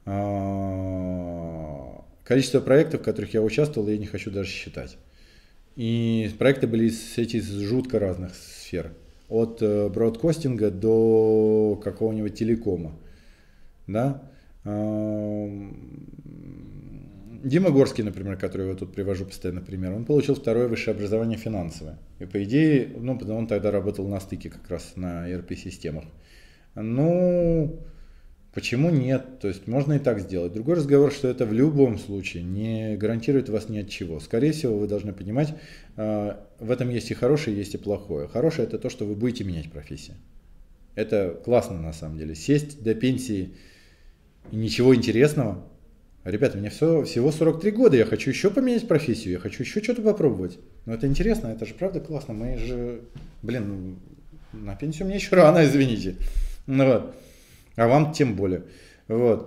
количество проектов, в которых я участвовал, я не хочу даже считать. И проекты были из жутко разных сфер. От бродкастинга до какого-нибудь телекома. Да? Дима Горский, например, который я тут привожу постоянно пример, он получил второе высшее образование финансовое. И по идее, ну, он тогда работал на стыке как раз на ERP-системах. Ну, почему нет? То есть можно и так сделать. Другой разговор, что это в любом случае не гарантирует вас ни от чего. Скорее всего, вы должны понимать, в этом есть и хорошее, есть и плохое. Хорошее — это то, что вы будете менять профессию. Это классно на самом деле. Сесть до пенсии и ничего интересного. Ребята, мне всего 43 года, я хочу еще поменять профессию, я хочу еще что-то попробовать. Но это интересно, это же правда классно. Мы же, блин, на пенсию мне еще рано, извините. Ну, вот. А вам тем более. Вот.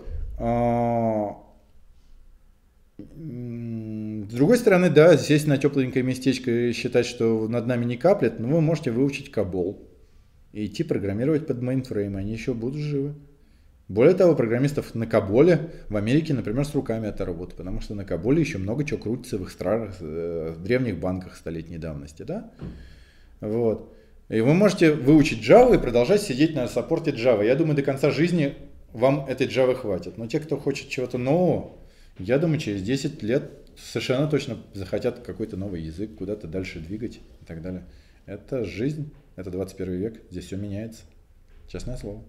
С другой стороны, да, сесть на тепленькое местечко и считать, что над нами не каплет, но вы можете выучить COBOL и идти программировать под мейнфрейм, они еще будут живы. Более того, программистов на COBOL в Америке, например, с руками это работа, потому что на COBOL еще много чего крутится в их странах, в древних банках столетней давности, да? Вот. И вы можете выучить Java и продолжать сидеть на саппорте Java. Я думаю, до конца жизни вам этой Java хватит. Но те, кто хочет чего-то нового, я думаю, через 10 лет совершенно точно захотят какой-то новый язык, куда-то дальше двигать и так далее. Это жизнь, это 21 век, здесь все меняется. Честное слово.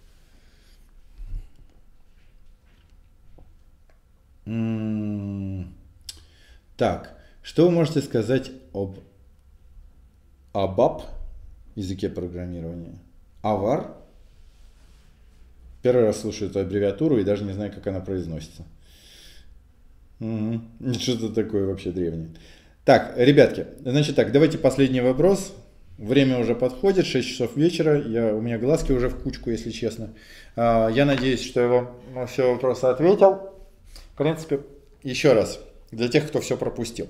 Так, что вы можете сказать об ABAP, языке программирования? AVAR? Первый раз слушаю эту аббревиатуру и даже не знаю, как она произносится. Что-то такое вообще древнее. Так, ребятки, значит так, давайте последний вопрос. Время уже подходит, 6 часов вечера, у меня глазки уже в кучку, если честно. Я надеюсь, что я вам на все вопросы ответил. В принципе, еще раз, для тех, кто все пропустил.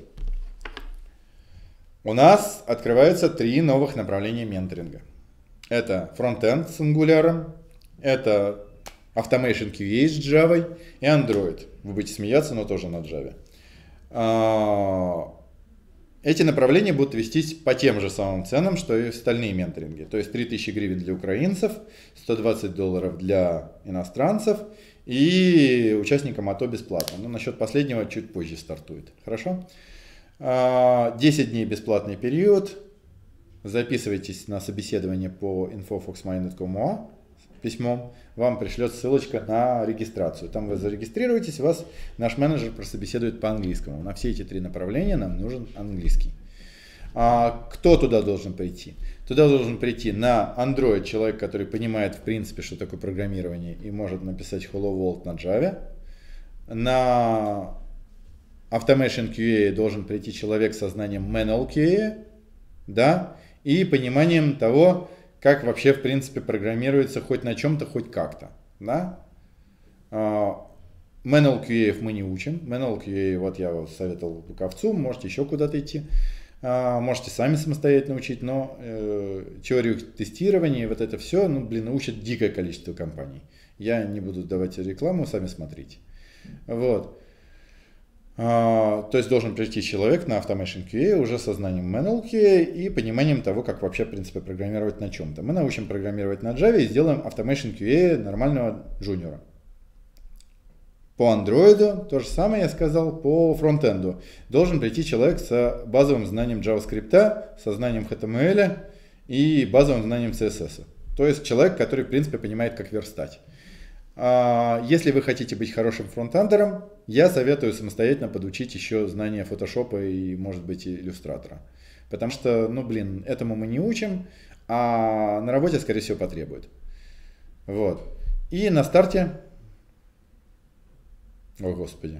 У нас открываются 3 новых направления менторинга. Это фронтенд с Angular, это Automation QA с Java и Android. Вы будете смеяться, но тоже на Java. Эти направления будут вестись по тем же самым ценам, что и остальные менторинги. То есть 3000 гривен для украинцев, $120 для иностранцев и участникам АТО бесплатно. Но насчет последнего чуть позже стартует. Хорошо? 10 дней бесплатный период. Записывайтесь на собеседование по info@foxminded.com письмом. Вам пришлет ссылочка на регистрацию. Там вы зарегистрируетесь, вас наш менеджер прособеседует по английскому. На все эти 3 направления нам нужен английский. Кто туда должен прийти? Туда должен прийти на Android человек, который понимает в принципе, что такое программирование и может написать Hello World на Java. На Automation QA должен прийти человек со знанием Manual QA, да, и пониманием того, как вообще, в принципе, программируется хоть на чем-то, хоть как-то. Да? Manual QA мы не учим. Manual QA, вот я вас советовал Луковцу, можете еще куда-то идти. Можете сами самостоятельно учить, но теорию тестирования, вот это все, учат дикое количество компаний. Я не буду давать рекламу, сами смотрите. Вот. То есть должен прийти человек на Automation QA уже со знанием Manual QA и пониманием того, как вообще, в принципе, программировать на чем-то. Мы научим программировать на Java и сделаем Automation QA нормального джуниора. По Android то же самое я сказал, по фронтенду. Должен прийти человек с базовым знанием JavaScript, со знанием HTML и базовым знанием CSS. То есть человек, который, в принципе, понимает, как верстать. Если вы хотите быть хорошим фронтендером, я советую самостоятельно подучить еще знания фотошопа и, может быть, и иллюстратора. Потому что, этому мы не учим, а на работе, скорее всего, потребует. Вот. И на старте... О, Господи.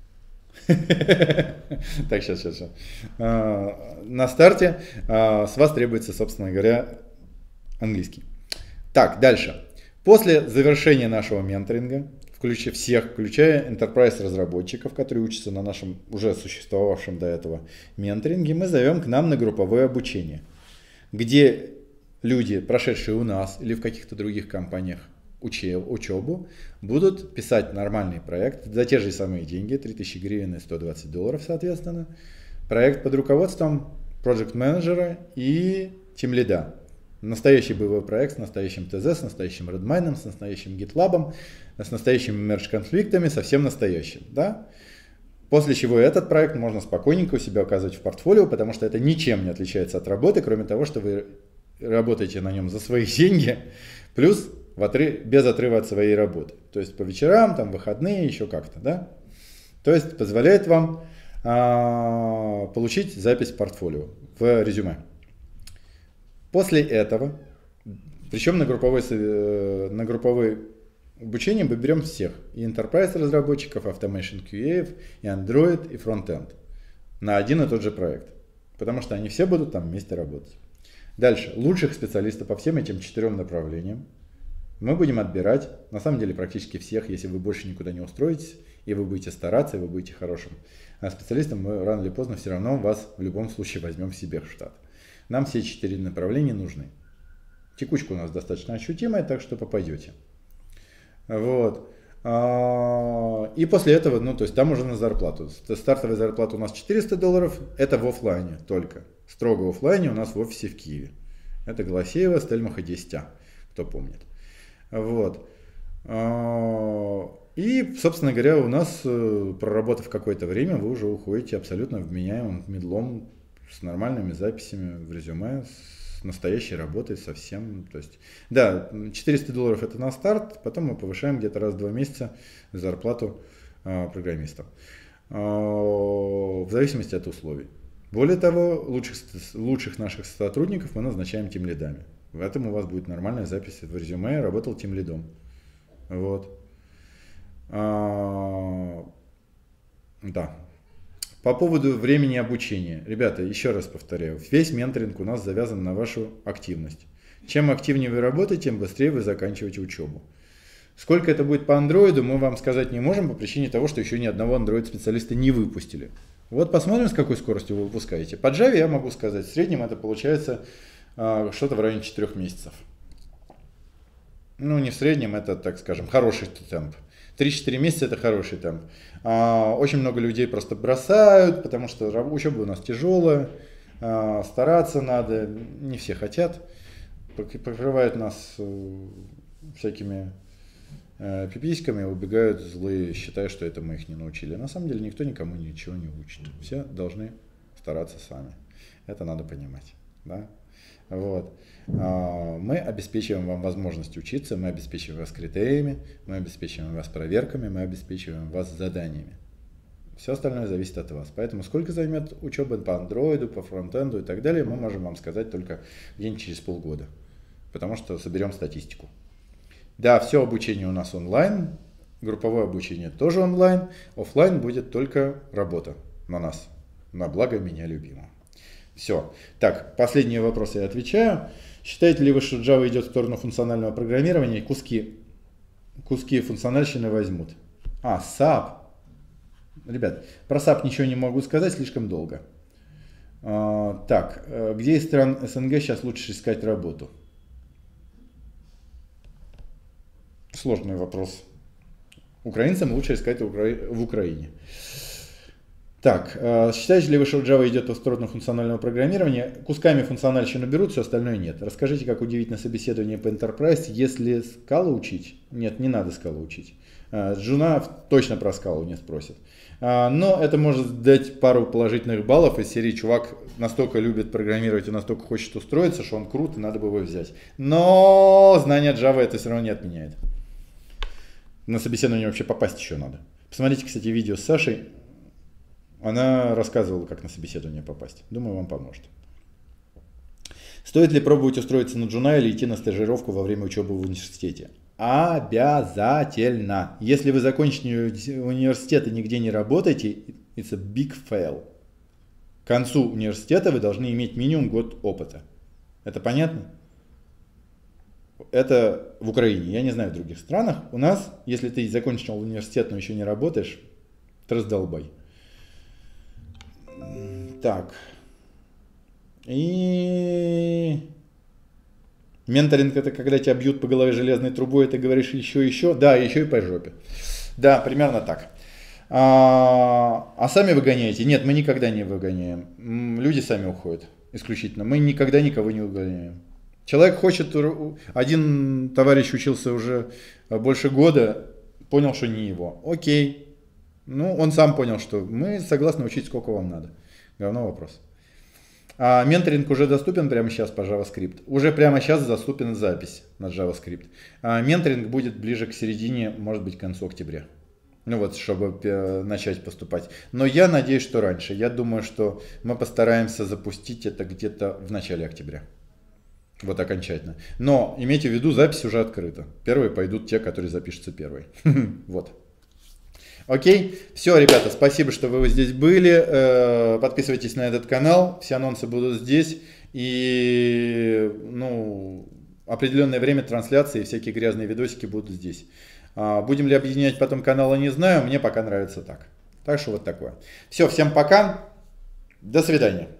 Так, сейчас. На старте с вас требуется, собственно говоря, английский. Так, дальше. После завершения нашего менторинга, включая enterprise разработчиков, которые учатся на нашем уже существовавшем до этого менторинге, мы зовем к нам на групповое обучение, где люди, прошедшие у нас или в каких-то других компаниях учебу, будут писать нормальный проект за те же самые деньги, 3000 гривен и $120, соответственно. Проект под руководством проект-менеджера и тимлида. Настоящий боевой проект с настоящим ТЗ, с настоящим Redmine, с настоящим GitLab, с настоящими мердж-конфликтами, совсем настоящим. Да? После чего этот проект можно спокойненько у себя указывать в портфолио, потому что это ничем не отличается от работы, кроме того, что вы работаете на нем за свои деньги, плюс без отрыва от своей работы. То есть по вечерам, там, выходные, еще как-то. Да? То есть позволяет вам получить запись в портфолио в резюме. После этого, причем на групповое обучение мы берем всех, и enterprise разработчиков, Automation QA, и Android, и Frontend, на один и тот же проект, потому что они все будут там вместе работать. Дальше, лучших специалистов по всем этим 4 направлениям мы будем отбирать, на самом деле практически всех, если вы больше никуда не устроитесь, и вы будете стараться, и вы будете хорошим специалистом, мы рано или поздно все равно вас в любом случае возьмем себе в штат. Нам все 4 направления нужны. Текучка у нас достаточно ощутимая, так что попадете. Вот. И после этого, то есть там уже на зарплату. Стартовая зарплата у нас $400, это в офлайне только. Строго в офлайне у нас в офисе в Киеве. Это Голосеева, Стельмаха 10А, кто помнит. Вот. И, собственно говоря, у нас, проработав какое-то время, вы уже уходите абсолютно вменяемым медлом, с нормальными записями в резюме, с настоящей работой совсем. То есть, да, $400 это на старт, потом мы повышаем где-то раз в 2 месяца зарплату программистам. В зависимости от условий. Более того, лучших наших сотрудников мы назначаем тимлидами. В этом у вас будет нормальная запись в резюме, работал тимлидом. Вот. Да. По поводу времени обучения. Ребята, еще раз повторяю, весь менторинг у нас завязан на вашу активность. Чем активнее вы работаете, тем быстрее вы заканчиваете учебу. Сколько это будет по андроиду, мы вам сказать не можем по причине того, что еще ни одного андроид-специалиста не выпустили. Вот посмотрим, с какой скоростью вы выпускаете. По Java я могу сказать, в среднем это получается что-то в районе 4 месяцев. Не в среднем, это, так скажем, хороший темп. 3-4 месяца это хороший темп. Очень много людей просто бросают, потому что учеба у нас тяжелая, стараться надо, не все хотят, покрывают нас всякими пиписьками, убегают злые, считая, что это мы их не научили. На самом деле никто никому ничего не учит. Все должны стараться сами. Это надо понимать. Да? Вот. Мы обеспечиваем вам возможность учиться, мы обеспечиваем вас критериями, мы обеспечиваем вас проверками, мы обеспечиваем вас заданиями. Все остальное зависит от вас. Поэтому сколько займет учеба по андроиду, по фронтенду и так далее, мы можем вам сказать только где-нибудь через полгода. Потому что соберем статистику. Да, все обучение у нас онлайн, групповое обучение тоже онлайн, офлайн будет только работа на нас, на благо меня любимого. Все. Так, последние вопросы я отвечаю. Считаете ли вы, что Java идет в сторону функционального программирования и куски функциональщины возьмут? SAP. Ребят, про SAP ничего не могу сказать, слишком долго. Так, где из стран СНГ сейчас лучше искать работу? Сложный вопрос. Украинцам лучше искать в Украине. Так, считаете ли вы, что Java идет в сторону функционального программирования? Кусками функциональщину берут, все остальное нет. Расскажите, как удивить на собеседовании по Enterprise, если скалу учить? Нет, не надо скалу учить. Джуна точно про скалу не спросит. Но это может дать пару положительных баллов из серии «Чувак настолько любит программировать и настолько хочет устроиться, что он крут, и надо бы его взять». Но знание Java это все равно не отменяет. На собеседование вообще попасть еще надо. Посмотрите, кстати, видео с Сашей. Она рассказывала, как на собеседование попасть. Думаю, вам поможет. Стоит ли пробовать устроиться на джуна или идти на стажировку во время учебы в университете? Обязательно. Если вы закончите университет и нигде не работаете, it's a big fail. К концу университета вы должны иметь минимум год опыта. Это понятно? Это в Украине. Я не знаю в других странах. У нас, если ты закончил университет, но еще не работаешь, ты раздолбай. Так. И менторинг — это когда тебя бьют по голове железной трубой, и ты говоришь еще. Да, еще и по жопе. Да, примерно так. А сами выгоняете? Нет, мы никогда не выгоняем. Люди сами уходят. Исключительно. Мы никогда никого не выгоняем. Человек хочет, один товарищ учился уже больше года, понял, что не его. Окей. Ну, он сам понял, что мы согласны учить, сколько вам надо. Говно вопрос. Менторинг уже доступен прямо сейчас по JavaScript. Уже прямо сейчас доступен запись на JavaScript. Менторинг будет ближе к середине, может быть, к концу октября. Ну вот, чтобы начать поступать. Но я надеюсь, что раньше. Я думаю, что мы постараемся запустить это где-то в начале октября. Вот окончательно. Но имейте в виду, запись уже открыта. Первые пойдут те, которые запишутся первые. Вот. Окей. Все, ребята, спасибо, что вы здесь были. Подписывайтесь на этот канал. Все анонсы будут здесь. И определенное время трансляции и всякие грязные видосики будут здесь. Будем ли объединять потом каналы, не знаю. Мне пока нравится так. Так что вот такое. Все, всем пока. До свидания.